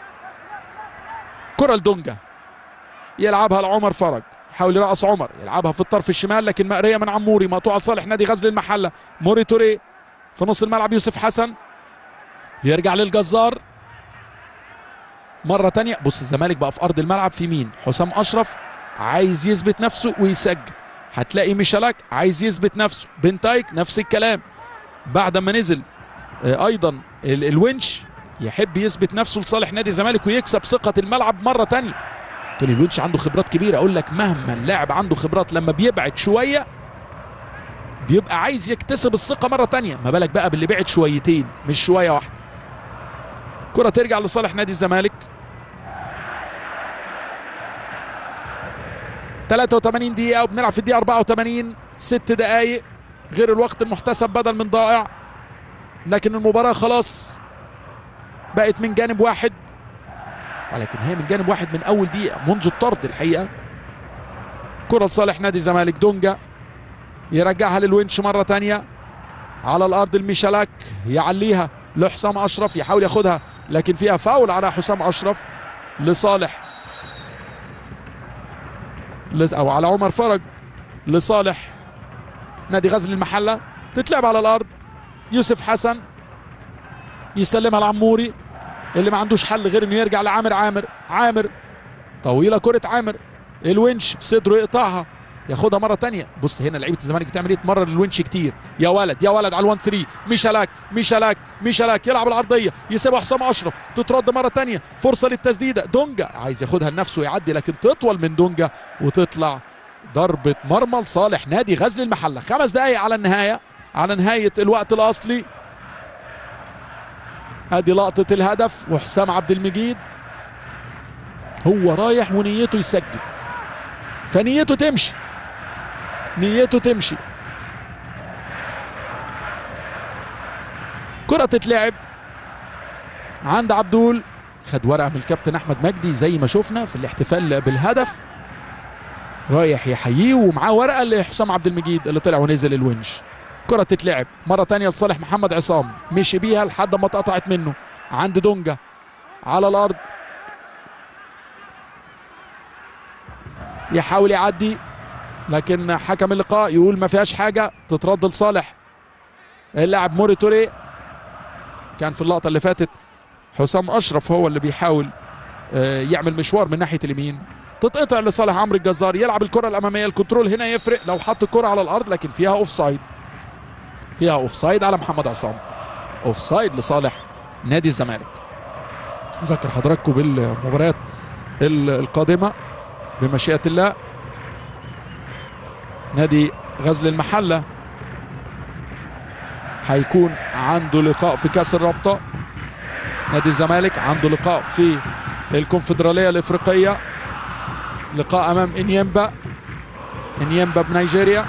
كره لدونجا يلعبها لعمر فرج، يحاول يرقص عمر، يلعبها في الطرف الشمال لكن مقريه من عموري، مقطوعه لصالح نادي غزل المحله. موري توري في نص الملعب، يوسف حسن يرجع للجزار مره ثانيه. بص الزمالك بقى في ارض الملعب، في مين؟ حسام اشرف عايز يثبت نفسه ويسجل، هتلاقي ميشالاك عايز يثبت نفسه، بنتايك نفس الكلام بعد ما نزل ايضا الونش يحب يثبت نفسه لصالح نادي الزمالك ويكسب ثقه الملعب مره ثانيه. تقول الونش عنده خبرات كبيره، اقول لك مهما اللاعب عنده خبرات لما بيبعد شويه بيبقى عايز يكتسب الثقه مره ثانيه، ما بالك بقى باللي بعد شويتين مش شويه واحده. كره ترجع لصالح نادي الزمالك. 83 دقيقه وبنلعب في الدقيقه 84، 6 دقائق غير الوقت المحتسب بدل من ضائع، لكن المباراه خلاص بقت من جانب واحد، ولكن هي من جانب واحد من اول دقيقه منذ الطرد الحقيقه. كره لصالح نادي الزمالك، دونجا يرجعها للونش مره ثانيه على الارض، الميشالاك يعليها لحسام اشرف، يحاول ياخدها لكن فيها فاول على حسام اشرف لصالح او على عمر فرج لصالح نادي غزل المحله. تتلعب على الارض، يوسف حسن يسلمها لعموري اللي ما عندوش حل غير انه يرجع لعامر. عامر طويله، كره عامر، الونش بصدره يقطعها ياخدها مره ثانيه. بص هنا لعيبه الزمالك بتعمل ايه؟ تمرر الونش كتير، يا ولد يا ولد على ال1 3. ميشالاك يلعب العرضيه، يسيبها حسام اشرف، تترد مره ثانيه، فرصه للتسديده، دونجا عايز ياخدها لنفسه ويعدي لكن تطول من دونجا وتطلع ضربه مرمى لصالح نادي غزل المحله. 5 دقائق على نهايه الوقت الاصلي. ادي لقطه الهدف وحسام عبد المجيد هو رايح ونيته يسجل، فنيته تمشي. كرة تتلعب عند عبدول، خد ورقة من الكابتن احمد مجدي زي ما شفنا في الاحتفال بالهدف، رايح يحييه ومعاه ورقة لحسام عبد المجيد اللي طلع ونزل الونش. كرة تتلعب مرة تانية لصالح محمد عصام، مشي بيها لحد ما اتقطعت منه عند دونجا على الارض، يحاول يعدي لكن حكم اللقاء يقول ما فيهاش حاجه، تترد لصالح اللاعب موري توري. كان في اللقطه اللي فاتت حسام اشرف هو اللي بيحاول يعمل مشوار من ناحيه اليمين، تتقطع لصالح عمرو الجزار، يلعب الكره الاماميه. الكنترول هنا يفرق لو حط الكره على الارض، لكن فيها اوف سايد على محمد عصام، اوف سايد لصالح نادي الزمالك. اذكر حضراتكم بالمباريات القادمه بمشيئه الله. نادي غزل المحله هيكون عنده لقاء في كاس الرابطه، نادي الزمالك عنده لقاء في الكونفدراليه الافريقيه، لقاء امام انيمبا بنيجيريا.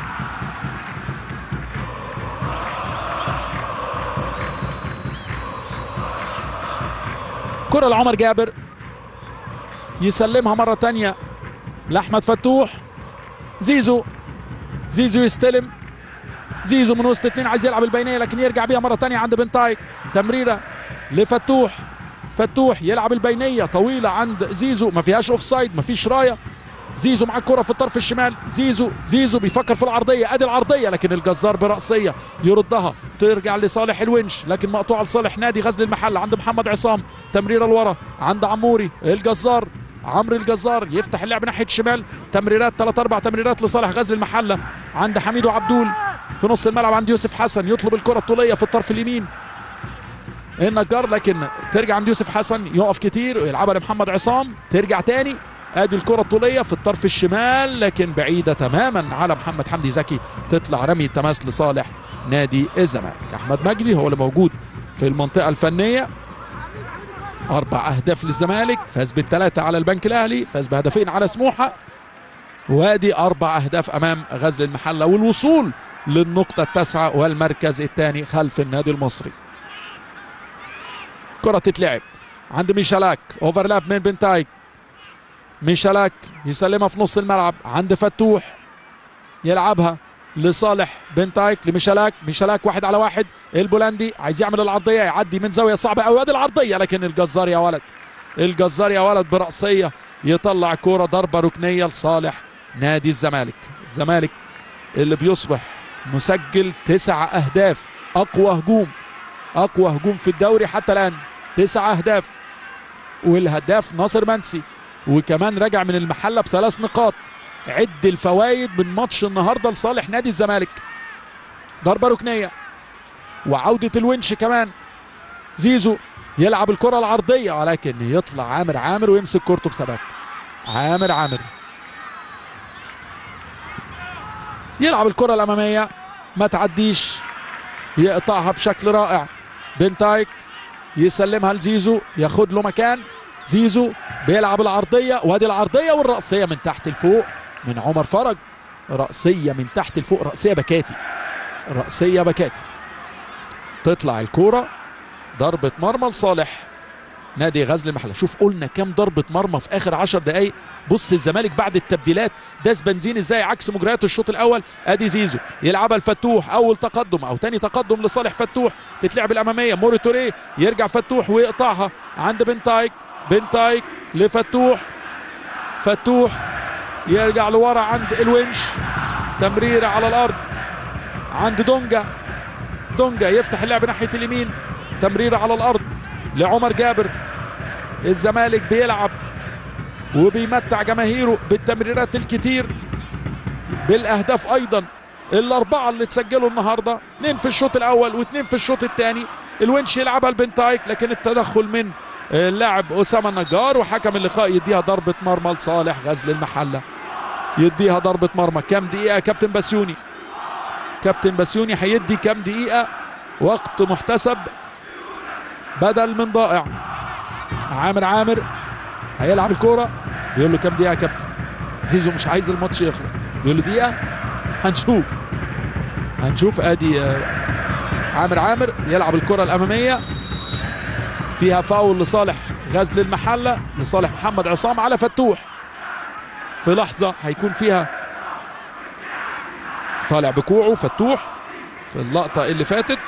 كرة لعمر جابر يسلمها مرة تانية لأحمد فتوح، زيزو يستلم، زيزو من وسط اثنين عايز يلعب البينيه لكن يرجع بيها مره ثانيه عند بنتايك. تمريره لفتوح، فتوح يلعب البينيه طويله عند زيزو ما فيهاش اوف سايد ما فيش رايه. زيزو مع الكره في الطرف الشمال. زيزو بيفكر في العرضيه، ادي العرضيه لكن الجزار براسيه يردها ترجع لصالح الونش لكن مقطوعه لصالح نادي غزل المحله عند محمد عصام. تمريره لورا عند عموري. الجزار عمرو الجزار يفتح اللعب ناحيه الشمال. تمريرات 3-4 تمريرات لصالح غزل المحله عند حميدو عبدول. في نص الملعب عند يوسف حسن يطلب الكره الطوليه في الطرف اليمين النجار لكن ترجع عند يوسف حسن يقف كتير ويلعبها لمحمد عصام ترجع تاني. ادي الكره الطوليه في الطرف الشمال لكن بعيده تماما على محمد حمدي زكي تطلع رمي التماس لصالح نادي الزمالك. احمد مجدي هو اللي موجود في المنطقه الفنيه. 4 أهداف للزمالك، فاز بالثلاثه على البنك الاهلي، فاز بهدفين على سموحه، وادي 4 أهداف امام غزل المحله والوصول للنقطه التاسعه والمركز الثاني خلف النادي المصري. كره تتلعب عند ميشالاك، اوفرلاب من بنتايك. ميشالاك يسلمها في نص الملعب عند فتوح يلعبها لصالح بنتايك لميشالاك. ميشالاك 1 على 1. البولندي عايز يعمل العرضيه يعدي من زاويه صعبه قوي ادي العرضيه لكن الجزار يا ولد، الجزار يا ولد براسيه يطلع كوره ضربه ركنيه لصالح نادي الزمالك. الزمالك اللي بيصبح مسجل 9 أهداف، اقوى هجوم في الدوري حتى الان 9 أهداف، والهداف ناصر منسي وكمان رجع من المحله ب3 نقاط. عد الفوائد من ماتش النهارده لصالح نادي الزمالك. ضربه ركنيه وعوده الونش كمان. زيزو يلعب الكره العرضيه ولكن يطلع عامر ويمسك كورته بثبات. عامر يلعب الكره الاماميه ما تعديش يقطعها بشكل رائع. بنتايك يسلمها لزيزو ياخد له مكان. زيزو بيلعب العرضيه وادي العرضيه والرأسيه من تحت لفوق من عمر فرج. رأسيه من تحت لفوق، رأسيه بكاتي. تطلع الكوره ضربه مرمى لصالح نادي غزل المحله. شوف قلنا كام ضربه مرمى في اخر 10 دقائق. بص الزمالك بعد التبديلات داس بنزين ازاي عكس مجريات الشوط الاول. ادي زيزو يلعبها لفتوح، اول تقدم او تاني تقدم لصالح فتوح، تتلعب الاماميه موري توريه يرجع فتوح ويقطعها عند بنتايك لفتوح. فتوح يرجع لورا عند الونش. تمريره على الارض عند دونجا يفتح اللعب ناحيه اليمين. تمريره على الارض لعمر جابر. الزمالك بيلعب وبيمتع جماهيره بالتمريرات الكتير، بالاهداف ايضا. ال4 اللي تسجلوا النهارده 2 في الشوط الاول و2 في الشوط الثاني. الونش يلعبها لبنتايك لكن التدخل من اللاعب اسامه النجار وحكم اللقاء يديها ضربه مرمى لصالح غزل المحله. يديها ضربه مرمى. كام دقيقه يا كابتن بسيوني هيدي كام دقيقه وقت محتسب بدل من ضائع. عامر هيلعب الكوره بيقول له كام دقيقه يا كابتن؟ زيزو مش عايز الماتش يخلص، بيقول له دقيقه. هنشوف. ادي عامر يلعب الكره الاماميه فيها فاول لصالح غزل المحله لصالح محمد عصام على فتوح. في لحظه هيكون فيها طالع بكوعه فتوح في اللقطه اللي فاتت.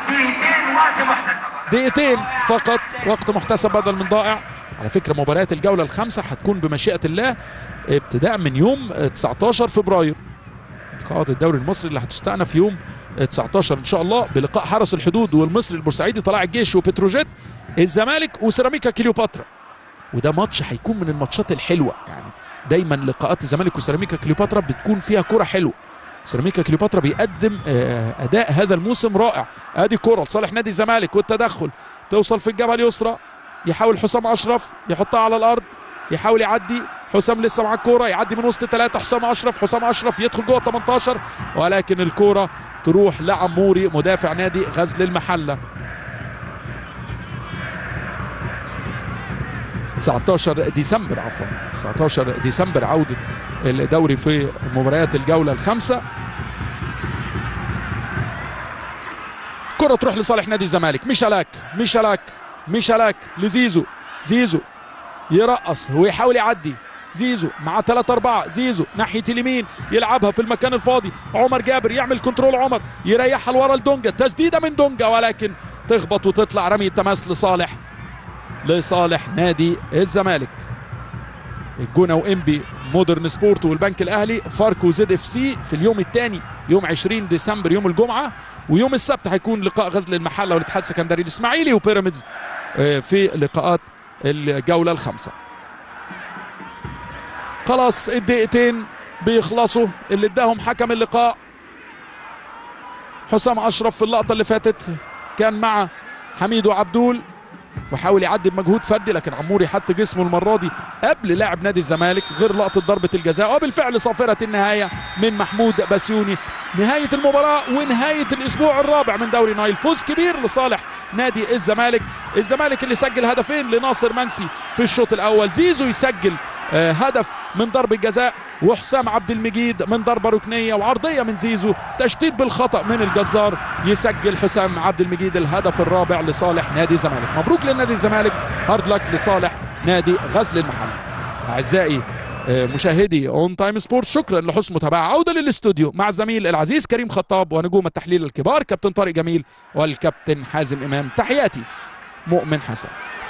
دقيقتين فقط وقت محتسب بدل من ضائع. على فكره مباريات الجوله ال5 هتكون بمشيئه الله ابتداء من يوم 19 فبراير. لقاءات الدوري المصري اللي هتستأنف يوم 19 ان شاء الله بلقاء حرس الحدود والمصري البورسعيدي طلائع الجيش وبتروجيت، الزمالك وسيراميكا كليوباترا. وده ماتش هيكون من الماتشات الحلوه، يعني دايما لقاءات الزمالك وسيراميكا كليوباترا بتكون فيها كره حلوه. سيراميكا كليوباترا بيقدم اداء هذا الموسم رائع. ادي كره لصالح نادي الزمالك والتدخل توصل في الجبهه اليسرى. يحاول حسام اشرف يحطها على الارض، يحاول يعدي. حسام لسه مع الكوره يعدي من وسط 3. حسام اشرف يدخل جوه 18 ولكن الكوره تروح لعموري مدافع نادي غزل المحله. 19 ديسمبر عودة الدوري في مباريات الجولة ال5. كرة تروح لصالح نادي الزمالك. ميشالاك لزيزو. زيزو يرقص ويحاول يعدي. زيزو مع 3-4. زيزو ناحيه اليمين يلعبها في المكان الفاضي. عمر جابر يعمل كنترول. عمر يريحها لورا لدونجا. تسديده من دونجا ولكن تخبط وتطلع رمي التماس لصالح نادي الزمالك. الجونه وانبي مودرن سبورت والبنك الاهلي فاركو زد اف سي في اليوم الثاني يوم 20 ديسمبر يوم الجمعه. ويوم السبت هيكون لقاء غزل المحله والاتحاد السكندري الاسماعيلي وبيراميدز في لقاءات الجوله الخامسه. خلاص الدقيقتين بيخلصوا اللي اداهم حكم اللقاء. حسام اشرف في اللقطه اللي فاتت كان مع حميدو عبدول وحاول يعدي بمجهود فردي، لكن عموري حط جسمه المره دي قبل لاعب نادي الزمالك، غير لقطه ضربه الجزاء. وبالفعل صافره النهايه من محمود بسيوني. نهايه المباراه ونهايه الاسبوع الرابع من دوري نايل. فوز كبير لصالح نادي الزمالك. الزمالك اللي سجل هدفين لناصر منسي في الشوط الاول. زيزو يسجل هدف من ضربه جزاء، وحسام عبد المجيد من ضربه ركنيه وعرضيه من زيزو. تشتيت بالخطا من الجزار يسجل حسام عبد المجيد الهدف الرابع لصالح نادي الزمالك. مبروك لنادي الزمالك، هارد لك لصالح نادي غزل المحله. اعزائي مشاهدي اون تايم سبورتس، شكرا لحسن متابعه. عوده للاستوديو مع الزميل العزيز كريم خطاب ونجوم التحليل الكبار كابتن طارق جميل والكابتن حازم امام. تحياتي مؤمن حسن.